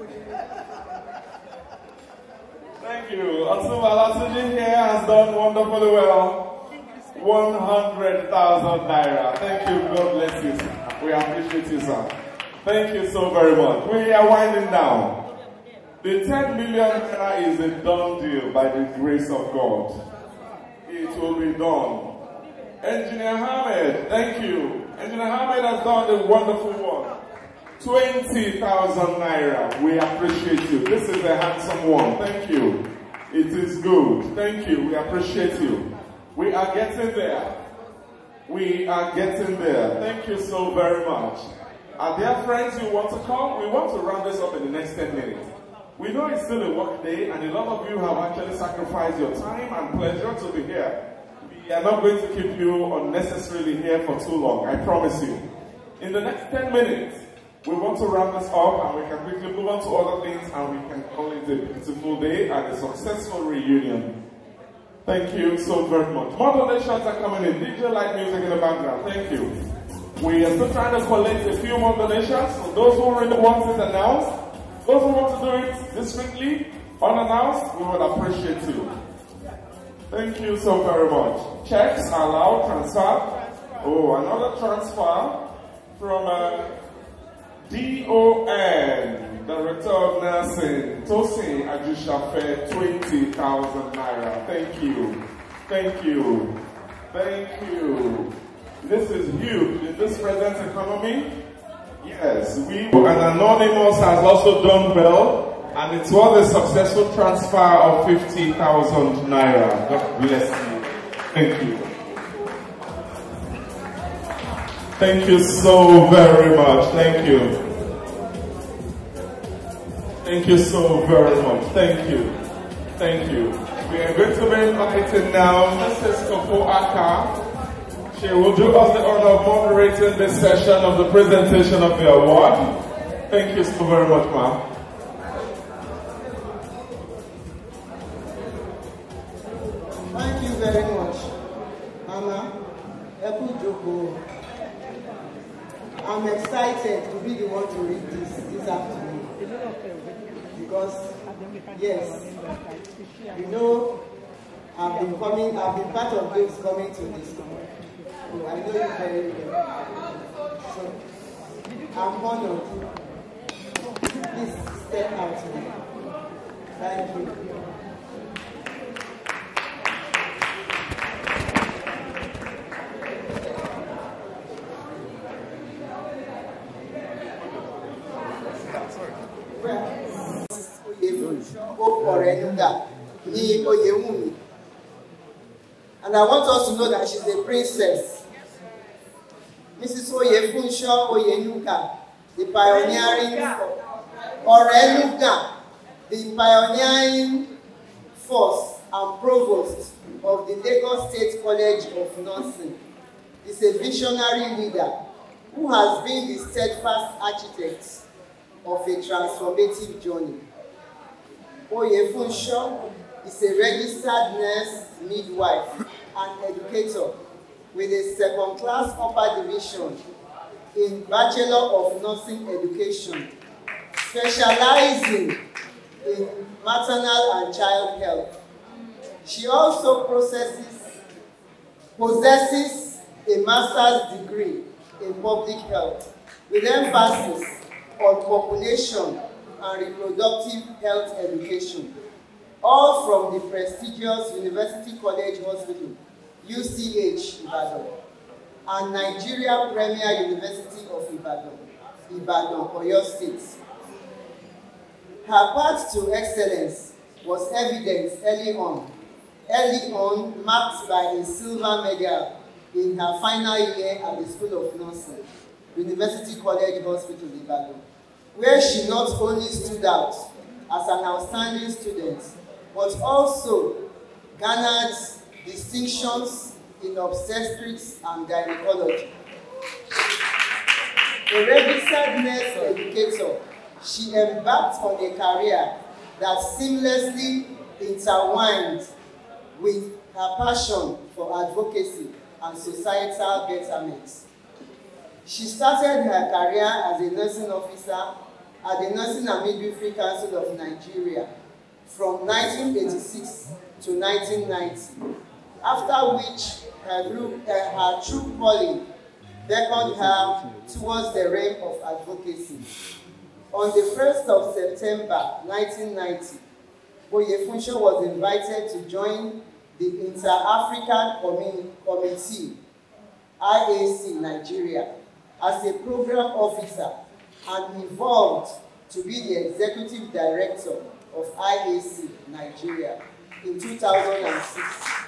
Thank you. Otumba Olatunji here has done wonderfully well. 100,000 naira. Thank you. God bless you, sir. We appreciate you, sir. Thank you so very much. We are winding down. The 10 million naira is a done deal by the grace of God. It will be done. Engineer Ahmed, thank you. Engineer Ahmed has done a wonderful one. 20,000 naira. We appreciate you. This is a handsome one. Thank you. It is good. Thank you. We appreciate you. We are getting there. We are getting there. Thank you so very much. Are there friends who want to come? We want to round this up in the next 10 minutes. We know it's still a work day and a lot of you have actually sacrificed your time and pleasure to be here. We are not going to keep you unnecessarily here for too long, I promise you. In the next 10 minutes, we want to round this up and we can quickly move on to other things and we can call it a beautiful day and a successful reunion. Thank you so very much. More donations are coming in. DJ light music in the background. Thank you. We are still trying to collect a few more donations. So those who really want it announced, those who want to do it discreetly, unannounced, we would appreciate you. Thank you so very much. Checks are allowed, transfer. Oh, another transfer from DON, Director of Nursing, Tosin Ajushafe, 20,000 naira. Thank you. Thank you. Thank you. This is huge in this present economy. Yes, an anonymous has also done well. And it was a successful transfer of 50,000 naira. God bless you. Thank you. Thank you so very much. Thank you. Thank you so very much. Thank you. Thank you. We are going to be inviting now Mrs. Kofo Aka. She will do us the honor of moderating this session of the presentation of the award. Thank you so very much, ma'am. Thank you very much, Mama. I'm excited to be the one to read this afternoon. Because, yes, you know, I've been part of those coming to this. So I know you very well. So I'm honored. Please step out to me. Thank you. And I want us to know that she's a princess. Mrs. Oyefunsho Oyenuga, the pioneering Orenuga, the pioneering force and provost of the Lagos State College of Nursing, is a visionary leader who has been the steadfast architect of a transformative journey. Oyefunsho is a registered nurse, midwife, and educator with a second-class upper division in Bachelor of Nursing Education, specializing in maternal and child health. She also possesses a master's degree in public health with emphasis on population and reproductive health education, all from the prestigious University College Hospital, UCH, Ibadan, and Nigeria Premier University of Ibadan, Oyo State. Her path to excellence was evident early on, marked by a silver medal in her final year at the School of Nursing, University College Hospital, Ibadan, where she not only stood out as an outstanding student, but also garnered distinctions in obstetrics and gynecology. A registered nurse educator, she embarked on a career that seamlessly intertwined with her passion for advocacy and societal betterment. She started her career as a nursing officer at the Nursing and Midwifery Council of Nigeria from 1986 to 1990, after which her true calling beckoned her towards the realm of advocacy. On the 1st of September 1990, Oyefunsho was invited to join the Inter-African Committee, IAC Nigeria, as a program officer and evolved to be the executive director of IAC Nigeria in 2006,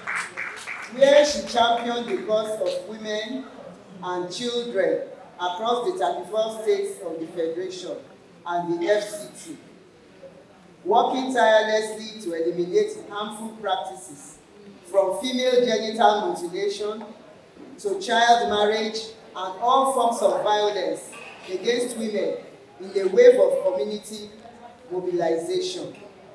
where she championed the cause of women and children across the 34 states of the Federation and the FCT, working tirelessly to eliminate harmful practices from female genital mutilation to child marriage and all forms of violence against women in a wave of community mobilization.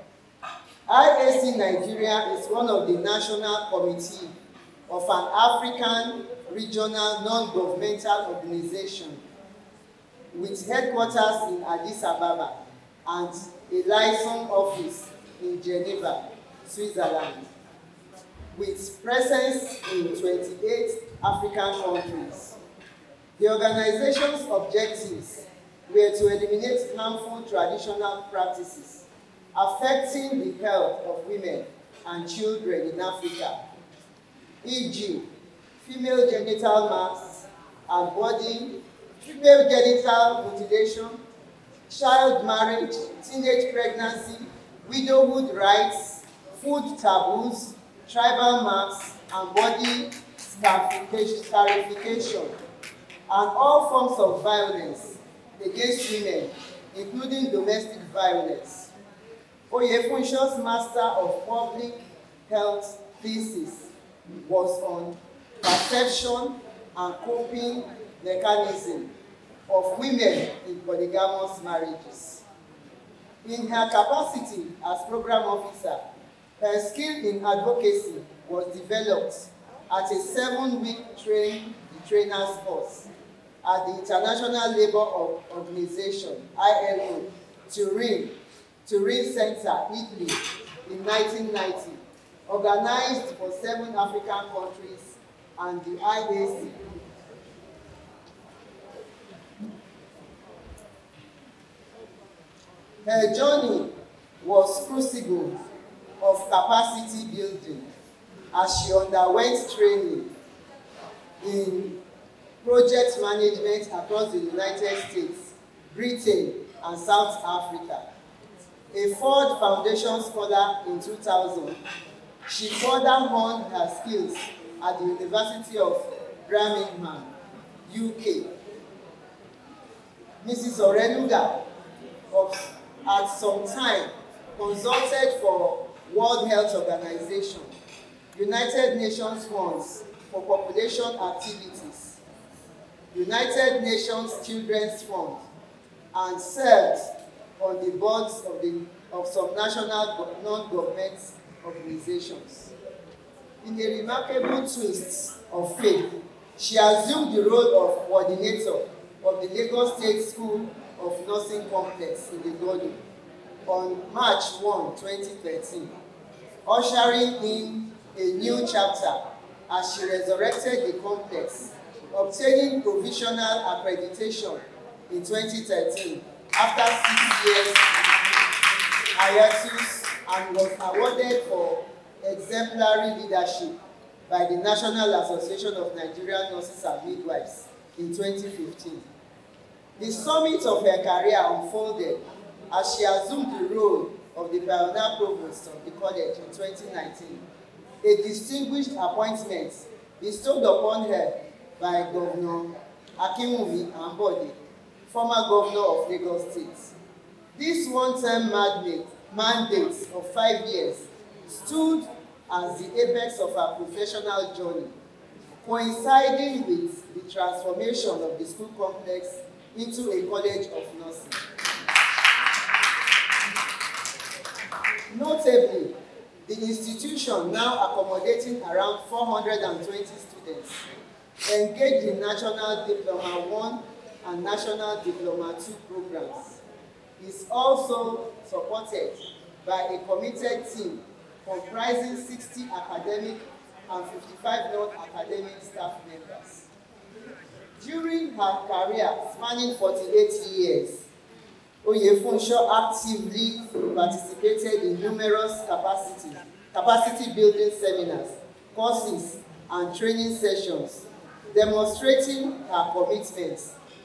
IAC Nigeria is one of the national committee of an African regional non-governmental organization with headquarters in Addis Ababa and a liaison office in Geneva, Switzerland, with presence in 28 African countries. The organization's objectives were to eliminate harmful traditional practices affecting the health of women and children in Africa, e.g., female genital mass and body, female genital mutilation, child marriage, teenage pregnancy, widowhood rights, food taboos, tribal marks, and body scarification, and all forms of violence against women, including domestic violence. Oyefunsho's Master of Public Health thesis was on perception and coping mechanism of women in polygamous marriages. In her capacity as program officer, her skill in advocacy was developed at a 7-week trainers course at the International Labour Organization, ILO, Turin Center, Italy, in 1990, organized for 7 African countries and the IAC. Her journey was crucible of capacity building as she underwent training in project management across the United States, Britain, and South Africa. A Ford Foundation scholar in 2000, she further honed her skills at the University of Birmingham, UK. Mrs. Oreluga, at some time, consulted for World Health Organization, United Nations Funds for Population Activities, United Nations Children's Fund, and served on the boards of some national non-government organizations. In a remarkable twist of fate, she assumed the role of coordinator of the Lagos State School of Nursing Complex in the Igodo on March 1, 2013, ushering in a new chapter as she resurrected the complex, obtaining provisional accreditation in 2013 after 6 years hiatus, and was awarded for exemplary leadership by the National Association of Nigerian Nurses and Midwives in 2015. The summit of her career unfolded as she assumed the role of the pioneer provost of the college in 2019, a distinguished appointment bestowed upon her by Governor Akinwumi Ambode, former governor of Lagos State. This one-term mandate of 5 years stood as the apex of her professional journey, coinciding with the transformation of the school complex into a college of nursing. Notably, the institution, now accommodating around 420 students, engaged in National Diploma 1 and National Diploma 2 programs, is also supported by a committed team comprising 60 academic and 55 non-academic staff members. During her career spanning 48 years, Oyefunsho actively participated in numerous capacity building seminars, courses, and training sessions, demonstrating her commitment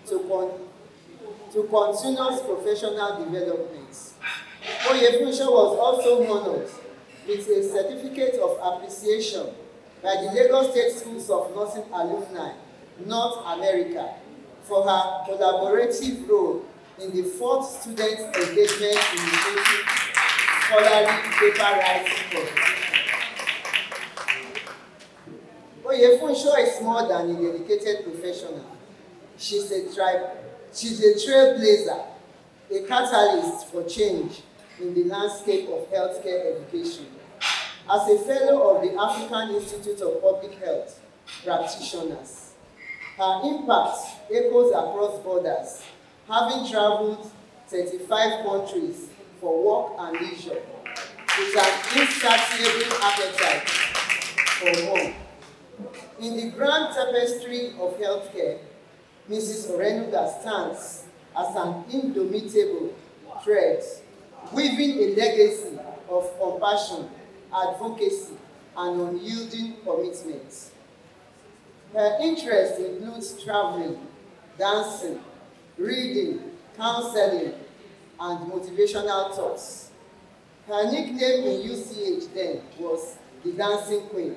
to continuous professional development. Oyefunsho was also honored with a certificate of appreciation by the Lagos State Schools of Nursing alumni, North America, for her collaborative role in the 4th Student Engagement Initiative Scholarly Paper Writing Competition. Oyefunsho is more than a dedicated professional. She's a trailblazer, a catalyst for change in the landscape of healthcare education. As a fellow of the African Institute of Public Health Practitioners, her impact echoes across borders, having traveled 35 countries for work and leisure, with an insatiable appetite for more. In the grand tapestry of healthcare, Mrs. Orenuga stands as an indomitable thread, weaving a legacy of compassion, advocacy, and unyielding commitment. Her interests include traveling, dancing, reading, counseling, and motivational talks. Her nickname in UCH then was the Dancing Queen.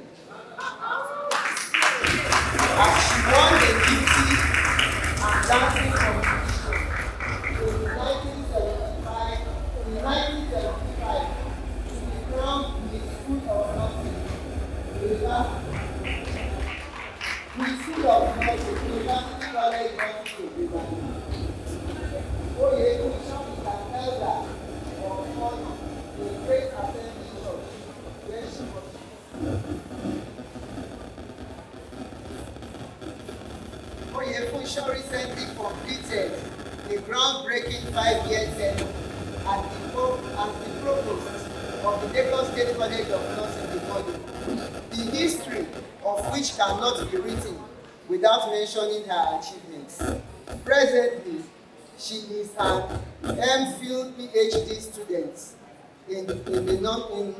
As she won the beauty and dancing competition in 1975, to be crowned Miss School of Nursing, School of Nursing, University College Hospital, Oyefunsho is an elder of honor in Great Assembly Church, where she was. Oyefunsho recently completed a groundbreaking 5-year term as the provost of the Lagos State College of Nursing Ibadan, the history of which cannot be written without mentioning her achievements. Presently, she is an MPhil PhD student in the Nursing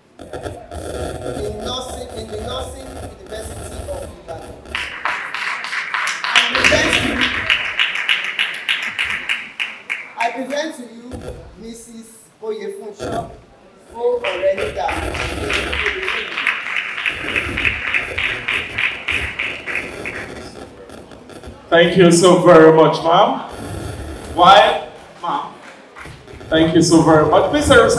University of Ibadan. I present to you Mrs. Oyefunsho Orenuga. Thank you so very much, ma'am. Why, ma'am? Thank you so very much. Please, that was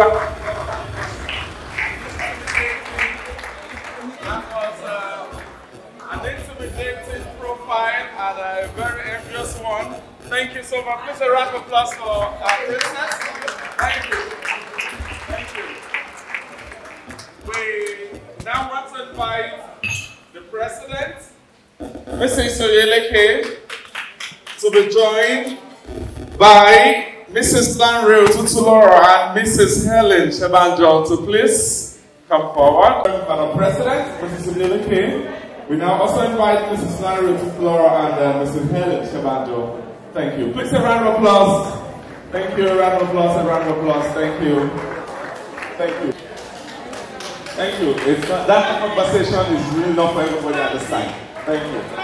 an intimidating profile and a very envious one. Thank you so much. Please, a round of applause for our princess. Thank you. Thank you. We now want to invite the president, Mrs. Oyeleke, to be joined by Mrs. Lanre Otutulora and Mrs. Helen Shebanjo to please come forward. Madam President, Mrs. Oyeleke. We now also invite Mrs. Larry Flora and Mrs. Helen Shabando. Thank you. Please a round of applause. Thank you. A round of applause. A round of applause. Thank you. Thank you. Thank you. It's not, that conversation is really not for everybody at this time. Thank you.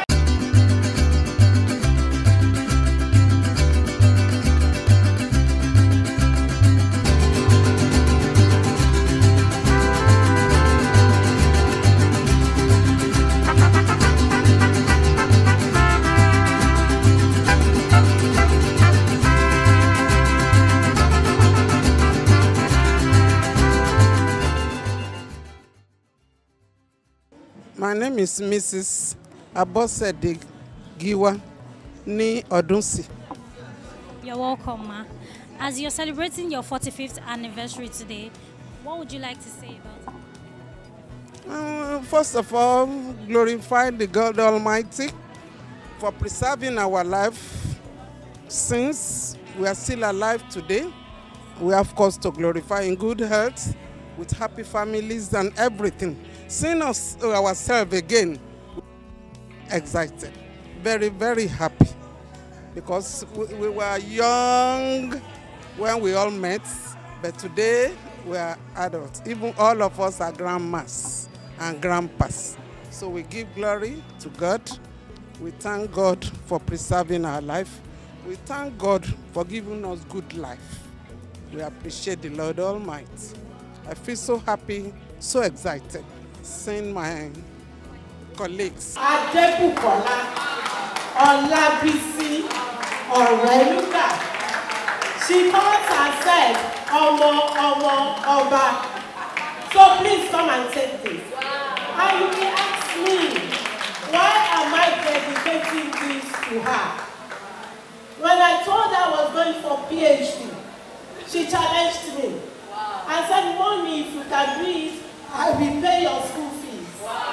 My name is Mrs. Abosede Giwa ní Odunsi. You're welcome, ma. As you're celebrating your 45th anniversary today, what would you like to say about it? First of all, glorify the God Almighty for preserving our life since we are still alive today. We have cause to glorify in good health, with happy families and everything. Seeing us ourselves again, excited, very, very happy, because we were young when we all met, but today we are adults. Even all of us are grandmas and grandpas. So we give glory to God. We thank God for preserving our life. We thank God for giving us good life. We appreciate the Lord Almighty. I feel so happy, so excited, seeing my colleagues. Adebukola Olabisi Oreluka. She calls herself Omo Oba. So please come and take this. And you will ask me, why am I dedicating this to her? When I told her I was going for PhD, she challenged me. I said, Mommy, if you can do it, I will pay your school fees.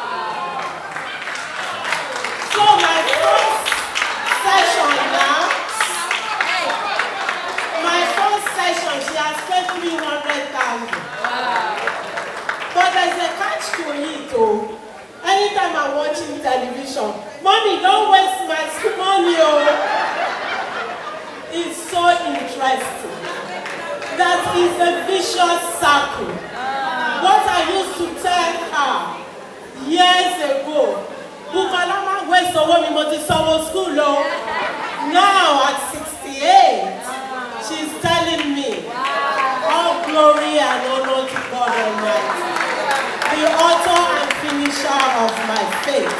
So my first session now, she has paid 300,000. But there's a catch to it, oh. Anytime I'm watching television, Mommy, don't waste my school money, oh. It's so interesting. That is a vicious circle. What I used to tell her years ago, Bukalama waste away me moti summer school, oh. Now at 68, she's telling me, all glory and honor to God Almighty, the author and finisher of my faith.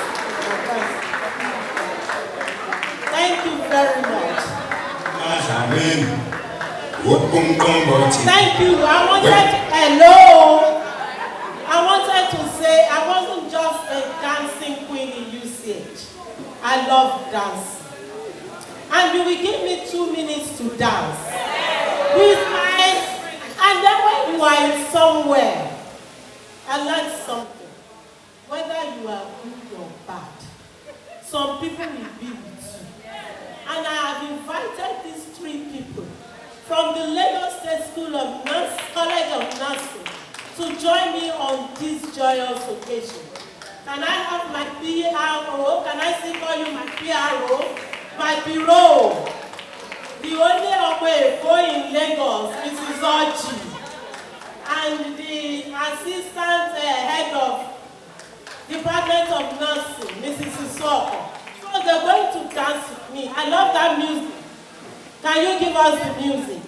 Thank you very much. Thank you. I wanted to say I wasn't just a dancing queen in UCH. I love dancing. And you will give me 2 minutes to dance. And then when you are somewhere, I learned something. Whether you are good or bad, some people will be with you. And I have invited these 3 people from the Lagos State School of Nurse, College of Nursing to join me on this joyous occasion. Can I have my PRO? Can I still call you my PRO? My bureau, the only Okwefo in Lagos, Mrs. Oji, and the assistant head of Department of Nursing, Mrs. Isoko. So they're going to dance with me. I love that music. Can you give us the music?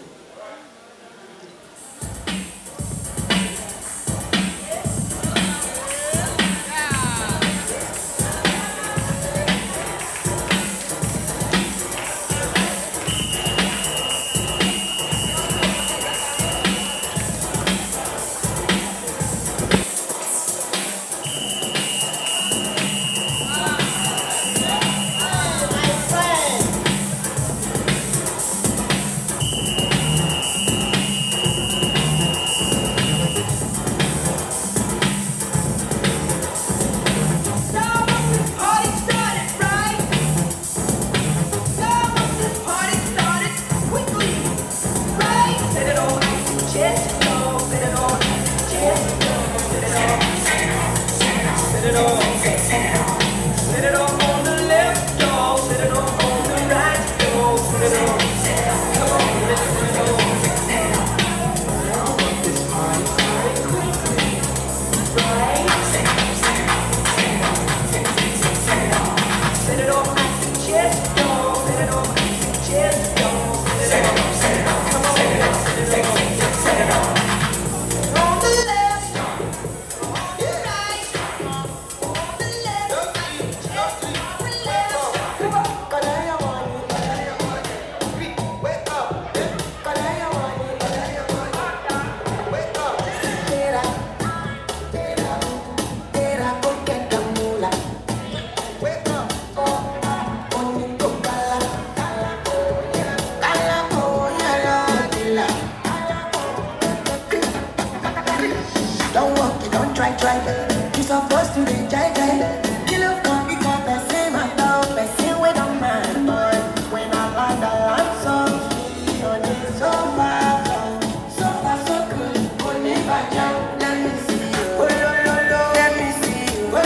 try. You supposed to be jai. Kill up on the cup and say my love, and say we don't mind, boy. When I land so free on it, so far, so good. Only by jam, let me see you. Oh, let me see you. Oh,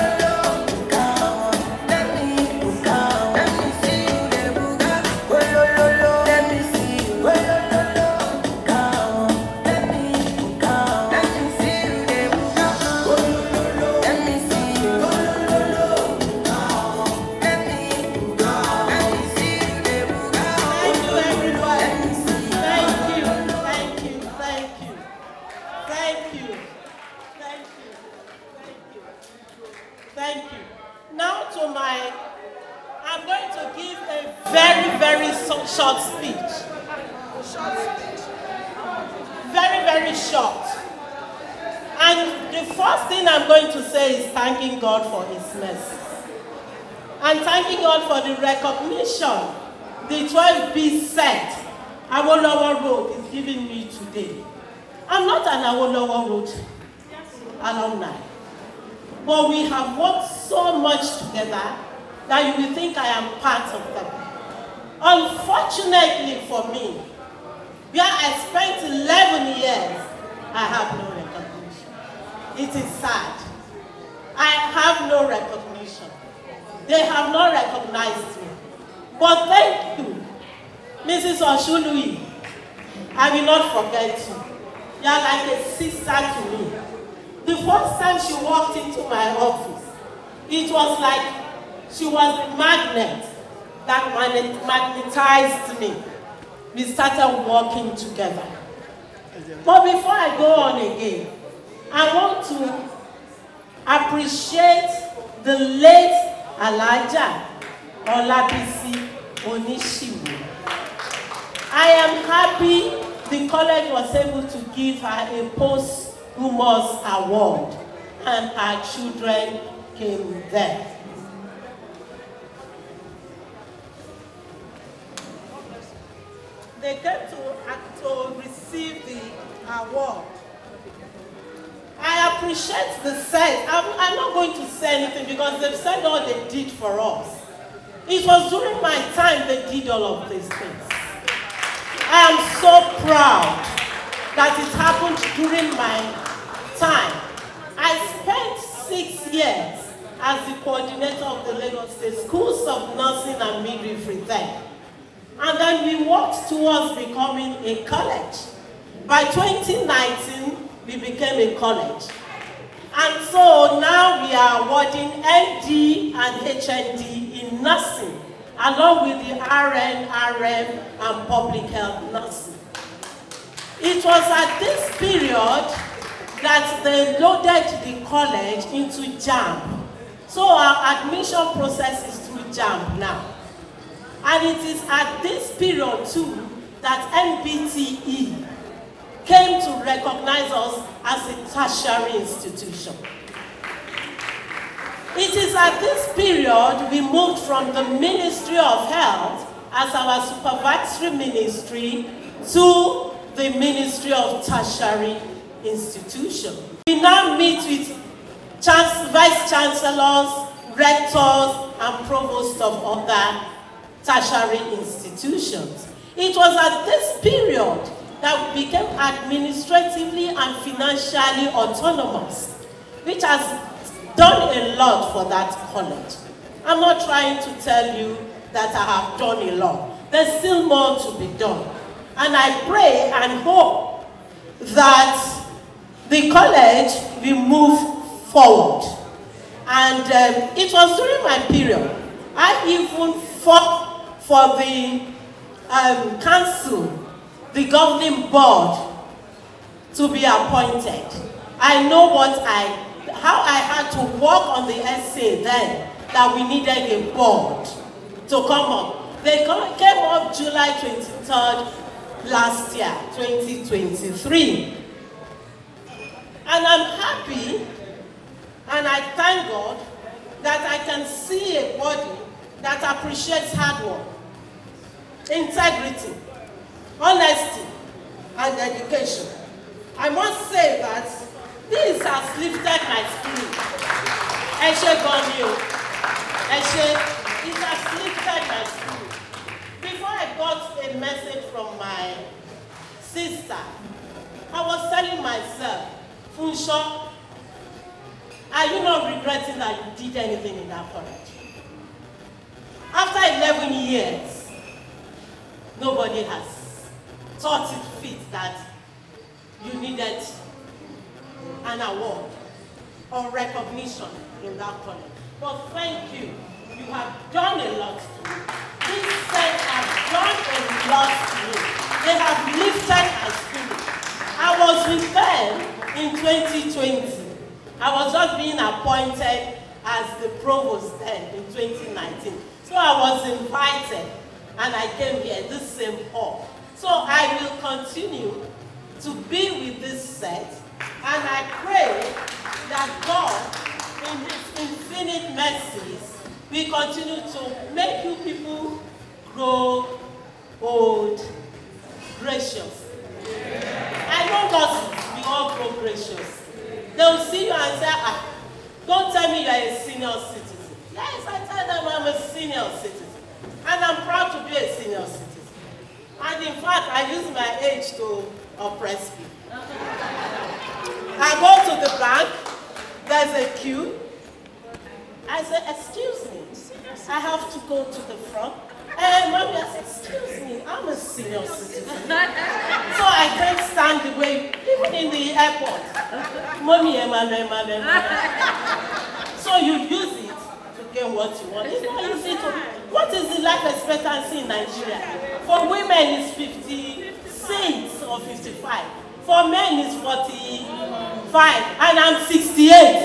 let me see you. Let me see you. Thank you. Now I'm going to give a very, very short speech. Very, very short. And the first thing I'm going to say is thanking God for His mercy. And thanking God for the recognition the 12B set Awolowo Road is giving me today. I'm not an Awolowo Road alumni. But we have worked so much together that you will think I am part of them. Unfortunately for me, where I spent 11 years, I have no recognition. It is sad. I have no recognition. They have not recognized me. But thank you, Mrs. Oshului. I will not forget you. You are like a sister to me. The first time she walked into my office, it was like she was a magnet that magnetized me. We started working together. But before I go on again, I want to appreciate the late Alaja Olabisi Onishiwu. I am happy the college was able to give her a posthumous award, and our children came there. They came to receive the award. I appreciate the set. I'm not going to say anything because they've said all they did for us. It was during my time they did all of these things. I am so proud that it happened during my time. I spent 6 years as the coordinator of the Lagos State Schools of Nursing and Midwifery then. And then we worked towards becoming a college. By 2019, we became a college. And so now we are awarding ND and HND in nursing, along with the RN, RM, and public health nursing. It was at this period that they loaded the college into JAMB. So our admission process is through JAMB now. And it is at this period too that NBTE came to recognize us as a tertiary institution. It is at this period we moved from the Ministry of Health as our supervisory ministry to the Ministry of Tertiary Institution. We now meet with vice chancellors, rectors, and provosts of other tertiary institutions. It was at this period that we became administratively and financially autonomous, which has done a lot for that college. I'm not trying to tell you that I have done a lot. There's still more to be done. And I pray and hope that the college will move forward. And it was during my period, I even fought for the council, the governing board, to be appointed. I know how I had to work on the essay then, that we needed a board to come up. They came up July 23rd last year, 2023. And I'm happy, and I thank God, that I can see a body that appreciates hard work, integrity, honesty, and dedication. I must say that This has lifted my spirit. Eshe Gonyo. Eshe, it has lifted my spirit. Before I got a message from my sister, I was telling myself, Funsho, are you not regretting that you did anything in that college? After 11 years, nobody has thought it fit that you needed an award or recognition in that college. But thank you. You have done a lot to me. These sets have done a lot to me. They have lifted my spirit. I was with them in 2020. I was just being appointed as the provost then in 2019. So I was invited and I came here, this same hall. So I will continue to be with this set, and I pray that God, in His infinite mercies, will continue to make you people grow old, gracious. I know God, we all grow gracious. They will see you and say, don't tell me you are a senior citizen. Yes, I tell them I'm a senior citizen. And I'm proud to be a senior citizen. And in fact, I use my age to oppress people. I go to the bank, there's a queue. I say, excuse me, I have to go to the front. And mommy, I said, excuse me, I'm a senior citizen. So I can't stand the way, even in the airport. Mommy, so you use it to get what you want. It's not easy to. What is the life expectancy in Nigeria? For women, it's 56 or 55. For men, it's 45. And I'm 68.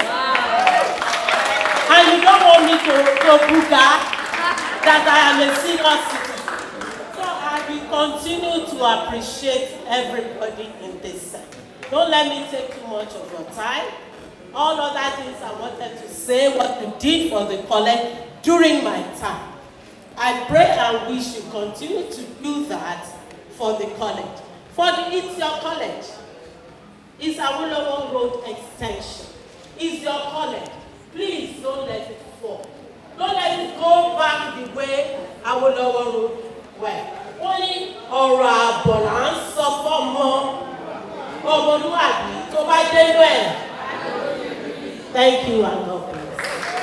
And you don't want me to buga that I am a senior citizen. So I will continue to appreciate everybody in this set. Don't let me take too much of your time. All other things I wanted to say, what you did for the college during my time. I pray and wish you continue to do that for the college. It's your college. It's Awolowo Road Extension. It's your college. Please don't let it fall. Don't let it go back the way Awolowo Road went. Only ọ̀rọ̀ àbọ̀ là ń sọ fọ́mọ ọmọlúwàbí tó bá dé bẹ́ẹ̀. Thank you and God bless.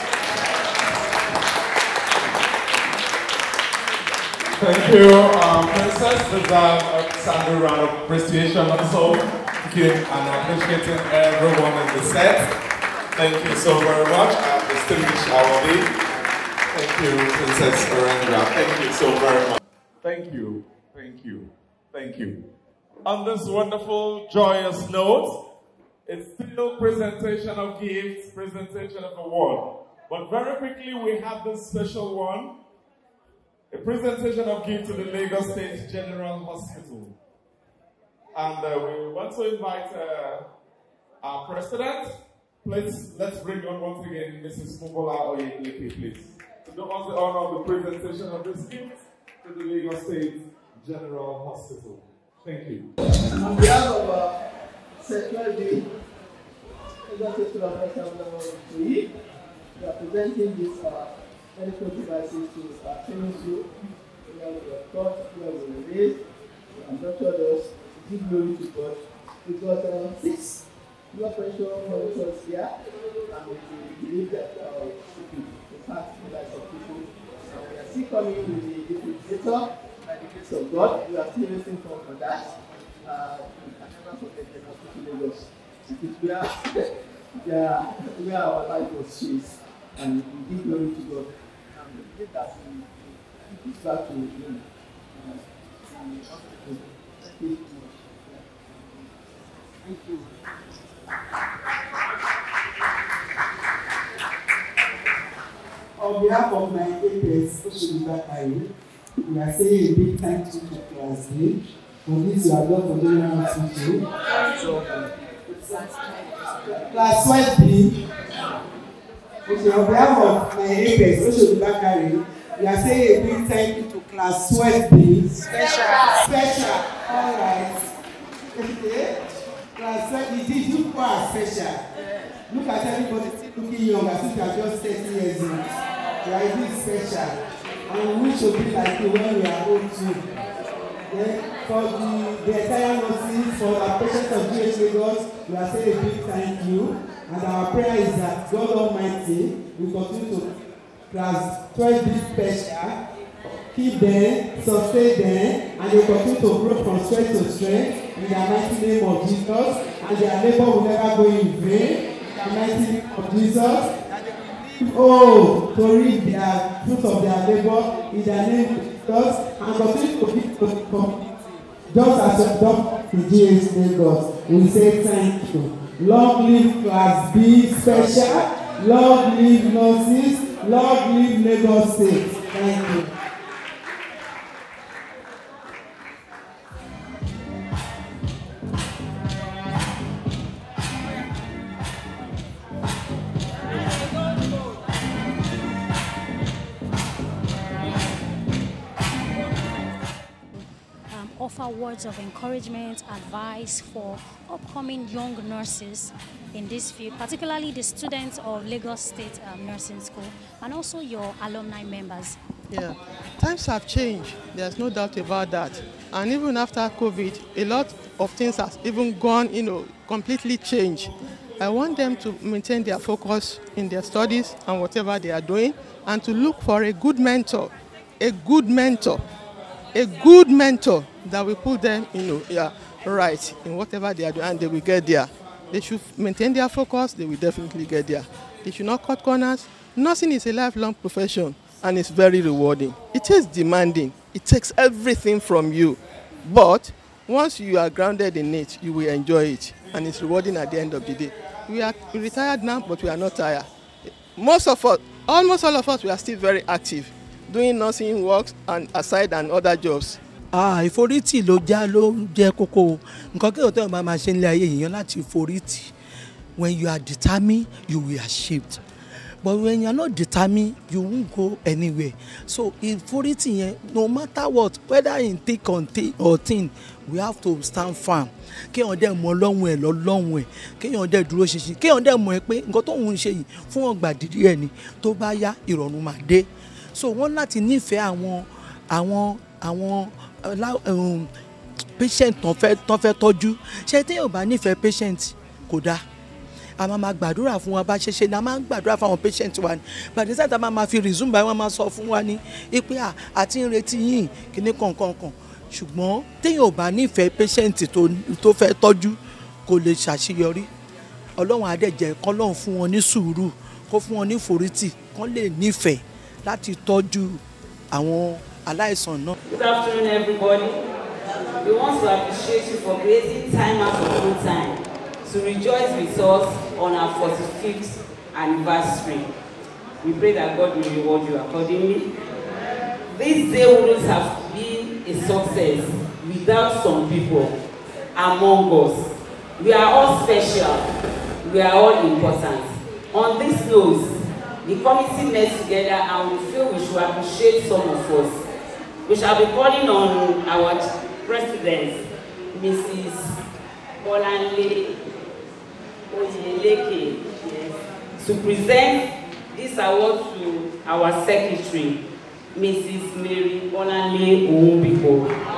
Thank you, Princess. Deserve a standing round of appreciation also. Thank you, and appreciating everyone in the set. Thank you so very much, distinguished awardee. Thank you, Princess Orendra. Thank you so very much. Thank you, thank you, thank you. On this wonderful, joyous note, it's still presentation of gifts, presentation of award. But very quickly, we have this special one. A presentation of gift to the Lagos State General Hospital. And we want to invite our president. Please, let's bring on once again Mrs. Mobola Oyeleke, please. To do us the honor of the presentation of this gift to the Lagos State General Hospital. Thank you. On behalf of Secretary, Lagos State School of Health, we are presenting this medical devices to our training school. We have taught, we have raised, and Dr. does give glory to God. We got 6 blood pressure monitors here, and we believe that in fact, lives of people. And we are still coming with the defibrillator by the grace of God. We are still raising funds for that. We can never forget the hospital Lagos. It is where our life was changed, and we give glory to God. And we believe that we give back to Him. Thank you so much. Thank you. On behalf of my APS, we are saying a big thank you to Class B for this you have done for General Hospital. Class 1B, on behalf of my APS, we are saying a big thank you to Class 12B. Special. All right. Okay. Class 12, you are special. Look at everybody looking young as if you are just 30 years old. You are indeed special. And we should be like you when we are old too. Then for the entire nurses, for our patients of GH Lagos, we are saying a big thank you. And our prayer is that God Almighty will continue to class 12 be special, keep them, sustain them, and they continue to grow from strength to strength in the mighty name of Jesus. And their labor will never go in vain. In the mighty name of Jesus. Oh, to reap their fruit of their labor in the name of Jesus, and continue to give to the community. Just as you have done in GH Lagos, we say thank you. Long live Class B Special, long live nurses, long live Lagos State. Thank you. Offer words of encouragement, advice for upcoming young nurses in this field, particularly the students of Lagos State Nursing School and also your alumni members. Yeah, times have changed. There's no doubt about that. And even after COVID, a lot of things have even gone, completely changed. I want them to maintain their focus in their studies and whatever they are doing, and to look for a good mentor, a good mentor that will put them, right in whatever they are doing, and they will get there. They should maintain their focus. They will definitely get there. They should not cut corners. Nursing is a lifelong profession, and it's very rewarding. It is demanding. It takes everything from you. But once you are grounded in it, you will enjoy it, and it's rewarding at the end of the day. We are retired now, but we are not tired. Most of us, almost all of us, we are still very active, doing nursing works and aside and other jobs. Ìforítì ló jẹ́ kókó. Nǹkan kí òótọ́ máa ṣe nílé ayé èèyàn láti forítì. When you are determined, you will achieve. But when you are not determined, you won't go anywhere. So ìforítì yẹn, no matter what, whether in thick or thin, we have to stand firm. Kéèyàn dẹ̀ mọ Ọlọ́run ẹ̀ lọ́lọ́run ẹ̀, kéèyàn dẹ̀ dúró ṣinṣin, kéèyàn dẹ̀ mọ̀ ẹ́ pé nǹkan tó ń ṣe yìí fún ọgbà dídí ẹ̀ ni tó bá yá ìrọ̀rùn máa dé. So wọ́n láti nífẹ̀ẹ́ àwọn patient tó fẹ́ tọ́jú. Ṣé téèyàn bá nífẹ̀ẹ́ patient kò dáa. A máa gbàdúrà fún wa bá ṣe ṣe ni a máa ń gbàdúrà fún àwọn patient wa ni. But the time tá máa fi resume báyìí wọ́n máa sọ fún wa ní pé àti ń retí yín kíní kankan. Ṣùgbọ́n téèyàn bá nífẹ̀ẹ́ patient tó fẹ́ tọ́jú kò lè ṣàṣeyọrí. Ọlọ́run á dẹ̀ jẹ́ k'Ọlọ́run fún wọn ní sùúrù, kó fún wọn ní forítì, kán lè nífẹ̀ẹ́ láti tọ́jú àwọn aláìsàn náà. Good afternoon, everybody. We want to appreciate you for creating time out of your time to rejoice with us on our 45th anniversary. We pray that God will reward you accordingly. This day wouldn't have been a success without some people among us. We are all special. We are all important. On this note, the committee met together and we feel we should appreciate some of us. We shall be calling on our president, Mrs. Mobola Oyeleke, to present this award to our secretary, Mrs. Mary Bolanle Oumbiko.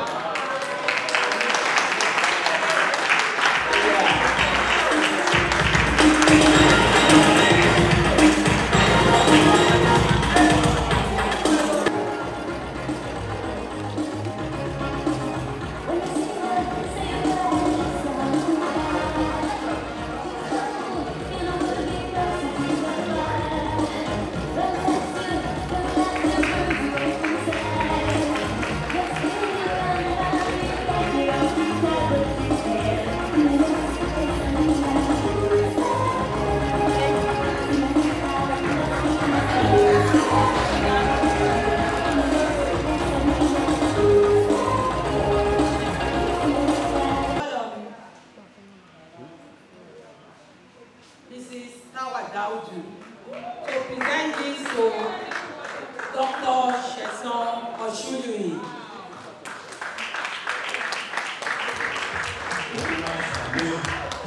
Thank you.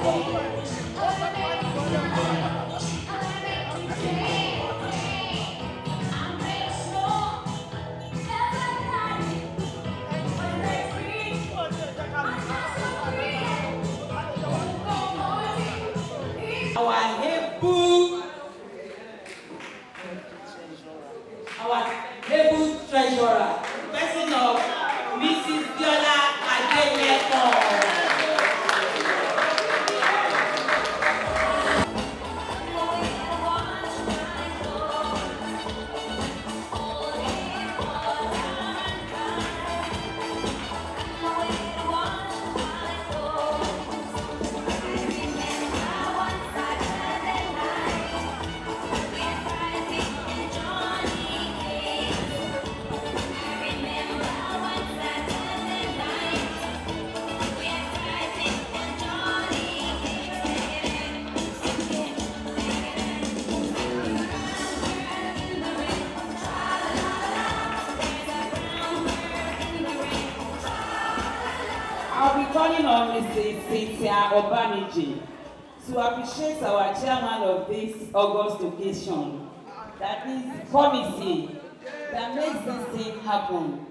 Our able treasurer, person of Mrs. Biola Oyeleke. I'll be calling on Mrs. Cynthia Obaniji to appreciate our chairman of this August occasion, that is committee that makes this thing happen.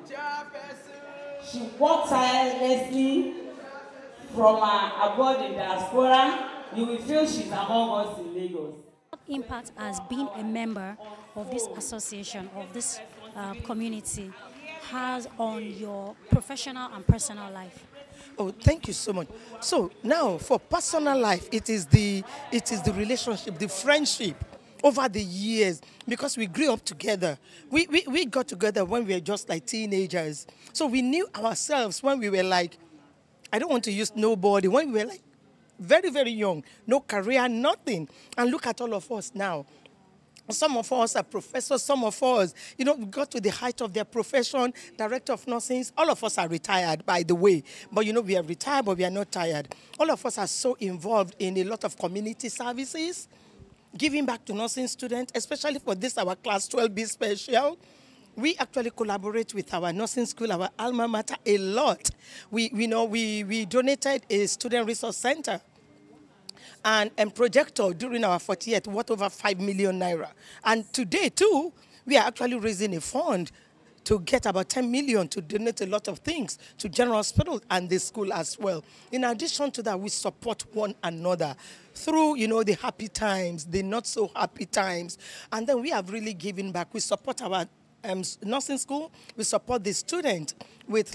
She worked tirelessly from abroad in diaspora. You will feel she's among us in Lagos. What impact has being a member of this association, of this community, has on your professional and personal life? Oh, thank you so much. So now for personal life, it is the relationship, the friendship over the years, because we grew up together. We got together when we were just like teenagers. So we knew ourselves when we were like, I don't want to use nobody, when we were like very, very young, no career, nothing. And look at all of us now. Some of us are professors, some of us, we got to the height of their profession, director of nursing. All of us are retired, by the way. But, we are retired, but we are not tired. All of us are so involved in a lot of community services, giving back to nursing students, especially for this, our Class 12B special. We actually collaborate with our nursing school, our alma mater, a lot. We donated a student resource center and projector during our 40th, worth over 5 million naira. And today, too, we are actually raising a fund to get about 10 million to donate a lot of things to General Hospital and the school as well. In addition to that, we support one another through, the happy times, the not so happy times. And then we have really given back. We support our nursing school. We support the student with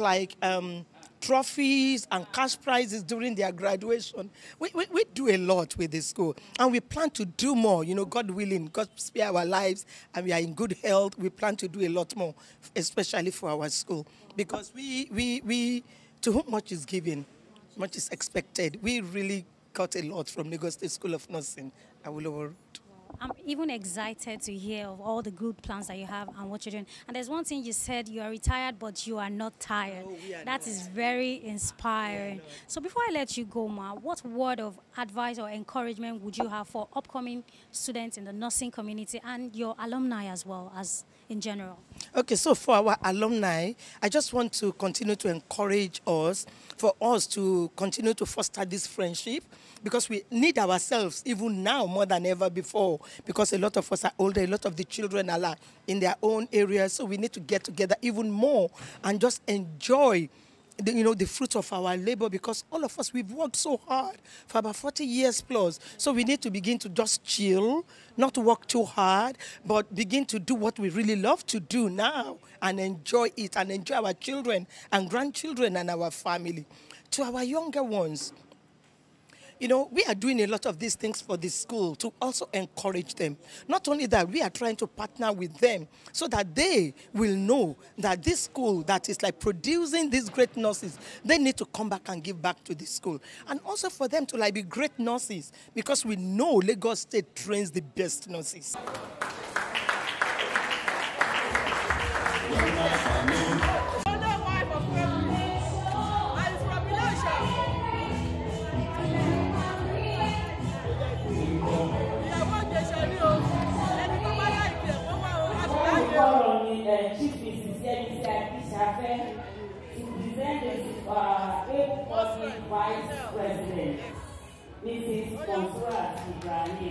trophies and cash prizes during their graduation. We do a lot with the school, and we plan to do more. God willing, God spare our lives, and we are in good health. We plan to do a lot more, especially for our school, because we to whom much is given, much is expected. We really got a lot from Lagos State School of Nursing. I will overrule. I'm even excited to hear of all the good plans that you have and what you're doing. And there's one thing you said, you are retired, but you are not tired. That is very inspiring. So before I let you go, Ma, what word of advice or encouragement would you have for upcoming students in the nursing community and your alumni as well as in general? Okay, so for our alumni, I just want to continue to encourage us, for us to continue to foster this friendship, because we need ourselves even now more than ever before, because a lot of us are older, a lot of the children are in their own areas, so we need to get together even more and just enjoy the fruits of our labor, because all of us, we've worked so hard for about 40 years plus. So we need to begin to just chill, not work too hard, but begin to do what we really love to do now and enjoy it and enjoy our children and grandchildren and our family. To our younger ones, we are doing a lot of these things for the school to also encourage them. Not only that, we are trying to partner with them so that they will know that this school that is producing these great nurses, they need to come back and give back to the school. And also for them to be great nurses, because we know Lagos State trains the best nurses. Chief Mrs. to present the able-bodied Vice President. Mrs. Consulat Ibrahim.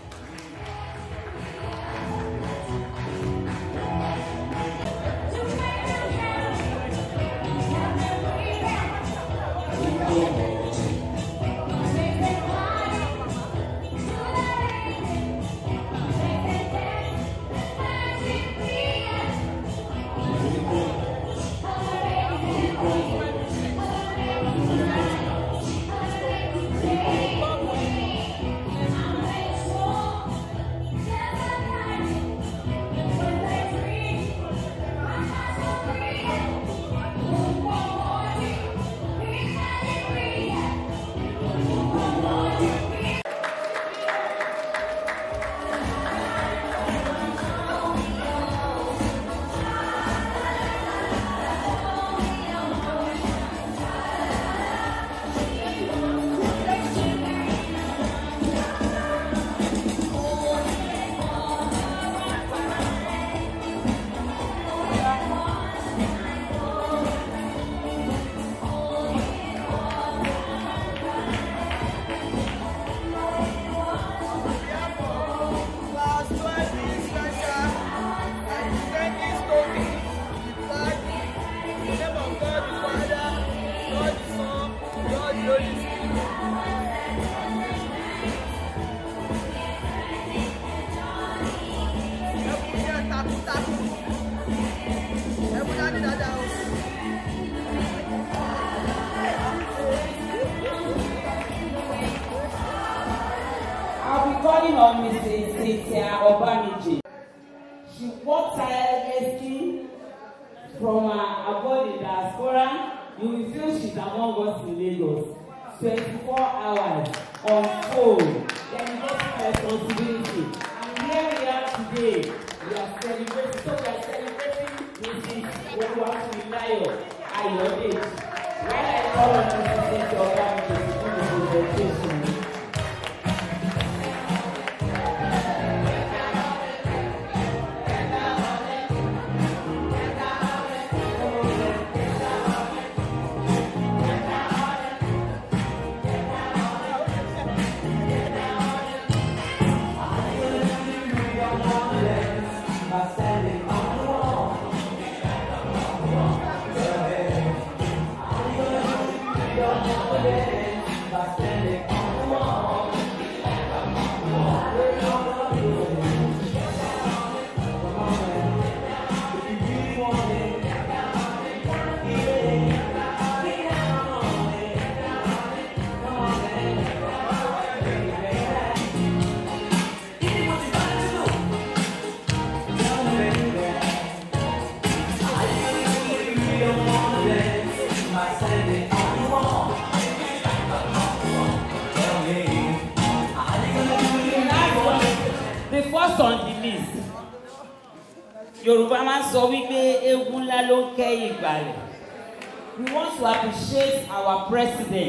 Calling on Mrs. Cynthia Obamiji. She worked tirelessly from abroad in diaspora. You will feel she's among us in Lagos. 24 hours on phone, delegating responsibility. And here we are today. We are celebrating. So we are celebrating Mrs. Oluwatomilayo Ayodele. While I call on Mrs. Cynthia Obamiji to do the presentation. On the list, Yorùbá máa sọ wípé eégún ńlá ló ń kẹ́yìn ìgbàlẹ̀. We want to appreciate our president,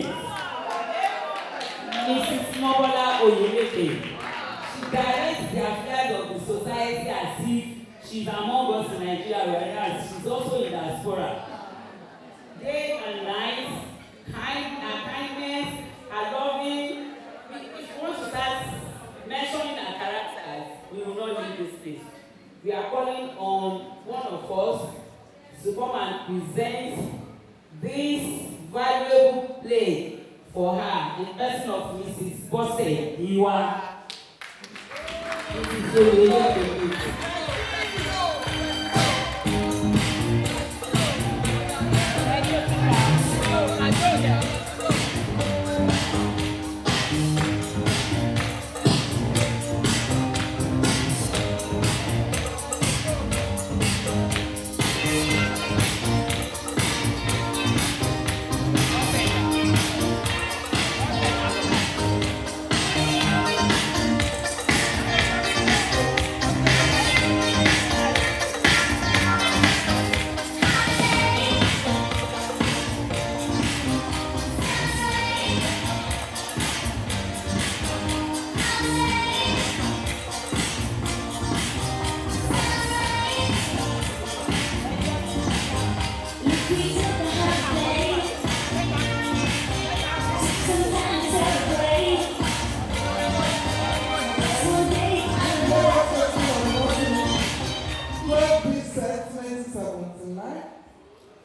Mrs. Mobola Oyeleke. She directs the affairs of the society as if she's among us in Nigeria, whereas she's also in diaspora. Day and night, kindness, her loving. If you want to start mentioning her characters, we will not leave this place. We are calling on one of us to come and present this valuable play for her in person of Mrs. Bose Iwa. Mrs. Oyeleke.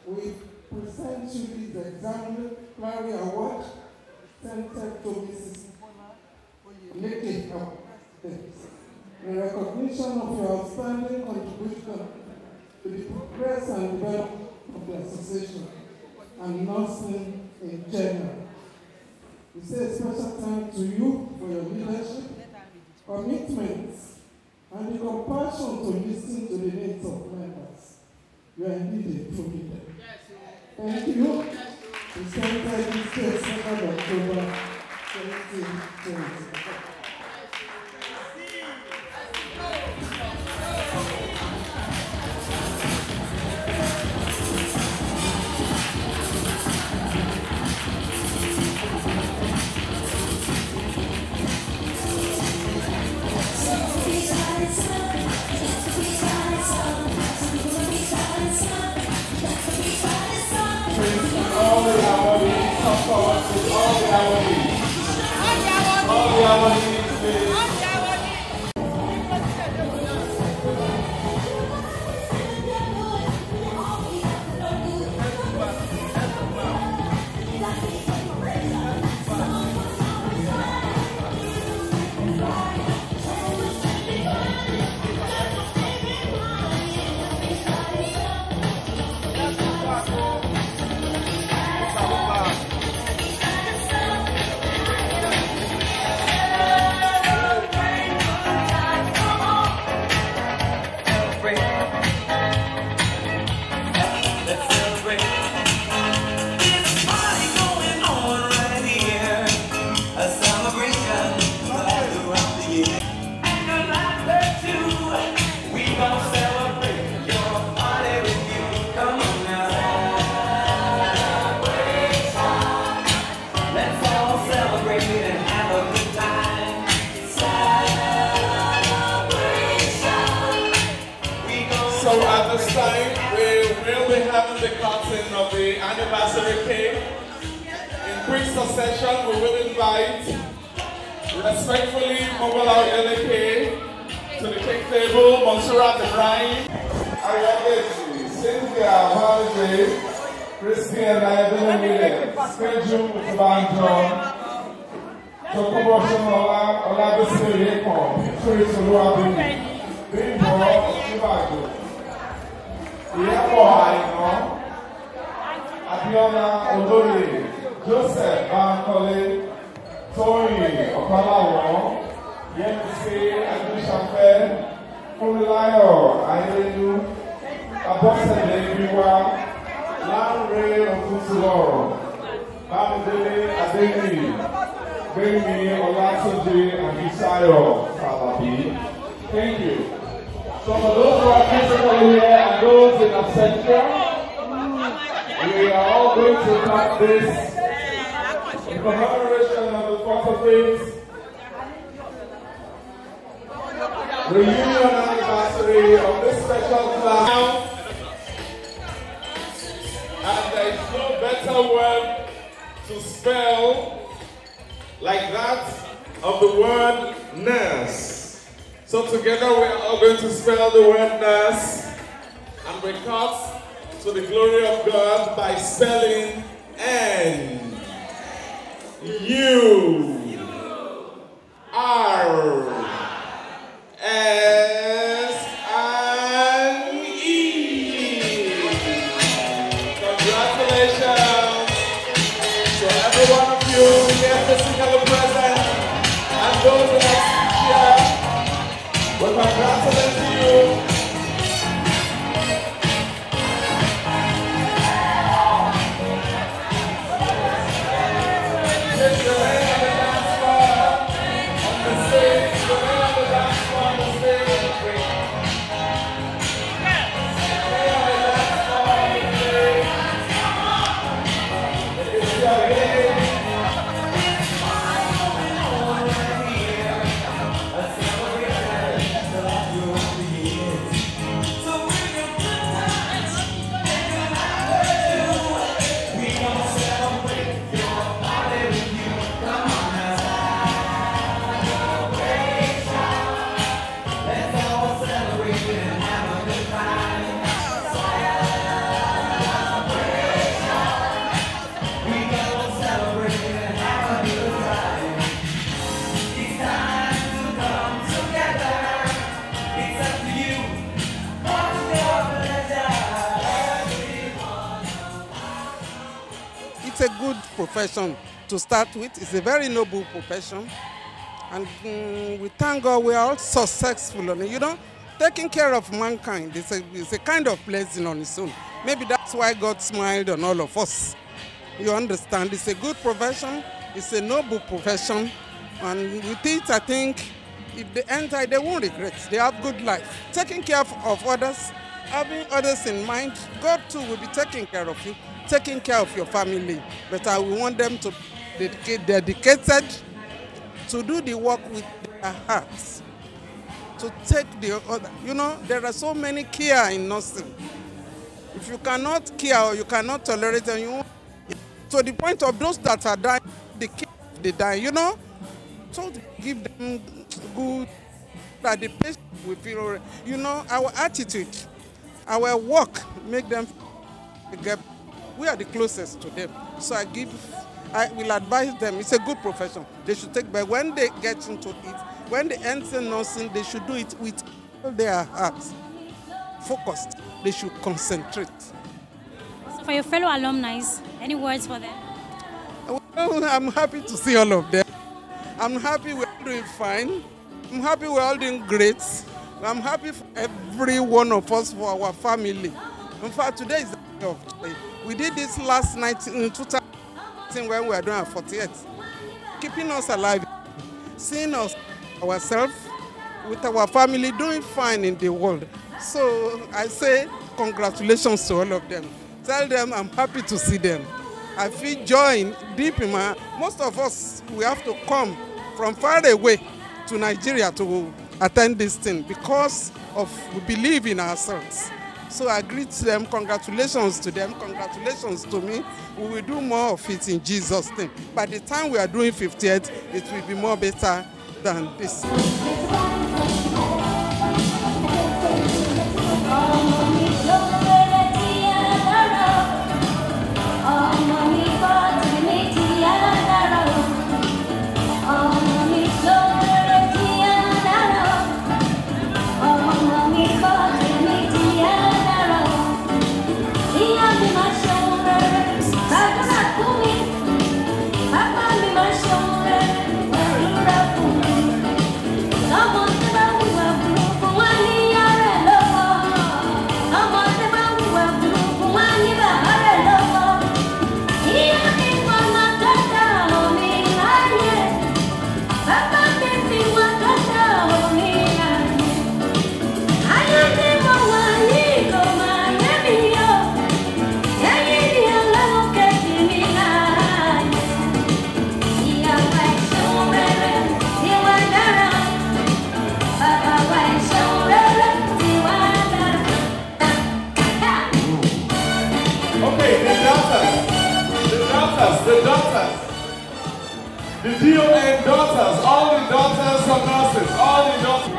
we present you this exemplary award presented to Mrs. Mobola Oyeleke in recognition of your outstanding contribution to the progress and development of the association and nursing in general. We say a special thanks to you for your leadership, commitment, and the compassion to listen to the needs of members. You are indeed a true leader. Thank you. Presented this day, 2nd October 2020. All the harmonies, come forward with all the harmonies. All the harmonies, please. So at this time, we will be having the cutting of the anniversary cake. In quick succession, we will invite, respectfully, Mobola Oyeleke to the cake table, Monserrat Ibrahim, Ayodele, Cynthia Holiday, Christian Ayodele Williams, Spejum Utubanjo, Tokubo Olabisi Yekon, Trace Oluwabi, Bimbo Utubanjo. Ìyàpọ̀ Àìná, Abíọ́lá Olóyè, Joseph Bankole, Tóyìn Ọ̀páláwọ̀, Yẹ́misí Adúṣafẹ́, Fúnmiláyọ̀ Ayélu, Abọ́sẹ̀lẹ̀ Ìbíwá, Láńrè Òkútùlọ̀rọ̀, Bámidélé Adéyìn, Gbémi Ọlátúnjí Àbísáyọ̀ Fàlàbí. Thank you. So for those who are physically here and those in absentia, we are all going to cut this in commemoration of the 45th reunion anniversary of this special class. And there is no better word to spell like that of the word nurse. So together we are all going to spell the word nurse, and we cut to the glory of God by spelling N U R S and E. Congratulations to every one of you here physically present and those in our we congratulate you. Take your hand on the dance floor, on the stage, your hand on the dance floor, on the stage. Stay on the dance floor, on the stage. It's your day. profession to start with. It's a very noble profession. And we thank God we are all successful on it. You know, taking care of mankind is a kind of blessing on its own. Maybe that's why God smiled on all of us. You understand? It's a good profession. It's a noble profession. And with it, I think, if they enter, they won't regret. They have good life. Taking care of others, having others in mind, God too will be taking care of you, taking care of your family. But I will want them to be dedicated to do the work with their hearts, to take the other. You know, there are so many care in nursing. If you cannot care or you cannot tolerate them, you to the point of those that are dying, they die, you know. So give them good, that the patient will feel, you know, our attitude, our work, make them get, we are the closest to them. So I will advise them, it's a good profession. They should take, but when they get into it, when they enter nursing, they should do it with all their hearts, focused. They should concentrate. So for your fellow alumni, any words for them? Well, I'm happy to see all of them. I'm happy we're all doing fine. I'm happy we're all doing great. I'm happy for every one of us, for our family. In fact, today is the day of joy. We did this last night in 2019 when we were doing our 40th. Keeping us alive, seeing us, ourselves, with our family, doing fine in the world. So I say congratulations to all of them. Tell them I'm happy to see them. I feel joy deep in my heart. Most of us, we have to come from far away to Nigeria to attend this thing because we believe in ourselves. So I greet them, congratulations to them, congratulations to me. We will do more of it in Jesus' name. By the time we are doing 50th, it will be more better than this. The DON daughters, all the daughters of nurses, all the daughters.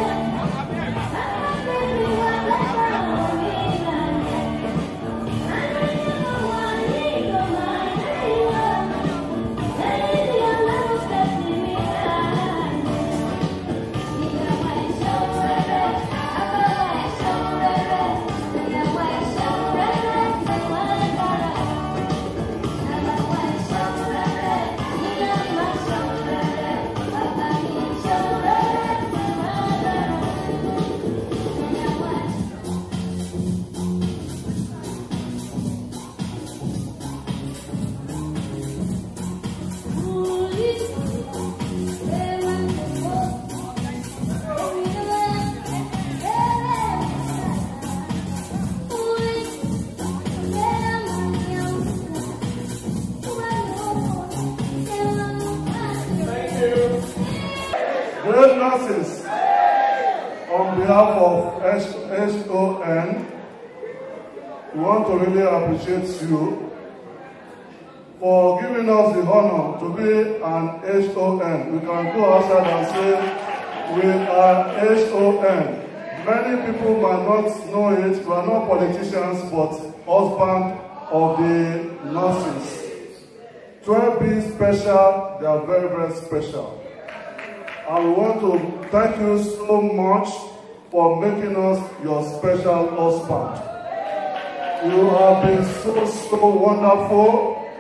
Great nurses, on behalf of SON, we want to really appreciate you for giving us the honor to be an SON. We can go outside and say we are SON. Many people might not know it. We are not politicians, but husband of the nurses. 12B special, they are very, very special. And we want to thank you so much for making us your special husband. You have been so wonderful.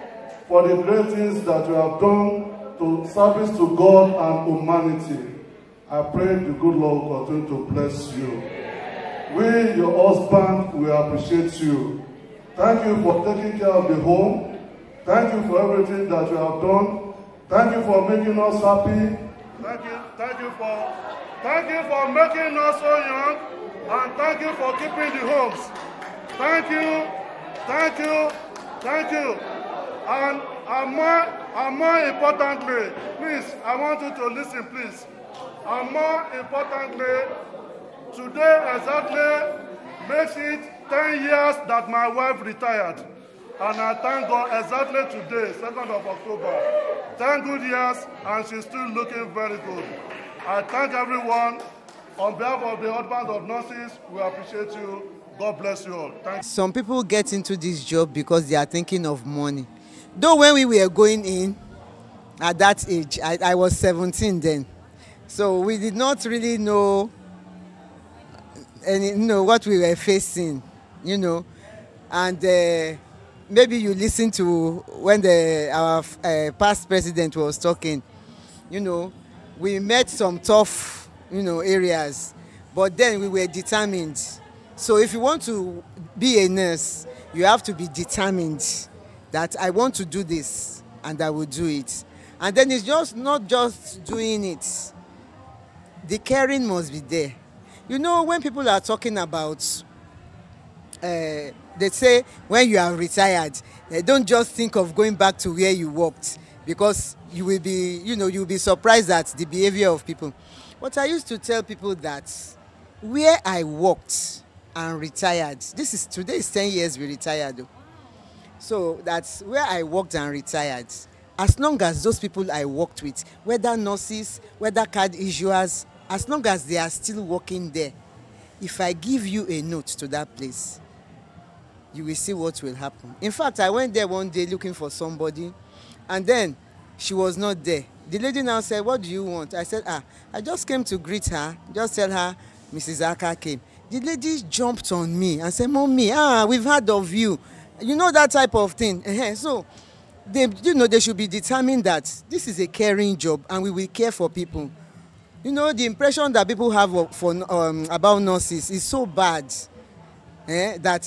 for the great things that you have done to service to God and humanity. I pray the good Lord will continue to bless you. We, your husband, we appreciate you. Thank you for taking care of the home. Thank you for everything that you have done. Thank you for making us happy. Thank you for making us so young, and thank you for keeping the homes. Thank you. And more importantly, please, I want you to listen, please. And more importantly, today exactly makes it 10 years that my wife retired. And I thank God exactly today, 2nd of October. 10 good years, and she's still looking very good. I thank everyone. On behalf of the husband of nurses, we appreciate you. God bless you all. Thank you. Some people get into this job because they are thinking of money. Though when we were going in, at that age, I was 17 then. So we did not really know what we were facing, And maybe you listen to when our past president was talking, we met some tough, areas, but then we were determined. So if you want to be a nurse, you have to be determined that I want to do this and I will do it. And then it's just not just doing it. The caring must be there. When people are talking about, they say when you are retired, don't just think of going back to where you worked, because you will be, you'll be surprised at the behavior of people. But I used to tell people that where I worked and retired, today is 10 years we retired. So that's where I worked and retired. As long as those people I worked with, whether nurses, whether card issuers, as long as they are still working there, if I give you a note to that place, you will see what will happen. In fact, I went there one day looking for somebody, and then she was not there. The lady now said, "What do you want?" I said, I just came to greet her, just tell her Mrs. Aka came. The lady jumped on me and said, "Mommy, we've heard of you." That type of thing. So, they should be determined that this is a caring job and we will care for people. The impression that people have about nurses is so bad that,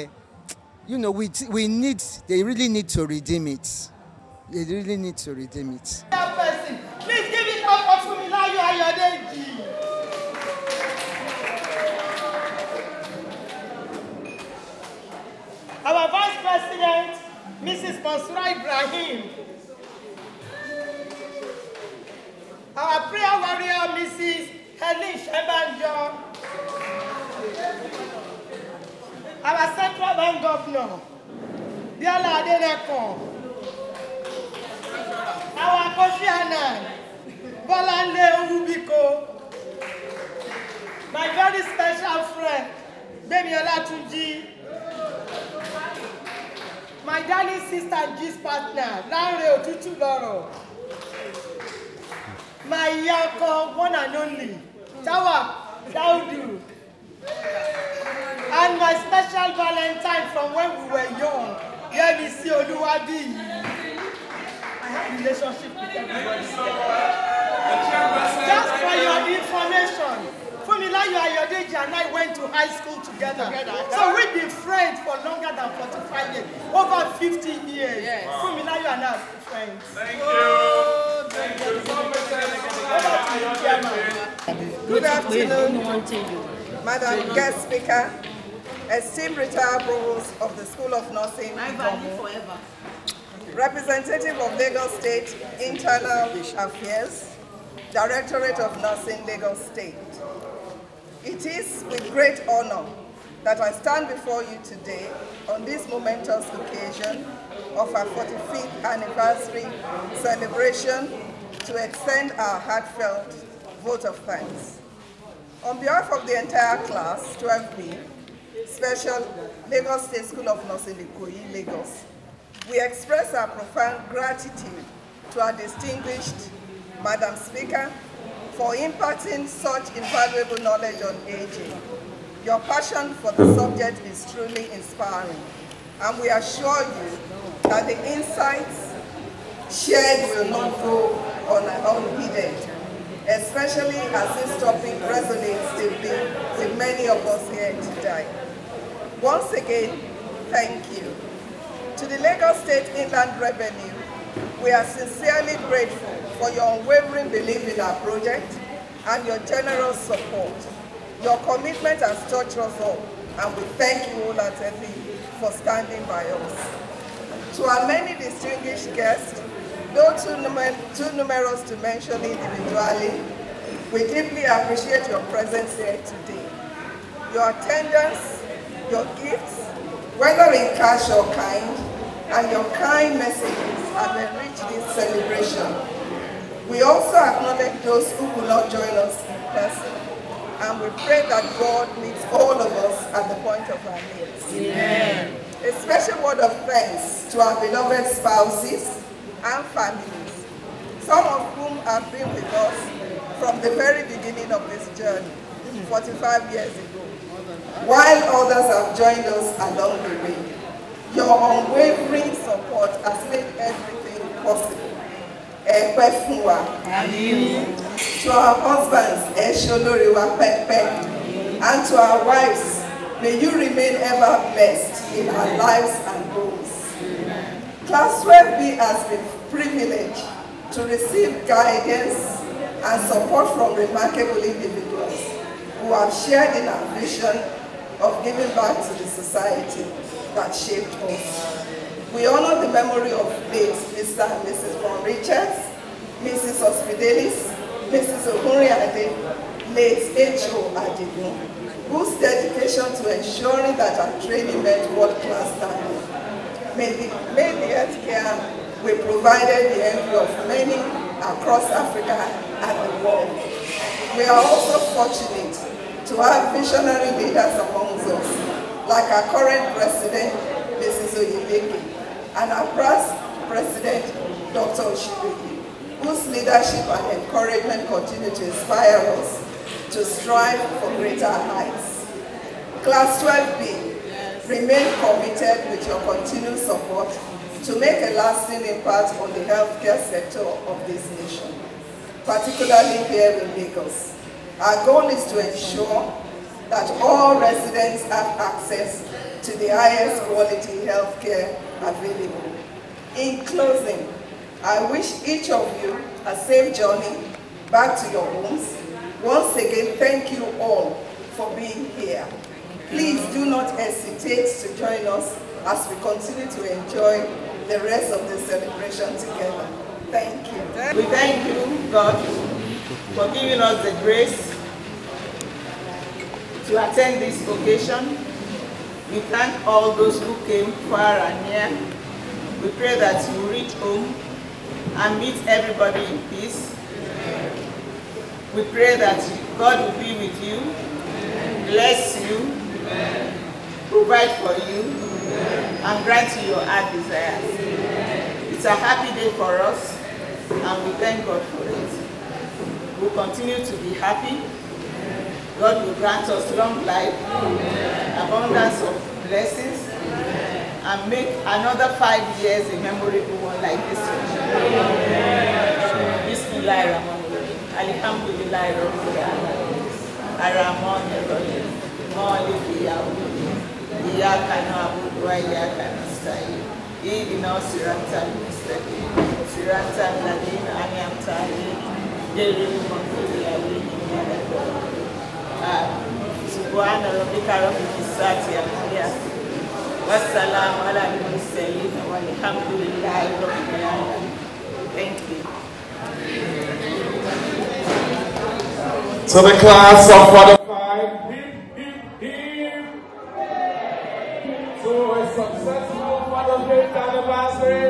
they really need to redeem it. They really need to redeem it. Please give it up for Fumilayo Oyeleke. Our Vice President, Mrs. Mansoura Ibrahim. Our prayer warrior, Mrs. Helen Shebanjo. Our Central Bank Governor, Biola Adenekon. Our Kofi Annan, Bolanle Urubiko. My very special friend, Beniola Tunji. My darling sister and G's partner, Lanre Otutuloro. My Yanko, one and only, Tawa Daudu. And my special Valentine from when we were young, Yemisi Oluwadi. I have relationship with everybody. Just for your information, Fumilayo Oyeleke and I went to high school together. So we've been friends for longer than 45 years, over 50 years. Yes. Fumilayo and I are friends. Thank you. Thank you. Good afternoon, Madam Guest Speaker, esteemed retired provost of the School of Nursing, representative of Lagos State Internal Affairs, Directorate of Nursing, Lagos State. It is with great honor that I stand before you today on this momentous occasion of our 45th anniversary celebration to extend our heartfelt vote of thanks. On behalf of the entire class, 12B, Special Lagos State School of Nursing, Ikoyi, Lagos, we express our profound gratitude to our distinguished Madam Speaker for imparting such invaluable knowledge on aging. Your passion for the subject is truly inspiring, and we assure you that the insights shared will not go unheeded, especially as this topic resonates deeply with many of us here today. Once again, thank you. To the Lagos State Inland Revenue, we are sincerely grateful for your unwavering belief in our project and your generous support. Your commitment has touched us all, and we thank you wholeheartedly for standing by us. To our many distinguished guests, though too numerous to mention individually, we deeply appreciate your presence here today. Your attendance, your gifts, whether in cash or kind, and your kind messages have enriched this celebration. We also acknowledge those who will not join us in person, and we pray that God meets all of us at the point of our needs. Amen. A special word of thanks to our beloved spouses and families, some of whom have been with us from the very beginning of this journey, 45 years ago, while others have joined us along the way. Your unwavering support has made everything possible. To our husbands, and to our wives, may you remain ever blessed in our lives and goals. Class 12B has been privileged to receive guidance and support from remarkable individuals who have shared in our vision of giving back to the society that shaped us. We honor the memory of late Mr. and Mrs. Von Richards, Mrs. Hospidalis, Mrs. Ohuriade, late H.O. Adigun, whose dedication to ensuring that our training met world-class standards made the healthcare we provided the envy of many across Africa and the world. We are also fortunate to have visionary leaders among us, like our current president, Mrs. Oyeleke, and our past president, Dr. Oshibeki, whose leadership and encouragement continue to inspire us to strive for greater heights. Class 12B, remain committed with your continued support to make a lasting impact on the healthcare sector of this nation, particularly here in Lagos. Our goal is to ensure that all residents have access to the highest quality healthcare available. In closing, I wish each of you a safe journey back to your homes. Once again, thank you all for being here. Please do not hesitate to join us as we continue to enjoy the rest of the celebration together. Thank you. We thank you, God, for giving us the grace to attend this occasion. We thank all those who came far and near. We pray that you reach home and meet everybody in peace. We pray that God will be with you, bless you, provide for you, and grant you your heart desires. It's a happy day for us, and we thank God for it. We'll continue to be happy. God will grant us long life, abundance of blessings, and make another 5 years a memorable one like this one. Bismillahirrahmanirrahim. Alhamdulillahi Rabbil Alamin. Ar-Rahmanir-Rahim. Maliki Yawmiddin. Iyyaka na'budu wa iyyaka nasta'in. Ihdinas siratal mustaqim. Siratal ladzina an'amta 'alaihim ghayril maghdubi 'alaihim waladdallin. Subhana rabbika rabbil izzati amma yasifun. Wassalamu ala al-mursalin walhamdulillahi rabbil alamin. Thank you. To the class of 45, to a successful Father's Day anniversary,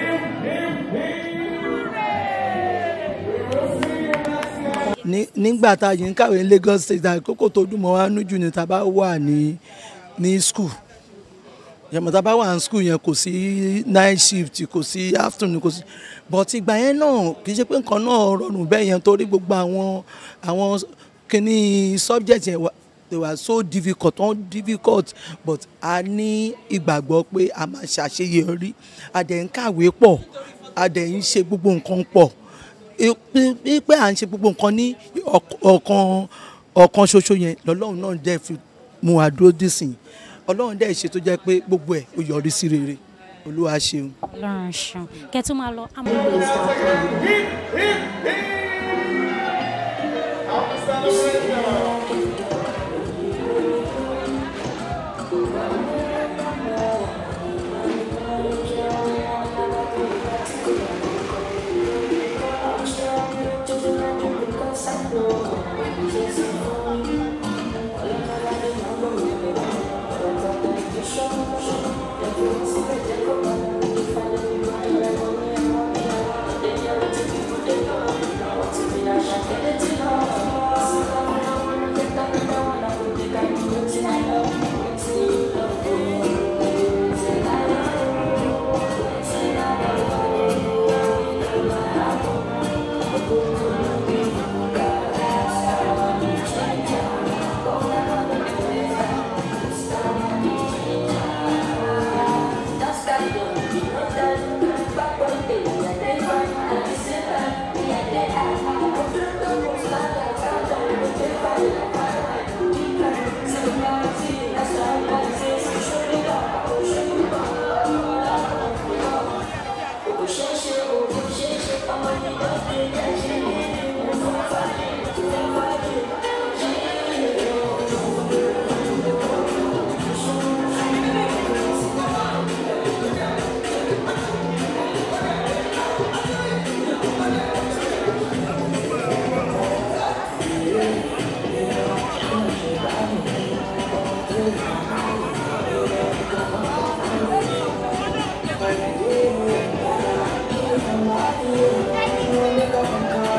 nígbà tá a yìí ń kàwé ní Lagos State àkókò tó dùn mọ́ wa nújù ni tá a bá wà ní school yẹmọ tá a bá wà ní school yẹn kò sí night shift kò sí afternoon kò sí but ìgbà yẹn náà kì í ṣe pé nǹkan náà rọrùn bẹ́ẹ̀ yẹn torí gbogbo àwọn kíní subject yẹn they were so difficult but a ní ìgbàgbọ́ pé a máa ṣàṣeyọrí a dẹ̀ ń kàwé pọ̀ a dẹ̀ ń ṣe gbogbo nǹkan pọ̀ pé à ń ṣe gbogbo nǹkan ní ọ̀kan ṣoṣo yẹn lọ́lọ́run náà dẹ̀ fi mú wa dúró dísìn ọlọ́run dẹ̀ ṣe tó jẹ́ pé gbogbo ẹ̀ ó yọrí sí rere olúwa ṣeun. ọlọ́run ṣeun kẹ́tù máa lọ. Thank you.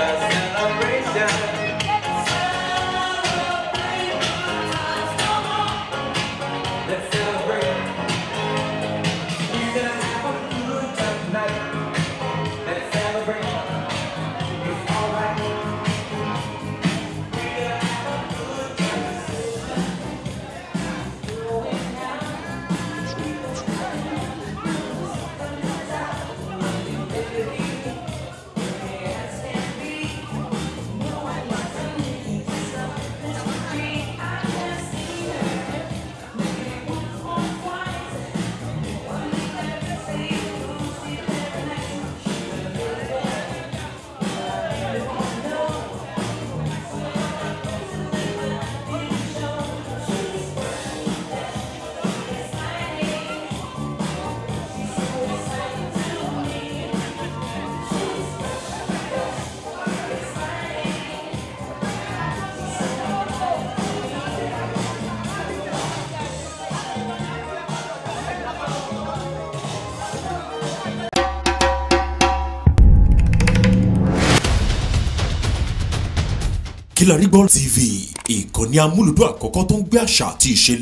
KILARIGBO TV, ìkànnì amúlùdún àkọ́kọ́ tó ń gbé àṣà àti ìṣe